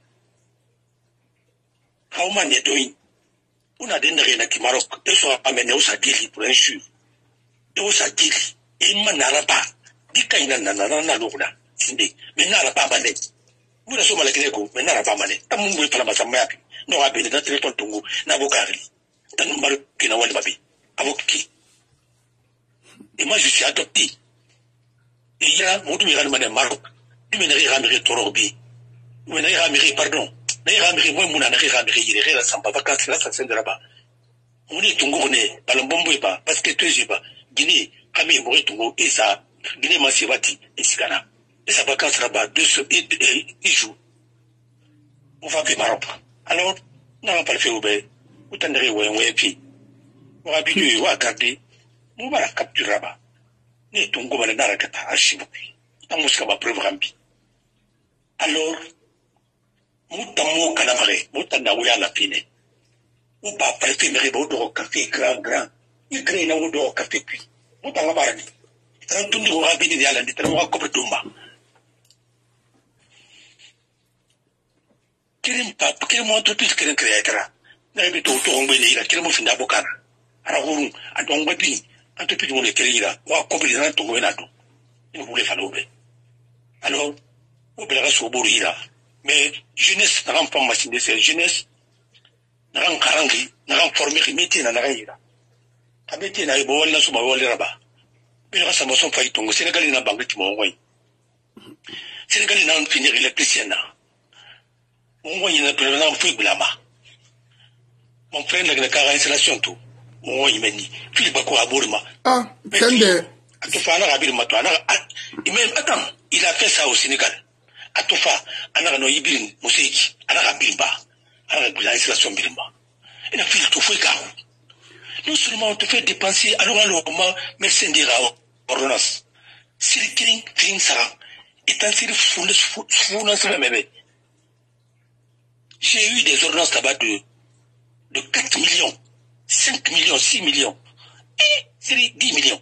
How many doing? On a des nègres qui Maroc, ils sont amenés au Sadili pour un jour. Ils sont au Sadili. Et ils n'ont pas. Dis qu'il y a un nanana, mais n'a pas mané. Vous ne sommes pas les Grecs, mais n'a pas mané. Tant que vous parlez de ma non, à peine dans le téléphone, n'a pas carré. Tant que vous qui n'a pas de babi. Avec qui? Et moi, je suis adopté. Et il y a mon demi de Maroc. Il me n'a pas Torobi. Il me n'a pas pardon. Il n'a pas moi, n'a pas il est là, sans pas vacances, là, ça c'est de là-bas. On est Tungo, on est, Balambombo, parce que tu es pas. Guinée, Ami, Moué Tungo, et ça, Guinée, Massivati, et Sigana. Et sa vacance là-bas, deux jours. On va faire Maroc. Alors, on n'a pas le fait au bain. Vous tendrez, ouais, ouais, puis. On va habituer, on va garder. On va la capturer là-bas. Ni Tungo, on n'a pas à Chibuki. On m'a pas preuve rambi. Alors, Moutamo Canamare, Moutanaouya la pine. Ou pas préférer au café grand, grand. Il crée un odeur au café cuit. Moutanamarani. Un tout niveau rapide de la littérature comme Dumba. Quel quel entreprise que créera? N'a pas tout tombé là, quel mot fin d'avocat. Alors, à ton webin, entreprise où les créera, ou à combler ton gouvernement. Il voulait faire l'obé. Alors, on verra sur Bourira. Mais jeunesse n'a pas machine de cette jeunesse. N'a pas karangi, n'a pas formé qui métier n'a pas eu. A métier n'a eu beau la somme à voler là-bas. Mais la somme son faillit au Sénégal n'a pas qui m'ont envoyé. Sénégal n'a pas fini l'électricien. Mon voyage n'a pas un fouille blama. Mon frère n'a pas installation tout. Mon voyage m'a dit, Philippe Bako à Bourma. Ah, c'est de. Il a fait ça au Sénégal. À tout fa, anara no ibirin, musiki, anara birimba, anara bila installation birimba. Il a fait tout fouet carreau. Non seulement on te fait dépenser, alors à l'homme, merci d'ira ordonnance. Si le killing, killing sara, est un série fou, fou, fou, dans ce même. J'ai eu des ordonnances là-bas de, de quatre millions, cinq millions, six millions, et c'est dix millions.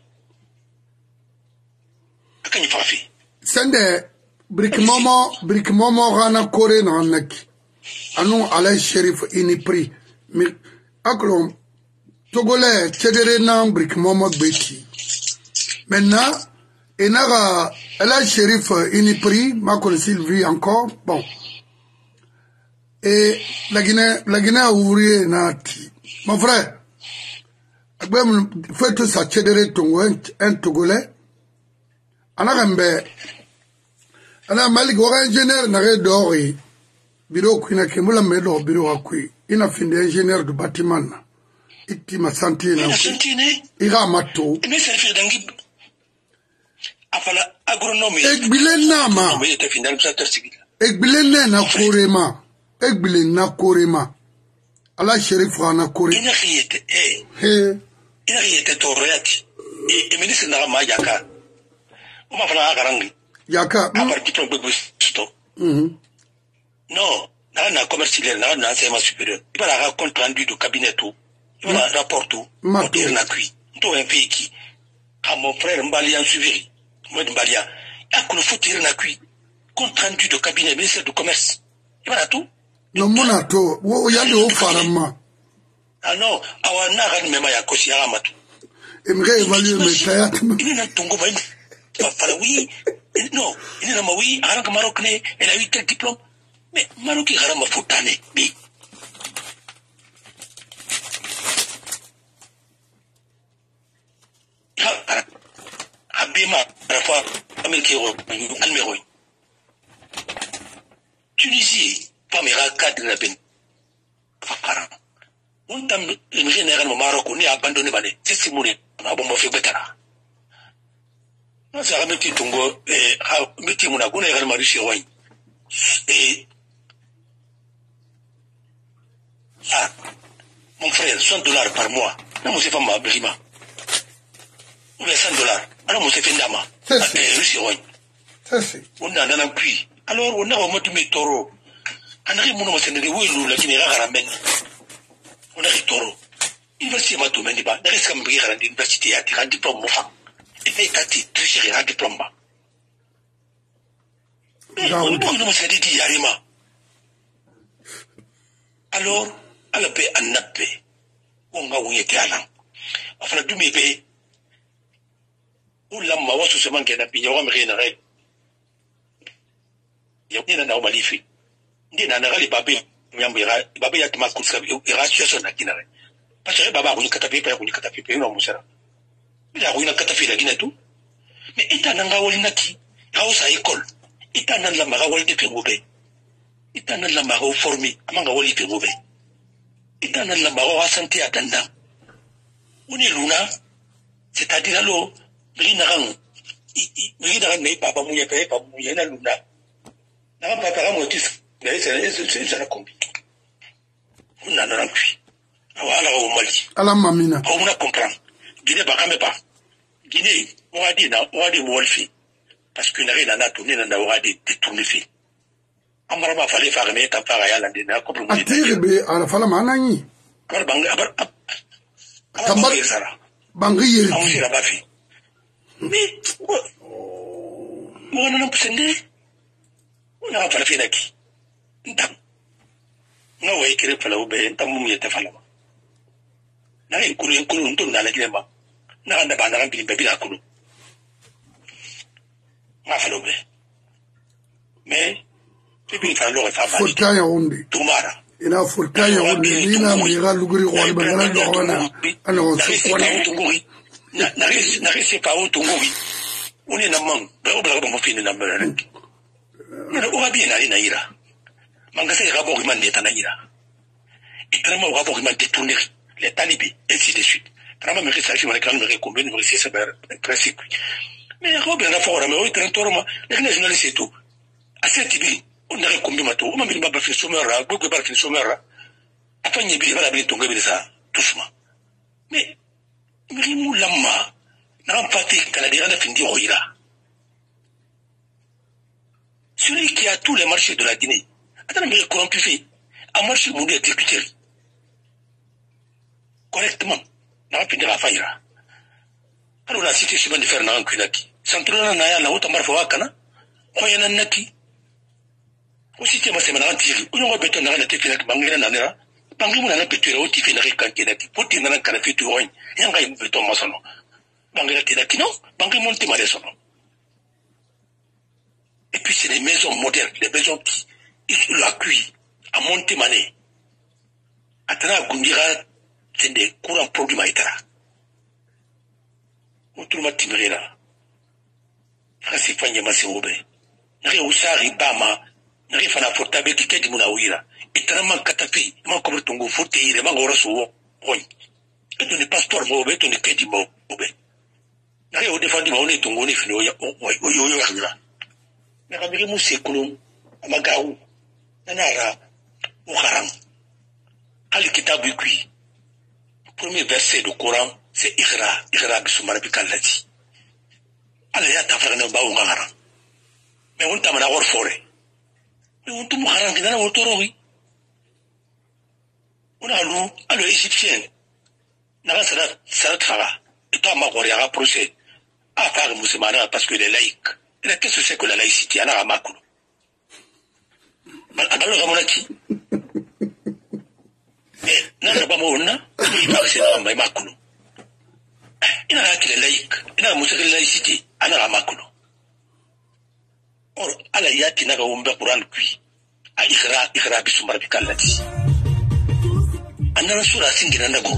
À quand il faut faire? Sende, brick momo, brick momo rana kore na neki. Anu alay shérif inipri. Mi, aklom, togolais, tchedere na brick momo beti. Maintenant, enaga, alay shérif inipri, ma connaît Sylvie encore, bon. Et la Guinée, la Guinée a ouvrier na ti. Mon frère, fais tout ça, tchedere tongo, un togolais. Anagambe, ana malik waka ingénieur nare dori bureau kuina kemula medo bureau akui ina finde ingénieur du bâtiment na iti masanti na ira mato mais ça fait dangi afala agronome ekbile na ma ekbile na korema ekbile na korema ala shérif ana kore ina khiyete eh he ina khiyete torati e ministre na ma yaka uma fala garangi yaka a partir de Begusto. Mhm. Non, n'a na commercial, n'a na enseignement supérieur. Il va la compte rendu du cabinet tout. Il va la rapport tout. Pour dire na kui. Tout un pays qui, à mon frère Mbalian suivi, moi Mbalia, il a qu'on faut tirer na kui. Compte rendu du cabinet ministère du commerce. Il va la tout. Non mona to, wo yande o farama. Ah non, awa na ran mema ya kosi ya amatu. Aimerait évaluer mes théâtres. Il n'a tongo ba. Oui, non, il n'a pas oui, Arak Marocain, elle a eu quel diplôme? Mais Maroc est Haram Foutane, oui. Abima, à la fois, Américain, Alméroï. Tunisie, pas mes racades de la peine. On t'a une générale au Maroc, on est abandonné, c'est Simoune, on bon fait Betara. Non, c'est un petit tongo, et un petit monagone et un mari chez Roy. Et. Ah, mon frère, cent dollars par mois. Non, c'est pas ma brima. Ou bien cent dollars. Alors, moi, c'est fait d'ama. C'est ça. On a un puits. Alors, on a au moins du métoro. On a mon nom, c'est le Willou, la Guinée Ramen. On a le taureau. Université Matomani, n'a rien qu'à m'ouvrir à l'université à tirer un diplôme. Et fait tati, tricher un diplôme. Mais on ne s'est dit, Yarima. Alors, à la paix, à la paix, on a oublié Galan. Enfin, du mépé. On l'a mawa sous ce manque d'un pays, on a rien à règle. Il y a un homme malifié. Il y a un râle babé, babé y'a ma course, il y a situation à Guinée. Parce que Baba, on y catapé, on y catapé, non, mon cher. Il a une catapé la Guinée tout. Mais il y a un rawolnaki, house à école. Il y a un marawol de Pérobé. Il y a un maro formé, à Mangawoli Pérobé. Il y a un maro à santé à Danda. On est Luna, c'est-à-dire alors, Rinaran, Rinaran n'est pas mouillé, pas mouillé, na Luna. N'a pas par un motif, mais c'est un combi. On a un puits. Alors, au Mali. Ala mamina. On a compris. Guinée, pas comme pas. Guinée, on a dit, on a dit, Wolfi. Parce que n'a rien à tourner, on a dit, détourner fait. On m'a pas fallu faire mes tapes à la Dina, comme on dit. Attiré, à la fala manani. Alors, Banga, Kambar, Bangui, on s'y a pas fait. Mais, on a un peu sendé. On a pas fait d'acquis. Non, oui, qui est pas là, ou bien, t'as mouillé ta femme. N'a rien couru, un couru, on tourne à la Guinée. N'a rien pas un peu de la couru. Ma femme, mais, tu peux faire l'eau et faire mal. Faut y Toumara. Il a faut qu'il y ait Nina, Mira, Lugri, Walbana, Dorana, alors, c'est quoi la Tunguri? N'a rien pas au Tunguri. On est un man, blablabla, mon fils, n'a pas rien. On va bien aller naïra. Mangasa est rapport humain d'État naïra. Et vraiment, au rapport humain détourné, les talibés, ainsi de suite. Vraiment, me reste à me réclamer, combien me reste à faire presque. Mais Robert n'a pas ramé, il est un torma, les journalistes et tout. À cette idée, on a récompensé ma tour, on m'a mis ma fait sommaire, beaucoup de fait sommaire. Après, il y a bien la tomber de ça, doucement. Mais, Mrimou Lama, n'a pas fait qu'à la dernière fin d'Iroïra. Celui qui a tous les marchés de la Guinée, attends, mais comment tu fais? Un marché mondial exécuté. Correctement, n'a pas pu dire à Faïra. Alors, la cité chemin de faire un kunaki. Santrona Naya, la haute marfawakana, Koyana Naki. Aussi, tu m'as semé un tir. On va béton dans la tête de Bangla Nana. Bangla n'a pas pu au tif et n'a rien qu'un pour tenir un canapé de Rouen. Et un gars béton maçon. Bangla Tinakino, Bangla Monte Maresono. Et puis, c'est les maisons modernes, les maisons qui, ils l'ont cuit, à Montemane. À Tana Gundira, c'est des courants produits maïtara. On trouve ma timbrera. Francis Fanya Maseobe. N'arrive au Sari Bama, n'arrive à la Fortabe qui est du Mounawira. Et Tanaman Katapi, man comme ton go forte, il est mangora sous Roy. Et tu n'es pas store Mobe, tu n'es qu'à du Mobe. N'arrive au défendu Maone, ton go n'est fini, oyo. Nakabiri musekulu amagawu nanara uharam hali kitabu ikui premier verset du Coran c'est Iqra Iqra bisumara bikallati ala ya tafarana bawu ngara mais on tamana wor fore mais on tumu haram kidana wotorowi on a lu alo égyptien naka sara sara tfara et toi ma gori aga procès à faire musulmana parce que les laïcs. Qu'est-ce que c'est que la laïcité? Alors, à Makulu. Alors, à mon avis. Mais, n'a pas mon nom, il va rester dans ma Makulu. Il n'a que les laïcs. Il n'a pas de laïcité. Alors, à Makulu. Or, à la yati n'a pas de Coran cuit. À Iqra, Iqra, Bisumar Bikalati. À n'a pas de Singina Nago.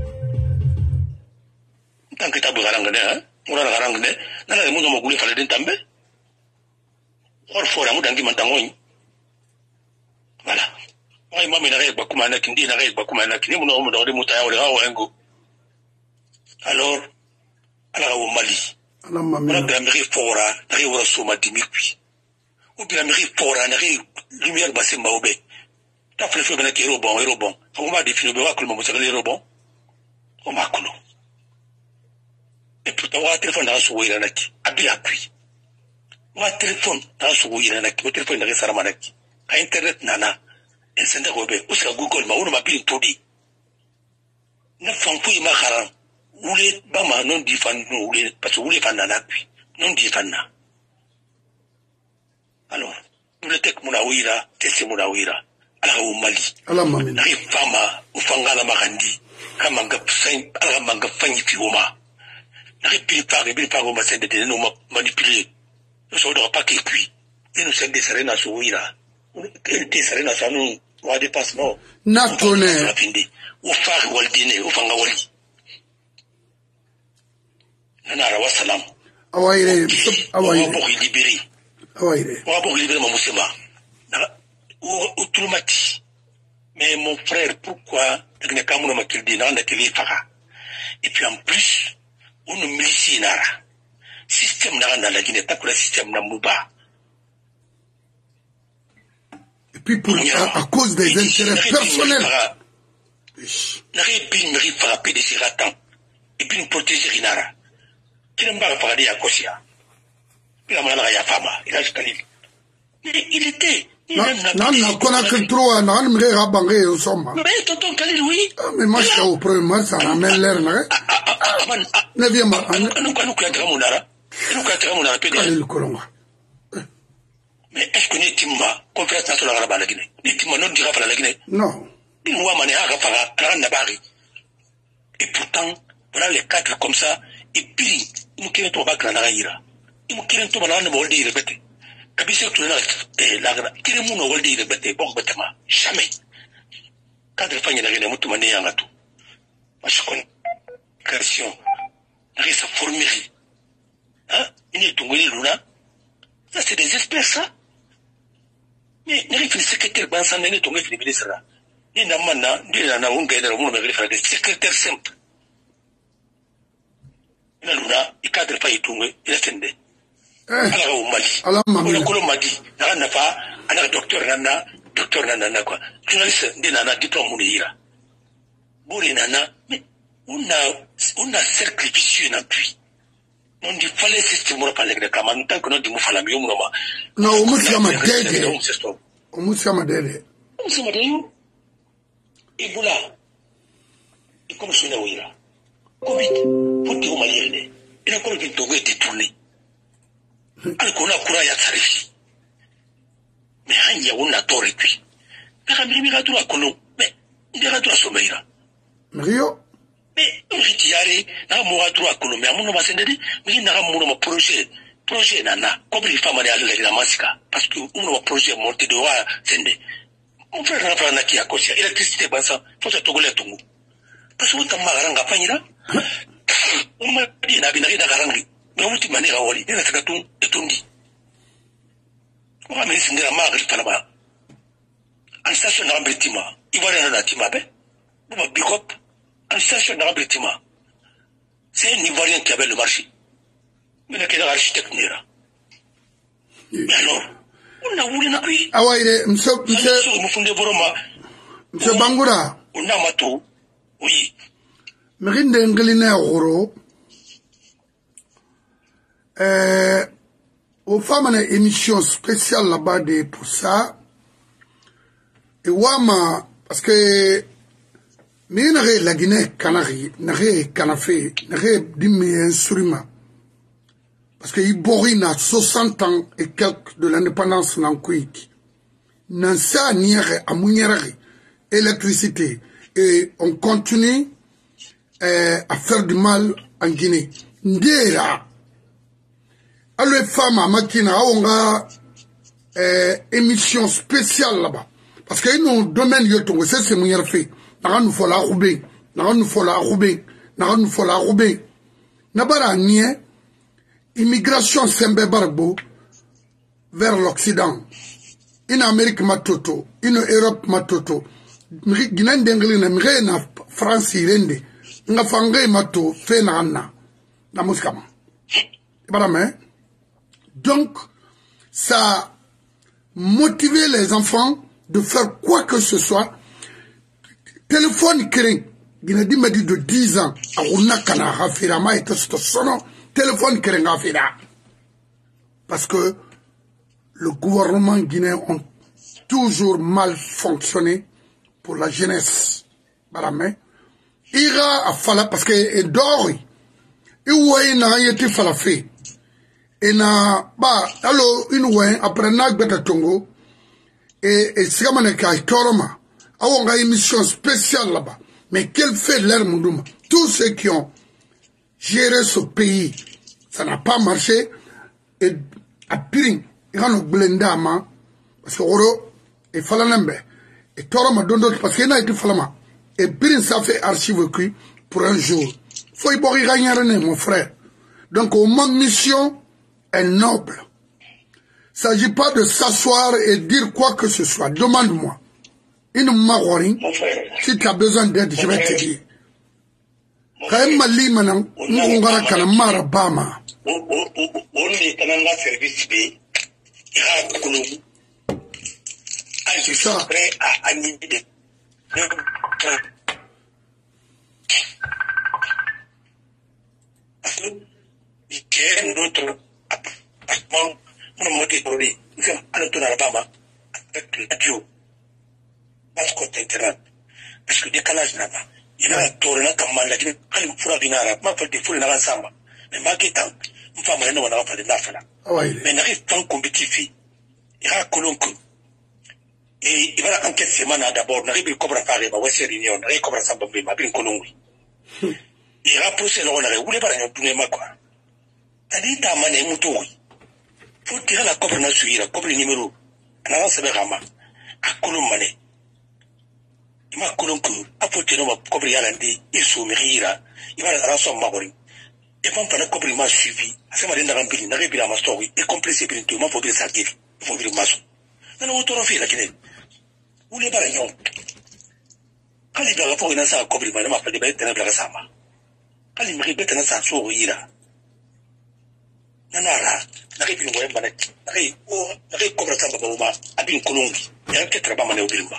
Tant que tu as besoin de hein? On a la langue, n'a pas de monde à Mogul, fallait d'un tambe. Or for amu dangi mantangoy voilà ay mami na rek bakuma na kindi na rek bakuma na kindi muno mo dawde mutaya wala wa wengo alors ala o Mali ala mami na bramiri fora na ri wora soma dimikwi o bramiri fora na ri lumière basse maobe ta fle fle na kero bon ero bon on va définir be wa kulmo mo sagale ero bon o makulo et pourtant wa téléphone na so wira naki abi appui wa téléphone ta su yira na ki téléphone na sara manaki a internet nana en senda ko be usa google ma uno ma bi todi na fanku ma kharan wule ba ma non di fan no wule parce que wule fan nana puis non di fan na alors bibliothèque munawira tesi munawira ala o mali ala mami na fama ufangala makandi kama ngapsain ala manga fanyi fioma na bi pare bi pare ma sende de no manipuler no so do pas que puis et nous sommes des serena souira des serena ça nous wa dépassement na tone o fare waldine o fanga wali nana ra wassalam awaire awaire wa pour libérer awaire wa pour libérer mon musulman ou tout le mati. Mais mon frère, pourquoi et puis en plus, on nous milicie nara. Système nara dans la Guinée, pas que le système n'a mouba. Et puis pour, à, à cause des intérêts personnels. N'arrive pas de me frapper des siratans. Et puis nous protéger Rinara. Qui n'aime pas parler à Kosia. Il a mal à la femme. Il a jusqu'à l'île. Il était. Non, non, qu'on a que trop, non, on me rabangue au sommet. Mais tonton Khalil, oui. Mais moi, je suis au premier mois, ça ramène l'air, non? Ne viens pas. Nous, nous, nous, nous, mais est-ce que nous timba conférence nationale à la Guinée? Nous timba non dira pas la Guinée? Non. Nous voyons mané à Gafara, à Nabari. Et pourtant, voilà les cadres comme ça, et puis, nous qui sommes pas grands à Ira. Nous qui sommes pas dans le monde répété. Kabisa tu n'as la qui est mon rôle de répéter bon bâtiment. Jamais. Cadre fanya la Guinée, mutu mané à Gatou. Parce qu'on, création, n'a sa formerie. Hein? Il est tombé luna. Ça, c'est des espèces, ça. Mais, il y a des secrétaires, ben, ça, il y a des ministres, là. Il y a des gens qui ont des secrétaires simples. Il y a des gens qui ont des secrétaires il a tendé. Alors, au Mali. Alors, maman. On m'a dit, il n'y a pas, il y a un docteur, nana, docteur, nana, quoi. Journaliste, il y a un diplôme, il y a. Bouré, nana, mais, on a, on a cercle vicieux, en appui. Non, il fallait système pour parler de Kaman, tant que nous disons fallait mieux, non, non, on m'a dit à ma dede. On m'a dit à ma dede. On m'a dit, et voilà, et comme je suis là, Covid, pour dire au Malien, il a encore une tournée détournée. Alors qu'on a couru à Yatsarifi. Mais il y a un acteur et puis. Mais il y a un acteur à Kono, mais il y a un acteur à Someira. Rio. Mais on dit qu'il y a un droit à Colombie, mais on va se dire, mais il y a un projet, projet nana, comme les femmes à la Masika, parce que on a un projet monté de roi, c'est mon frère n'a pas qui a causé l'électricité, ben ça, faut se tourner tout. Parce que on t'a marranga panira, on m'a dit, n'a bien d'agarangi, mais on t'a mané à Wally, il y a un gâteau et tout dit. On va me dire à Marguerite Panama. En station d'un bâtiment, il va y avoir un bâtiment, on va big up. En station d'un bâtiment, c'est un Ivoirien qui avait le marché. Mais il y a un architecte. Mais alors, on a voulu n'appuyer. Ah ouais, monsieur, monsieur, monsieur Bangoura. On a matou, oui. Mais il y a un galiné euro. Euh, aux femmes, une émission spéciale là-bas pour ça. Et Wama, parce que, mais il y a la Guinée Canari, il y a Canafé, il y a Dimi Insurima. Parce qu'il y a soixante ans et quelques de l'indépendance dans le Kouik. Il y a une électricité. Et on continue euh, à faire du mal en Guinée. Ndera. Alors les femmes à Makina, on a une émission spéciale là-bas. Parce qu'il y a un domaine, c'est ce que fait. N'a nous faut la rouber, n'a nous faut la rouber, n'a nous faut la rouber. N'a pas rien, immigration sembe barbo vers l'Occident. In Amérique matoto, in Europe matoto. Guinée d'Anglais n'a rien na France irende. N'a fangé mato fait na anna. Na muskama. Barame. Donc, ça a motivé les enfants de faire quoi que ce soit. Téléphone kering, il a dit me dit de dix ans, à Ouna Kana Hafira, ma et sono, téléphone kering Hafira. parce que le gouvernement guinéen ont toujours mal fonctionné pour la jeunesse. Baramé. Ira a fala parce que e dori. Iwe na yeti fala fe. Et na ba allo inwe après na gbeta tongo et et sigamane ka toroma. Awonga émission spéciale là-bas. Mais quel fait l'air moudouma? Tous ceux qui ont géré ce pays, ça n'a pas marché. Et à Piring, il y a un blendama. Parce que Oro, et Falanembe, et Toroma Dondo, parce qu'il y a été Falama. Et Piring, ça fait archive cuit pour un jour. Faut y boire gagner, mon frère. Donc, au moins, mission est noble. Il ne s'agit pas de s'asseoir et dire quoi que ce soit. Demande-moi. Une marorin, si tu as besoin d'aide, je vais te dire. Quand même, Mali, maintenant, on va faire un marabama. C'est ça. Parce que décalage là-bas, il va tourner comme mal, il va le fourrer d'une arabe, ma fête de fourrer dans l'ensemble. Mais ma guettant, une femme n'a pas fait de l'affaire. Mais n'arrive pas en compétitif. Il va colonque. Et il va enquêter semaine d'abord, n'arrive pas à cobra par les West Réunion, n'arrive pas à s'en bomber, ma bien colongue. Il va pousser le renard, vous voulez pas un tourner ma quoi. T'as dit ta main est moutoui. Faut tirer la cobra na suivre, la cobra numéro. En avant, c'est Berama. À Colombané. Il m'a colonque, à porter nos cobra yalandi, il s'ouvrira, il va la rançon magori. Et quand on a cobra m'a suivi, à ce moment-là, n'a pas pu la mastory, et complexé bientôt, m'a faut bien s'arrêter, il faut bien le maçon. Nan autorofi la Guinée. Où les baragnons? Quand les blagues pour une assaut cobra, madame a fait des bêtes dans la blague sama. Quand les mérites bêtes dans sa sourire. Nanara, n'arrive plus loin, manette. N'arrive, oh, n'arrive cobra samba bauma, a bien colongi. Il y a un quatre rabat mané au bilimba.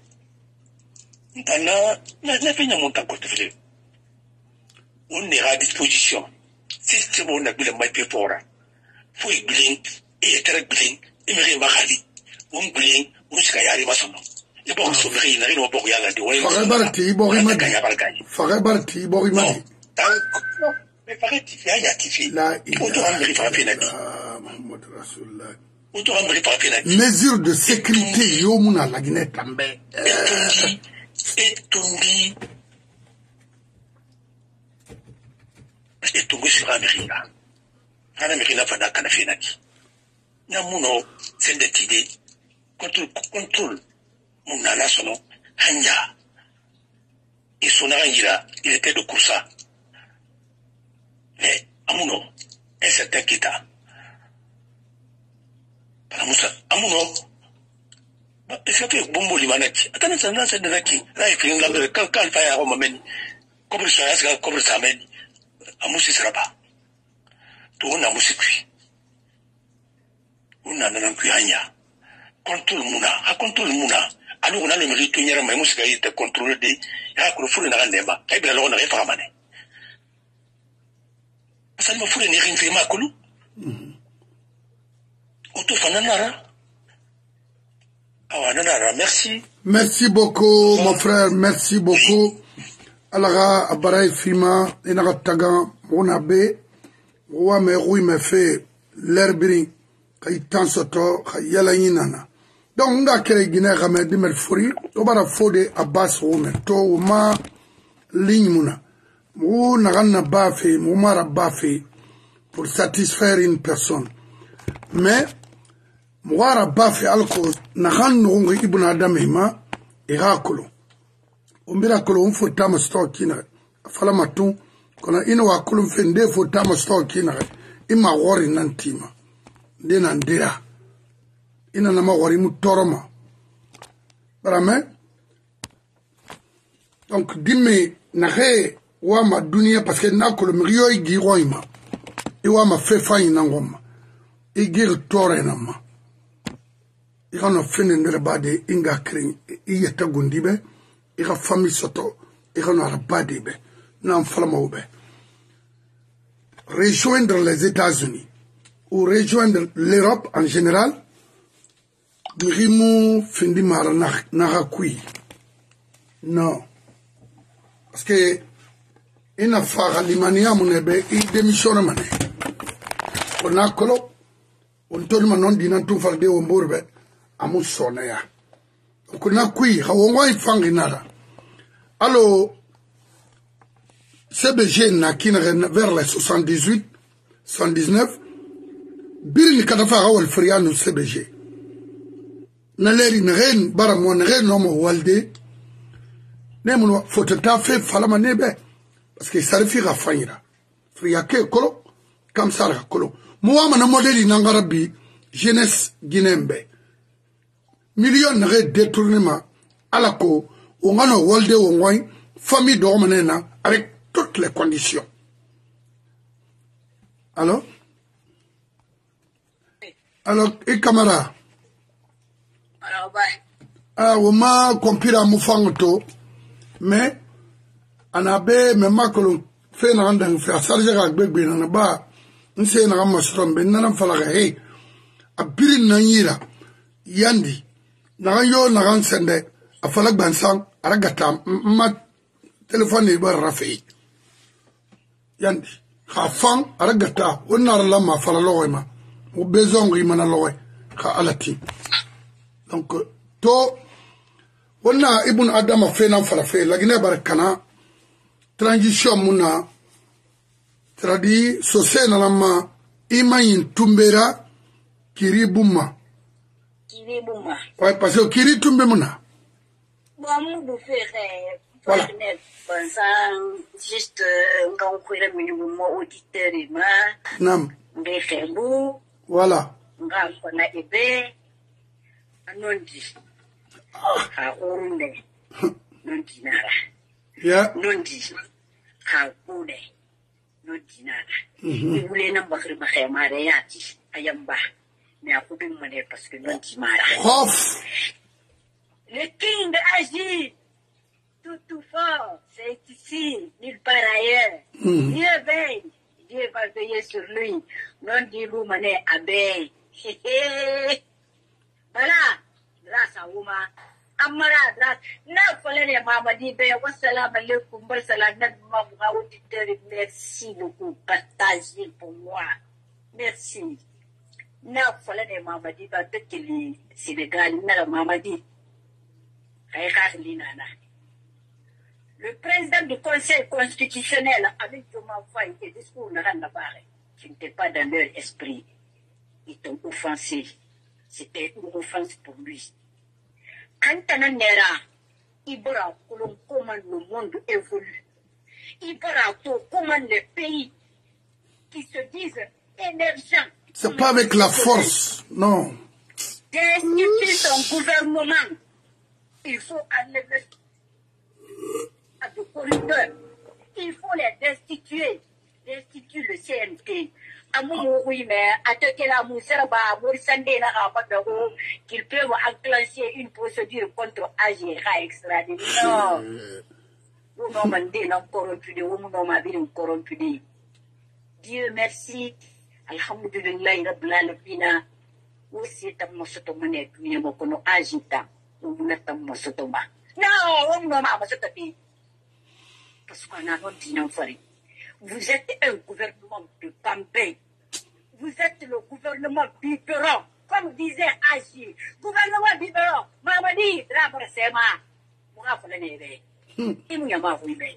N'tana, n'a fait une montagne à côté de on est à disposition. Si c'est bon, on a bien le maïpé pour là. Faut y blink, et très blink, et me rémarrer. On blink, on se caille à l'émason. Et bon, on se n'a rien au bourg yala de ouais. Farabarti, Borimadi. Farabarti, Borimadi. Non, mais Farabarti, il y a qui là, il faut te rendre frappé là. On te rendre frappé là. Mesure de sécurité, Yomuna, la Guinée, També. Et Tumbi. Et Tumbi sur l'Amérique. En Amérique, n'a pas d'Akanafenaki. Namuno, c'est cette idée. Contrôle, contrôle. Mon nana sono, Hanya. Et son arangila, il était de Koussa. Mais, Amuno, un certain Kita. Paramoussa, Amuno. Il fait que Bombo Limanaki. Attendez, c'est un de Naki. Là, il fait une langue de quand il fait un romain. Comme ça, comme ça, mais Amoussi sera pas. Tout on a Moussi cuit. On a un cuihanya. Contrôle Mouna, à contrôle Mouna. Alors on a le mérite de mais Moussi a été contrôlé de. Il a qu'on fout le Narandema. Et bien, alors on a pas ramené. Ça me fout les nérines de ma colou. Auto Fananara. Merci. Merci beaucoup, mon frère. Merci beaucoup. Alara Abaray Fima, Enarataga, Monabe, Ouame Rui me fait l'herbiri, Kaitan Soto, Yalayinana. Donc, on a créé Guinée Ramé de Melfuri, on va fode Abbas Rome, To Ma Lignmuna, Mou Narana Bafi, Moumara Bafi, pour satisfaire une personne. Mais, Mouara Bafi Alko, Nahan Nungi Ibn Adamima, Irakolo. Umbira kolo mfo tama store kina fala matu kona ina wa kolo mfende fo tama store kina ima wori nantima dena ndira ina na ma wori mu toroma barame donc dimme na he wa ma dunia parce que na kolo mriyo igi roima e wa ma fe fa ina ngoma igir tore na ma ikano fene ndere bade inga kring iyeta gundibe il y a famille soto, il y a un badebe, non flammaube. Rejoindre les États-Unis ou rejoindre l'Europe en général, Mirimu Findi Mara Narakui. Non. Parce que il a fait l'Imania Munebe, il démissionne mané. On a colo, on tourne maintenant d'inantou falde au Mourbe, à Moussonea. On a qui, Hawaii Fanginara. Alors, C B G n'a qu'une vers les soixante-dix-huit, soixante-dix-neuf, Bill Kadafa Rawal Friano C B G. Naleri Nren, Baramon Ren, Nomo Walde, Nemono, faut te taffer, Falama Nebe, parce que ça refuse à Fayra. Friake Kolo, comme ça, Kolo. Mouamana modèle Nangarabi, jeunesse Guinembe. Millions de détournements à la co, on a no Walde au moins, famille d'Omanena, avec toutes les conditions. Alors? Alors, et camarade? Alors, ouais. Ah, on m'a compris à Moufangoto, mais, on a bé, mais ma colon, fait un rendez-vous, fait un sargent à bébé, on a bas, on s'est un ramasson, ben, n'en fallait, hey, a birin nanira, yandi, n'ayo, n'aran sende, a falak bansang, aragata, ma téléphone est bar rafé. Yandi, ha fang, aragata, on n'a la ma falaloema, ou besoin, rimana loe, ha alati. Donc, to, on a ibn Adam a fait nan falafé, la Guinée barakana, transition muna, tradi, sosé nanama, imayin tumbera, kiri bouma. Kiri bouma. Ouais, parce que kiri tumbe muna. Bon, nous faire, voilà. Pensant, juste, quand on courait le minimum auditeur, Nam. on fait beau. Voilà. On a ébé. Non dit. Ha orunde. Non dit nada. Yeah. Non dit. Ha oude. Non dit nada. Il voulait n'en bakri bakri mariati. Ayamba. Mais à couper mon nez parce que non dit mara. Off. Le king agit. Tout tout fort. C'est ici. Nulle part ailleurs. Dieu veille. Dieu va veiller sur lui. Non dit l'eau mané abeille. Hé hé. Voilà, grâce à Ouma. Amara, grâce. N'a pas les mamadi, ben, wassalam alaikum, wassalam, n'a auditeur, merci beaucoup, partagez pour moi. Merci. N'a pas les mamadi, ben, peut-être que les Sénégal, n'a mamadi. Le président du Conseil constitutionnel, avec Thomas Faye, et discours n'a rien à voir, qui n'était pas dans leur esprit. Ils t'ont offensé. C'était une offense pour lui. Quand on nera, il verra comment le monde évolue. Il verra comment les pays qui se disent émergents. C'est pas avec la force, non. Destituer son gouvernement. Il faut enlever à de corridors. Il faut les destituer. Destituer le C N T. Oui, mais à te que la Mousserba, Moussandé n'a pas de haut, qu'ils peuvent enclencher une procédure contre A G R extradé. Non. Vous n'en mandez non corrompu, vous n'en m'avez corrompu. Dieu merci. Alhamdulillah, Rabbil Alamin. Aussi, t'as mon sotomane, puis mon kono agita, ou vous n'êtes pas mon sotoma. Non, on n'a pas sotopi. Parce qu'on a non dit non faré. Vous êtes un gouvernement de Pampé. Vous êtes le gouvernement biberon, comme disait Agir. Gouvernement biberon. Mamadi, Drabar Sema. Moura Folanere. Il n'y a pas voulu.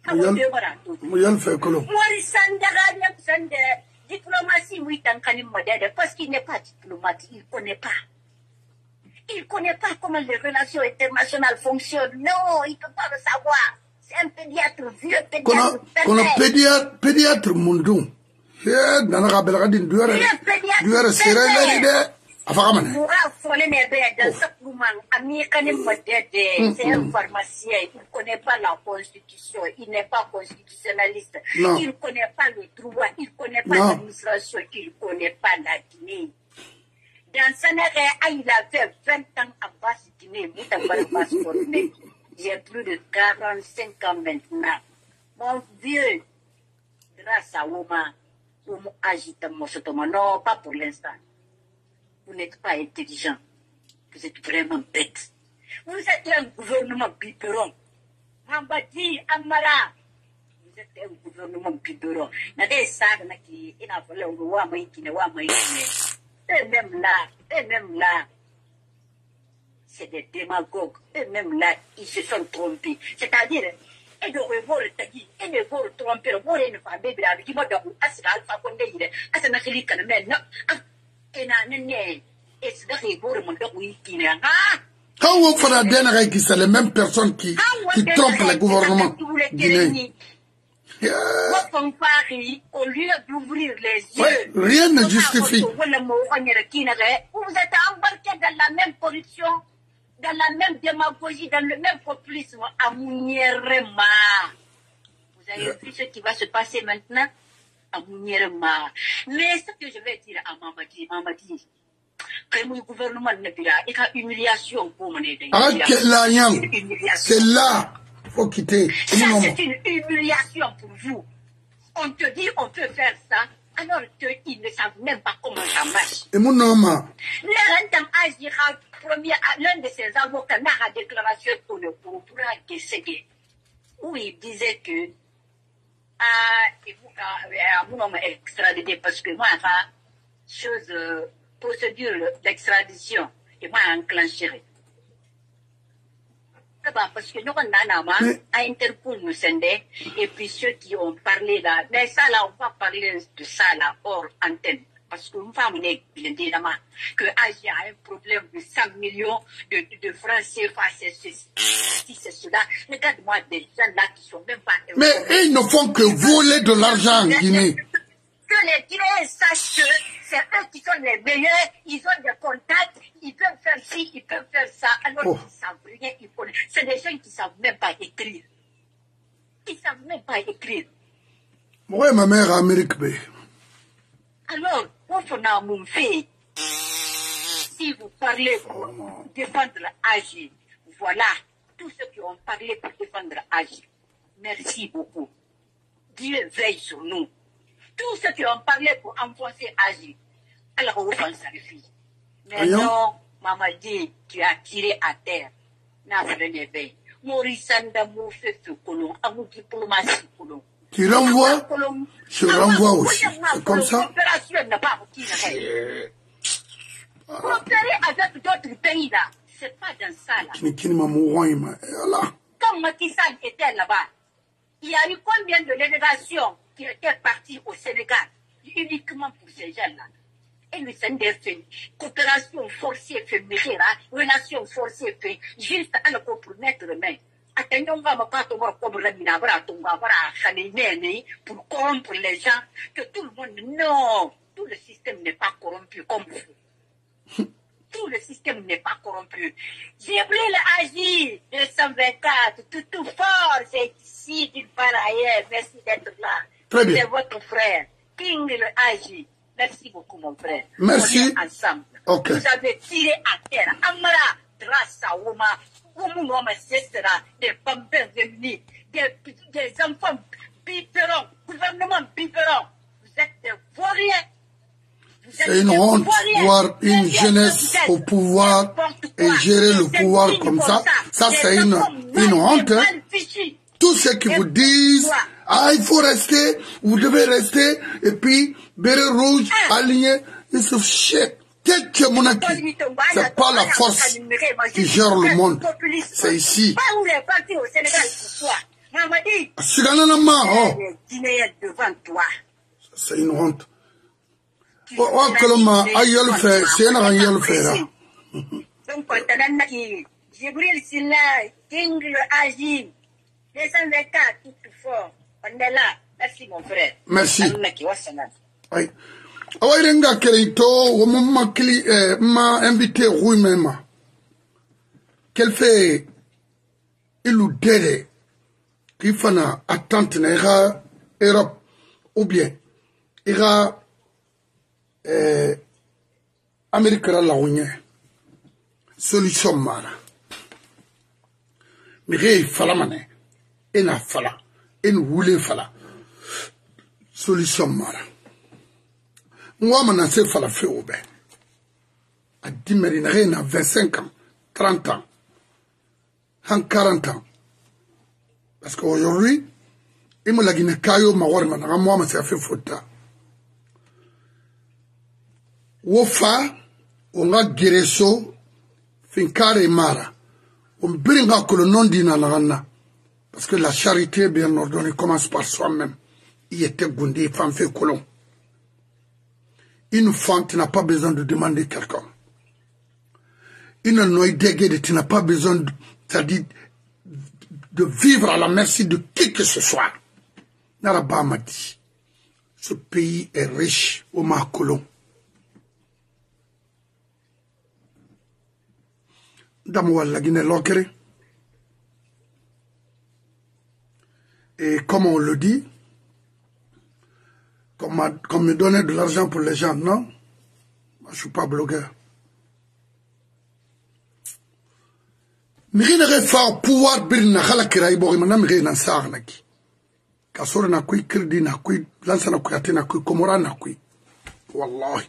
Mouyal fait colo. Maurice Sandara, Sande, diplomatie, oui, tant qu'un modèle, parce qu'il n'est pas diplomate, il ne connaît pas. Il ne connaît pas comment les relations internationales fonctionnent. Non, il ne peut pas le savoir. C'est un pédiatre vieux, pédiatre. Qu'on a pédiatre, pédiatre mondou. Yeah, dans la rabelle, radine, du R. Du R, c'est l'idée. Afamane. Moura Folanere, dans ce moment, américain modèle, c'est un pharmacien. Il ne connaît pas la constitution. Il n'est pas constitutionnaliste. Non. Il ne connaît pas le droit. Il ne connaît pas l'administration. Il ne connaît pas la Guinée. Dans Sanaré, il a fait vingt ans à basse Guinée. J'ai plus de quarante-cinq ans maintenant. Mon vieux, grâce à Ouma, Vous agitez mon château. Non, pas pour l'instant. Vous n'êtes pas intelligent. Vous êtes vraiment bête. Vous êtes un gouvernement biberon. Mambadi, Amara. Vous êtes un gouvernement biberon. N'avez ça, qui il a fallu un roi, mais qui ne voit pas. Et même là, et même là, c'est des démagogues. Et même là, ils se sont trompés. C'est-à-dire, et de revoir le tagi, et de voir le tromper, voir une femme, bébé, avec qui m'a donné, à ce alpha qu'on est, à ce n'a qu'à le mettre, non, et n'a n'est, et c'est de revoir mon dog, oui, qui n'est, ah! Quand vous faites la dernière qui c'est les mêmes personnes qui, qui trompent le gouvernement guinéen. Au lieu d'ouvrir les yeux, ouais, rien ne justifie. Vous êtes embarqué dans la même corruption, dans la même démagogie, dans le même populisme. Amounierema. Vous avez vu ce qui va se passer maintenant? Amounierema. Mais ce que je vais dire à Mamadi, Mamadi, que le gouvernement ne dira, il y a une humiliation pour mon aide. Ah, c'est là, Yang. C'est là. Faut quitter. Ça, c'est une humiliation pour vous. On te dit, on peut faire ça, alors qu'ils ne savent même pas comment ça marche. Et mon nom, l'un de ses avocats n'a pas déclaration pour le pour décéder, où il disait que, ah, mon nom est extradité parce que moi, chose, procédure d'extradition, et moi, enclenché. Parce que nous, on a à Interpol nous scindait, et puis ceux qui ont parlé là, mais ça là, on va parler de ça là, hors antenne. Parce que nous femmes, évidemment, que A G a un problème de cent millions de, de francs C F A, c'est ceci, c'est cela. Regarde-moi des gens là qui sont même pas. Mais ils ne font que voler de l'argent en Guinée. Que les Guinéens sachent que c'est eux qui sont les meilleurs, ils ont des contacts, ils peuvent faire ci, ils peuvent faire ça, alors oh. Ils ne savent rien, ils connaissent. C'est des gens qui ne savent même pas écrire. Ils ne savent même pas écrire. Moi, ma mère à Amérique B. Alors, on a mon fait. Si vous parlez pour défendre A G, voilà, tous ceux qui ont parlé pour défendre A G, merci beaucoup. Dieu veille sur nous. Tous ceux qui ont parlé pour enfoncer A G, alors on va s'en réfugier. Mais non, maman dit, tu as tiré à terre. N'a pas de l'éveil. Maurice Sandamou fait ce colon, à mon diplomatie colon. Tu renvoies, je renvoie aussi. C'est comme ça. Coopération n'a pas coopérer avec d'autres pays là, c'est pas dans ça là. Quand Macky Sall était là-bas, il y a eu combien de délégations qui étaient parties au Sénégal, uniquement pour ces gens-là. Et le Sénégal fait coopération forcée féminine, relation forcée fait juste à le compromettre main. Attendons, on va pas tomber comme la minabra, tomber pour corrompre les gens, que tout le monde, non, tout le système n'est pas corrompu comme vous. Tout le système n'est pas corrompu. Jibril Agi, deux cent vingt-quatre, tout, tout fort, c'est ici, d'une part ailleurs. Merci d'être là. Très bien. C'est votre frère, King le Agi. Merci beaucoup, mon frère. Merci. On est ensemble. Okay. Vous avez tiré à terre. Amara, Drassa, Oma, Oumouama, Sestra, des femmes réunies, des, des enfants biberons, gouvernement biberon. Vous êtes des vauriens. C'est une honte de voir une jeunesse au pouvoir et gérer le pouvoir comme ça. Ça, c'est une, une honte. Hein. Tous ceux qui vous disent, ah, il faut rester, vous devez rester, et puis, béret rouge, aligné, it's of shit. Tel que Monaki, c'est pas la force qui gère le monde. C'est ici. C'est une honte. Oh, Coloma, aïe, fait, c'est un aïe, fait, là. Donc, quand Jibril Silla, King le Agim, deux cent vingt-quatre, tout fort, on est là. Merci, mon frère. Merci. Oui. Awaïrenga Kelito, au moment qu'il m'a invité, oui, même. Quel fait, il ou délai, qu'il faut attendre, ira, Europe, ou bien, ira, Eh, Amérique la la solution mara mais fala mané ena fala en wule fala solution mara Moi, je suis fait la feu au bain. À dix mérines, à vingt-cinq ans, trente ans, quarante ans. Parce qu'aujourd'hui, il me l'a dit, Kayo, ma war, man, moi, je suis fait faute. Wofa, on a guéresso, finkare mara. On bringa que le nom d'ina la. Parce que la charité bien ordonnée commence par soi-même. Il était goundé, il fait colon. Une femme, tu n'as pas besoin de demander quelqu'un. Une noix déguée, tu n'as pas besoin de, c'est-à-dire, de vivre à la merci de qui que ce soit. Naraba m'a dit, ce pays est riche au colon. Damoual la Guinée l'Okere. Et comme on le dit, comme, comme me donner de l'argent pour les gens, non, moi, je ne suis pas blogueur. Mais il n'y a pas pouvoir de faire des choses, mais il n'y a pas de faire des choses. Kasoro na kui, Kirdi na kui, Lansa na kui, Ate na kui, Komora na kui. Wallahi.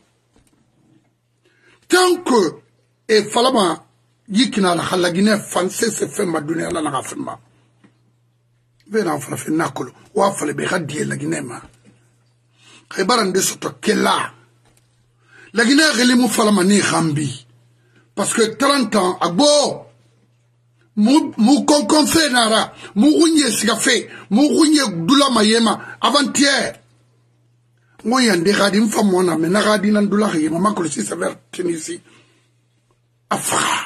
Tant que, et falama, yikina la halagine, fanse se fait ma dunia la na fema. Vena fala fe nakolo, wa fale be radie la Guinée ma. Khaybaran de soto kella. La Guinée reli mu fala mani rambi. Parce que trente ans, agbo, mu mu konkon fe nara, mu unye siga fe, mu unye dula mayema, avant-hier. Moi yande radi mfa mwana, mais na radi nan dula yema, makolo si sa vers Tunisie. Afra.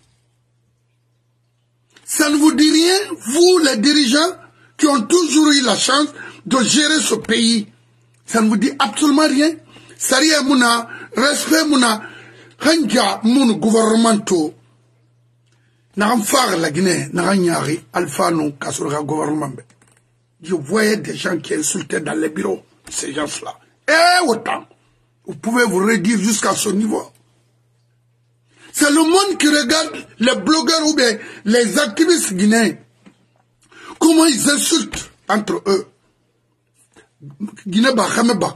Ça ne vous dit rien, vous les dirigeants qui ont toujours eu la chance de gérer ce pays. Ça ne vous dit absolument rien. Saria mouna, respect mouna, hanja moun gouvernementaux. N'aram faire la Guinée, n'aram yari, alpha non, kasura gouvernement. Je voyais des gens qui insultaient dans les bureaux, ces gens-là. Et autant. Vous pouvez vous redire jusqu'à ce niveau. C'est le monde qui regarde les blogueurs ou bien les activistes guinéens. Comment ils insultent entre eux. Guinée ba khameba.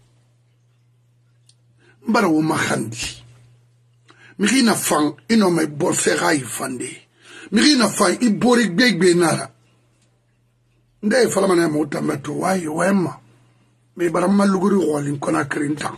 Mbara ou makhandi. Mirina fan ino me bolsera ifande. Mirina fan i borik begbe nara. Ndé fala mané mo tameto way wema. Mais bara maluguri rolin kona krintan.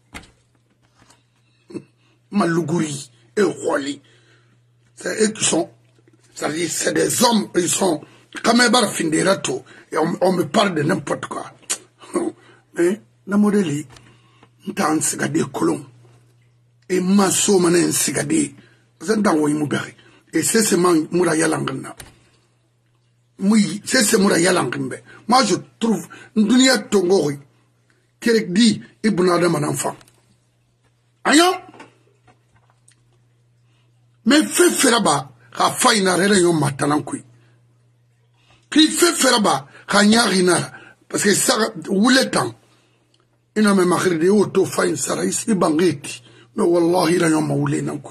Maluguri et Roli. C'est eux qui sont, c'est des hommes, ils sont, comme un bar fin de rato, et on, on me parle de n'importe quoi. Mais, la modèle, n'tan sigade colon, et maso manen sigade, c'est dans où il m'oubère, et c'est ce man moura yalangana. Oui, c'est ce moura yalangimbe. Moi, je trouve, n'dunia tongori, qui dit, et bonade mon enfant. Ayon? Mais fait feraba, ha faina rele yon matanankui. Qui fait feraba, ha nyarina, parce que ça, ou le temps, il n'a même pas de auto fain sarais, il bangeti, mais wallahi la yon maoulé nankui.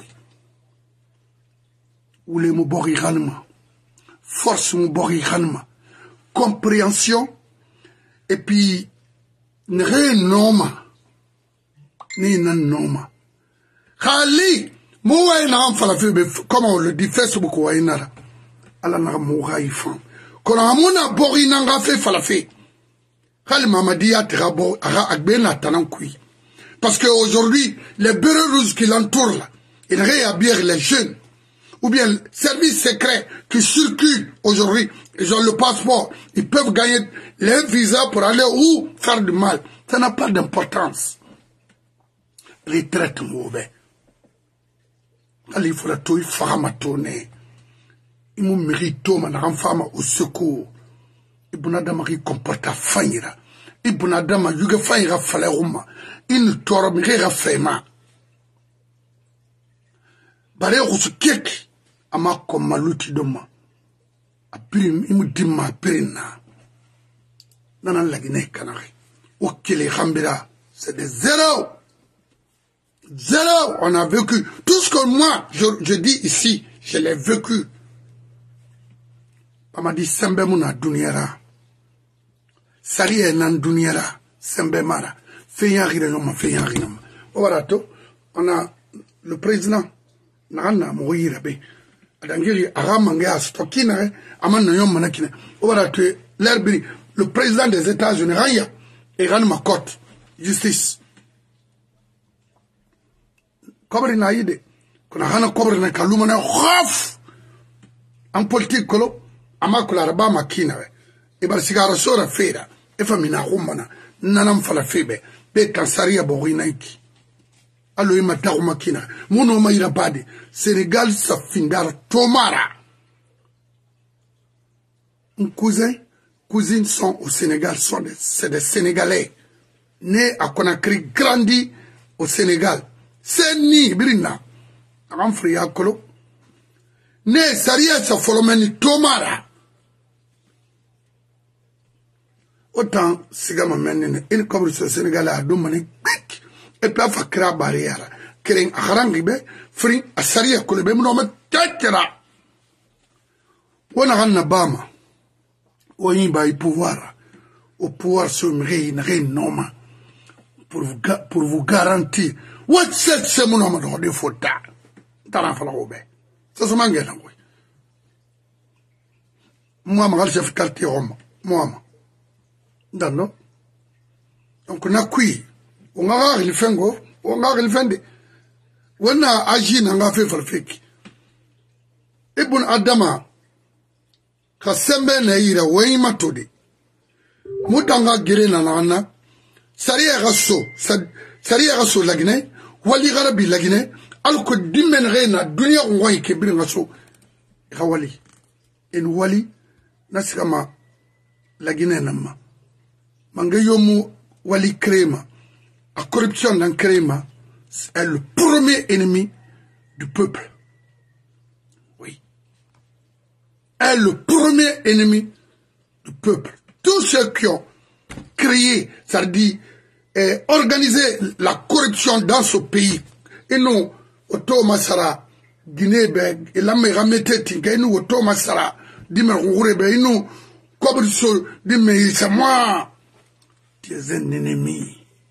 Ou le moubori ranma, force moubori ranma, compréhension, et puis, ne noma, ni nan noma. Khali, Mouaï n'a pas fait, comme on le dit, Facebook ou Aïnara. Allah n'a pas fait. Quand on a boré n'a fait falafé. Khali Mamadi a trabo, a agben tanankoui. Parce qu'aujourd'hui, les bureaux rouges qui l'entourent là, ils réhabillent les jeunes. Ou bien, les services secrets qui circulent aujourd'hui, ils ont le passeport, ils peuvent gagner les visas pour aller où faire du mal. Ça n'a pas d'importance. Retraite mauvais. Il faut la toy fama tourner. Il m'a mérité ma femme au secours. Il m'a damari comporta faïra. Il m'a damari yuga faïra faleruma. Il ne tormira fema. Bare rusukek ama comme maluti doma. A prim il me dit ma perina. Nana la Guinée Canari. Ok les rambira. C'est des zéros. Zéro, on a vécu. Tout ce que moi, je, je dis ici, je l'ai vécu. On m'a dit, Sembe mouna duniera. Sari enan duniera. Sembe mara. fait un rien, fait un rien. Voilà, on a le président, Nana Moïrabe, Adangiri, Aramanga, Stokina, Aman Yom Manakina. Voilà, l'herbe, le président des États-Unis, Raya, et Ran Makot, justice. Kobri Naïde, qu'on a Hana Kobri Nakalumana, Raf, en politique, Kolo, Amakula Raba Makina, et Barsigara Sora Fera, et Famina Rumana, Nanam Falafebe, Be Kansaria Borinaiki. Allo ima tagu makina muno maïra bade Sénégal safindar tomara. Un cousin cousines sont au Sénégal, sont des, c'est des Sénégalais nés à Conakry, grandis au Sénégal. C'est ni birina am fria kolo ne saria sa folomeni tomara. Autant sigama menene il comme ce Sénégalais a domani et puis, il faut créer une barrière. Créer un harangibe, free, a saria kolebe, mon homme, tchèkera. On a un Nabama. On y a un pouvoir. Au pouvoir se réunir, réunir, pour vous, pour vous garantir. What c'est, c'est mon homme, dans des photos. T'as un fala robe. Ça se mange, là, oui. Moi, je suis chef quartier Rome. Moi, d'accord. Donc, on a qui? On a le fengo, on a le fende. On a agi dans la fait farfek. Et bon Adama, Kassembe Naira, Wayma Tode. Moutanga Girena Nana, Saria Rasso, Saria Rasso Lagne, Wali Garabi Lagne, Alco Dimen Rena, Dunia Way Kebrin Rasso, Rawali. En Wali, Nasrama Lagne Nama. Mangayomu Wali Krema. La corruption dans Créma est le premier ennemi du peuple. Oui. Est le premier ennemi du peuple. Tous ceux qui ont créé, ça veut dire, eh, organisé la corruption dans ce pays, et nous, Oto Masara, Guinée, et la Méramete, et nous, Oto Masara, Dimerurebe, et nous, corruption, Dimer, c'est moi. Tu es un ennemi.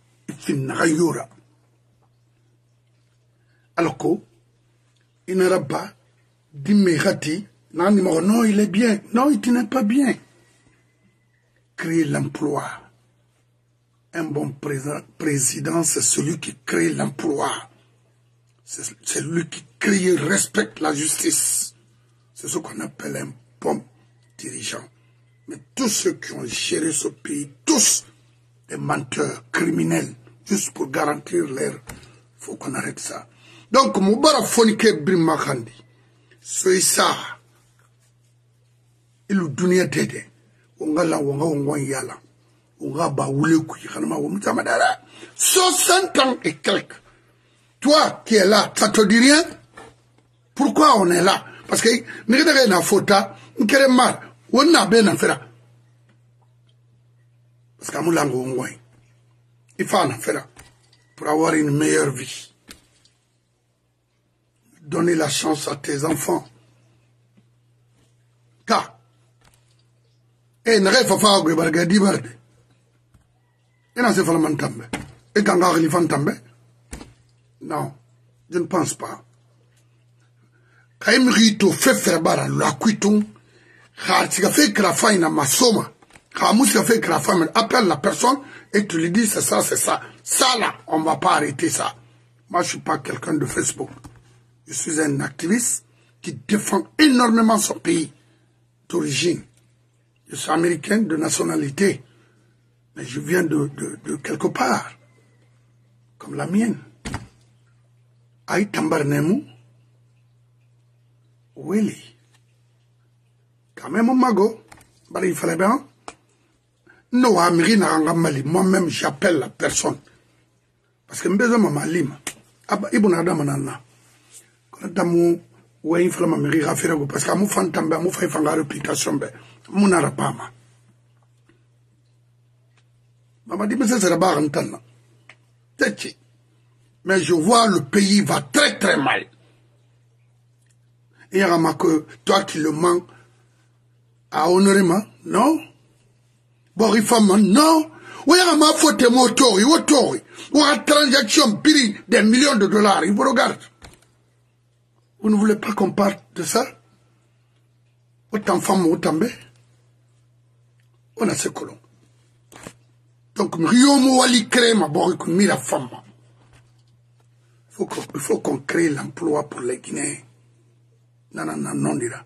Alors que, il n'aura pas d'immédiati, non, il est bien. Non, il n'est pas bien. Créer l'emploi. Un bon président, c'est celui qui crée l'emploi. C'est celui qui crée et respecte la justice. C'est ce qu'on appelle un bon dirigeant. Mais tous ceux qui ont géré ce pays, tous des menteurs, criminels, juste pour garantir l'air. Il faut qu'on arrête ça. Donc, Moubara Fonike Brima Khandi, c'est ça. Il nous donne tête. On va là, on va, on va y aller. On va baouler, soixante ans et quelques. Toi qui es là, ça te dit rien? Pourquoi on est là? Parce que, nous avons une photo, nous avons marre, on a bien à faire. Parce que nous avons un il faut en faire pour avoir une meilleure vie. Donner la chance à tes enfants. Car, et ne rêve pas que Bargadi Barde. Et n'a pas fait le tambe. Et quand on a fait tambe? Non, je ne pense pas. Quand il me fait faire barre, la cuiton, car tu as fait que la faille n'a ma somme. Quand tu as fait que la femme appelle la personne, et tu lui dis c'est ça, c'est ça. Ça là, on ne va pas arrêter ça. Moi, je ne suis pas quelqu'un de Facebook. Je suis un activiste qui défend énormément son pays d'origine. Je suis américain de nationalité. Mais je viens de, de, de quelque part. Comme la mienne. Aïe Tambarnemu. Willy. Quand même, mon mago. Bah, il fallait bien. Non, moi-même, j'appelle la personne. Parce que je besoin de ma lime. Il y a un manana. Quand je suis un femme, je suis un femme. Parce que je suis un femme, je suis une réputation. Je suis un femme. Maman dit, mais ça, c'est la barre en temps. Mais je vois le pays va très très mal. Et il y a que toi qui le manques à honorer, non? Bon, il faut non, Oui, il m'a faut tes motos, il ou à transaction prix des millions de dollars. Il vous regarde. Vous ne voulez pas qu'on parle de ça? Autant femme, autant bé. On a ce colons. Donc, Rio Mouali crée ma borre comme mille femmes. Il faut qu'on crée l'emploi pour les Guinéens. Non, non, non, non, dira.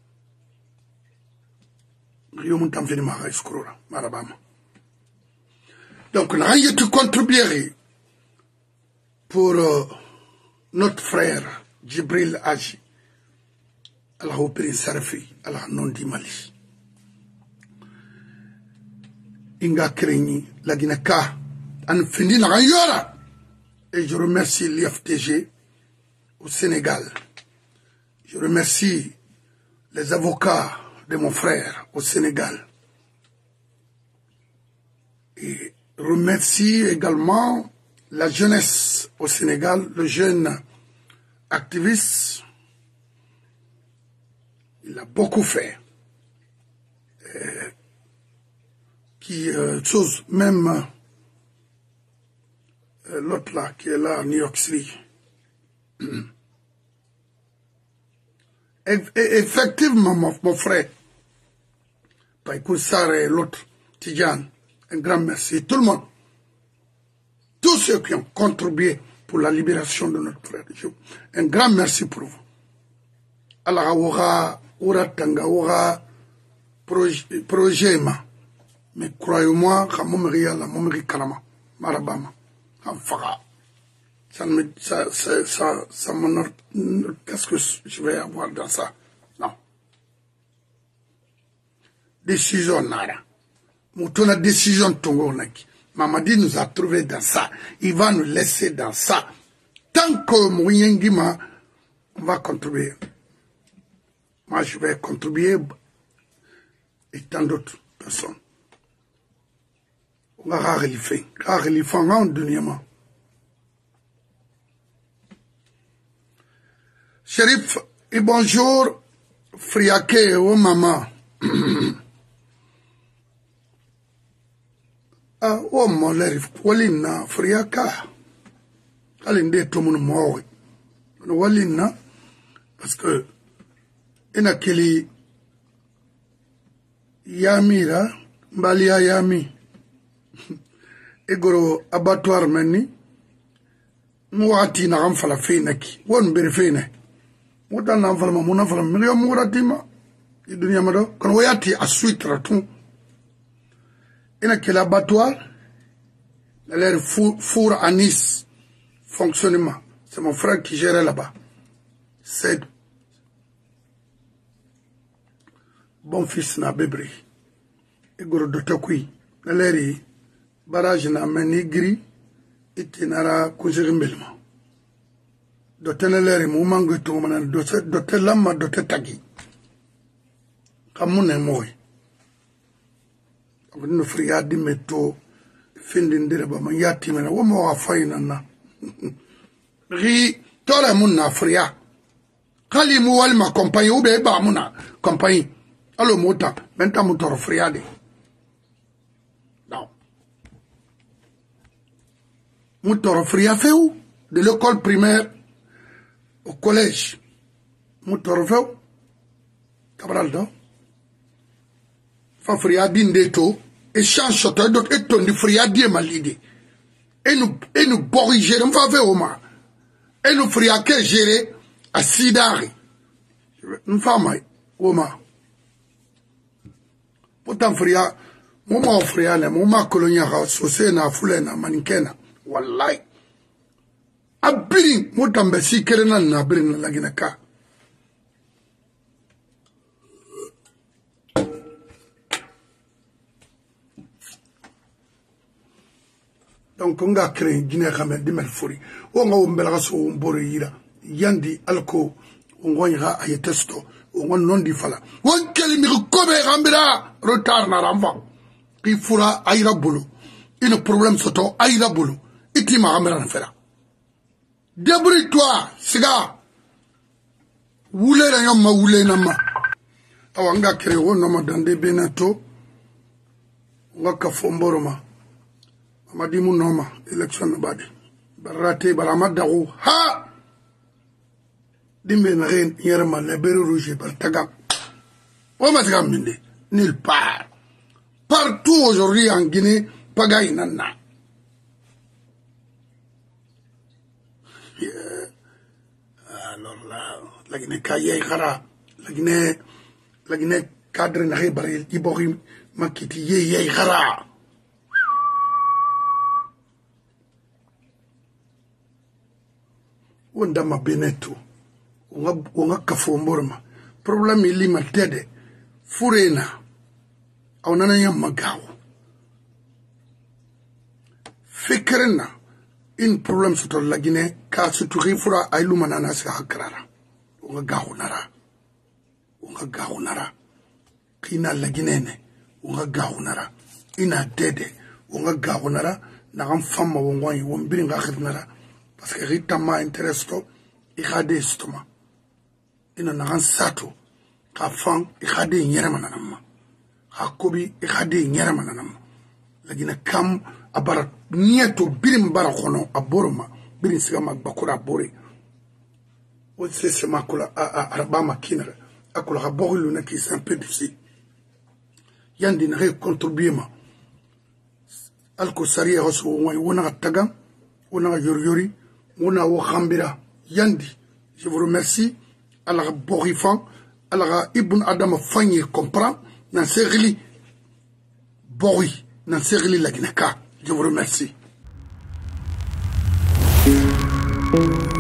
Rio Moutam veni ma escroura, marabama. Donc, on a eu de contribuer pour euh, notre frère Djibril Aji, à la Opérin Sarfi, à la non di Mali. Inga Kreni, la Guineka, en fini la Rayora. Et je remercie l'I F T G au Sénégal. Je remercie les avocats de mon frère au Sénégal. Et remercie également la jeunesse au Sénégal, le jeune activiste. Il a beaucoup fait. Et qui, euh, chose, même euh, l'autre là, qui est là à New York City. Et, et, effectivement, mon, mon frère, Païkoussar et l'autre, Tidjane, un grand merci. Tout le monde, tous ceux qui ont contribué pour la libération de notre frère, un grand merci pour vous. Alors, aura, aura tanga, aura projet, ma. Mais croyez-moi, quand mon mari a la mon mari kalama, marabama, en fara. Ça me, ça, ça, ça, ça m'honore. Qu'est-ce que je vais avoir dans ça? Non. Décision nara. Moutona décision tongo naki. Mamadi nous a trouvé dans ça. Il va nous laisser dans ça. Tant que Mouyengima, on va contribuer. Moi, je vais contribuer et tant d'autres personnes. On va relifer. Relifer en dernièrement. Chérif, et bonjour, Friake, oh maman. Ah, oh mon lérif, Walina, Friaka. Alinde tout le monde mort. Walina, parce que, il a qu'il Yamira, Balia Yami, Egoro abattoir meni, Mouati n'a rien fait la feinaki, one berifene. Moutan n'a pas mon enfant, million mouratima, il dunia mado, quand voyati à suite raton. Il a qu'il abattoir, l'air four à Nice, fonctionnement. C'est mon frère qui gérait là-bas. C'est bon fils na bébri. Et gros de Tokui, l'air barrage na menigri, itinara kuzirimbelma. Dotel l'air moumango toumana, dotel lama dotel tagi. Kamune moi. Nous fria di meto, findin direba, ma yati mena, womo a faina na. Ri, tole muna fria. Kali moual ma compagnie, ou be ba muna compagnie. Allo mota, menta motor fria de. Non. Motor fria fait où? De l'école primaire au collège. Motor fait où? Cabral do. Fa fria dinde to. Et change d'autre d'autres et ton de fria die malide. Et nous, et nous borriger, on va faire au moins. Et nous fria que gérer à Sidari. Nous faisons au moins. Pourtant fria, moi fria, ne moi colonia, saucé na foulé na manikena. Wallahi. Abiri, moi tambesi kerena na abiri na laginaka. Donc on a créé Guinée Khamel de Melfori. On a ombela so ombore yira. Yandi alko on ira ay testo. On non di fala. On kelimi kobe rambira retard na ramba. Ki fura ayra bolo. Il problème soto ayra bolo. Iti ma rambira na fera. Débrouille-toi, siga. Woulé na yama woulé na ma. Awanga créé on a dans des benato. On a kafomboroma. Amadi mu noma election badi barate barama dago ha dimbe na ren yerma le beru rouge par tagam o matagam minde nulle part partout aujourd'hui en Guinée pagaille nana alors là la Guinée kaye khara la Guinée la Guinée cadre na rebari ibori makiti ye ye khara wanda ma beneto unga unga kafo morma problem ili matede furena au nana ya magaw fikrena in problem suto la Guinée ka suto rifura ay lumana na sa hakrara unga gaw nara unga gaw nara kina la Guinée ne unga gaw nara ina dede unga gaw nara na am fama wongoy wombiri nga khirnara parce que ritama interesto ikade istoma ina na sato ka fan ikade nyerema nanama hakobi ikade nyerema nanama lagina kam abara nieto birim bara kono aboroma birim siga magbakura bore o sese makula araba makina akula habolu na ki c'est un peu difficile yandi na contribuer ma alko sariya hoso wona taga wona yoryori wona wo khambira yandi. Je vous remercie. Allah borifan, Allah ibn Adam fanye comprend nan serili bori nan serili la Guinée. Je vous remercie.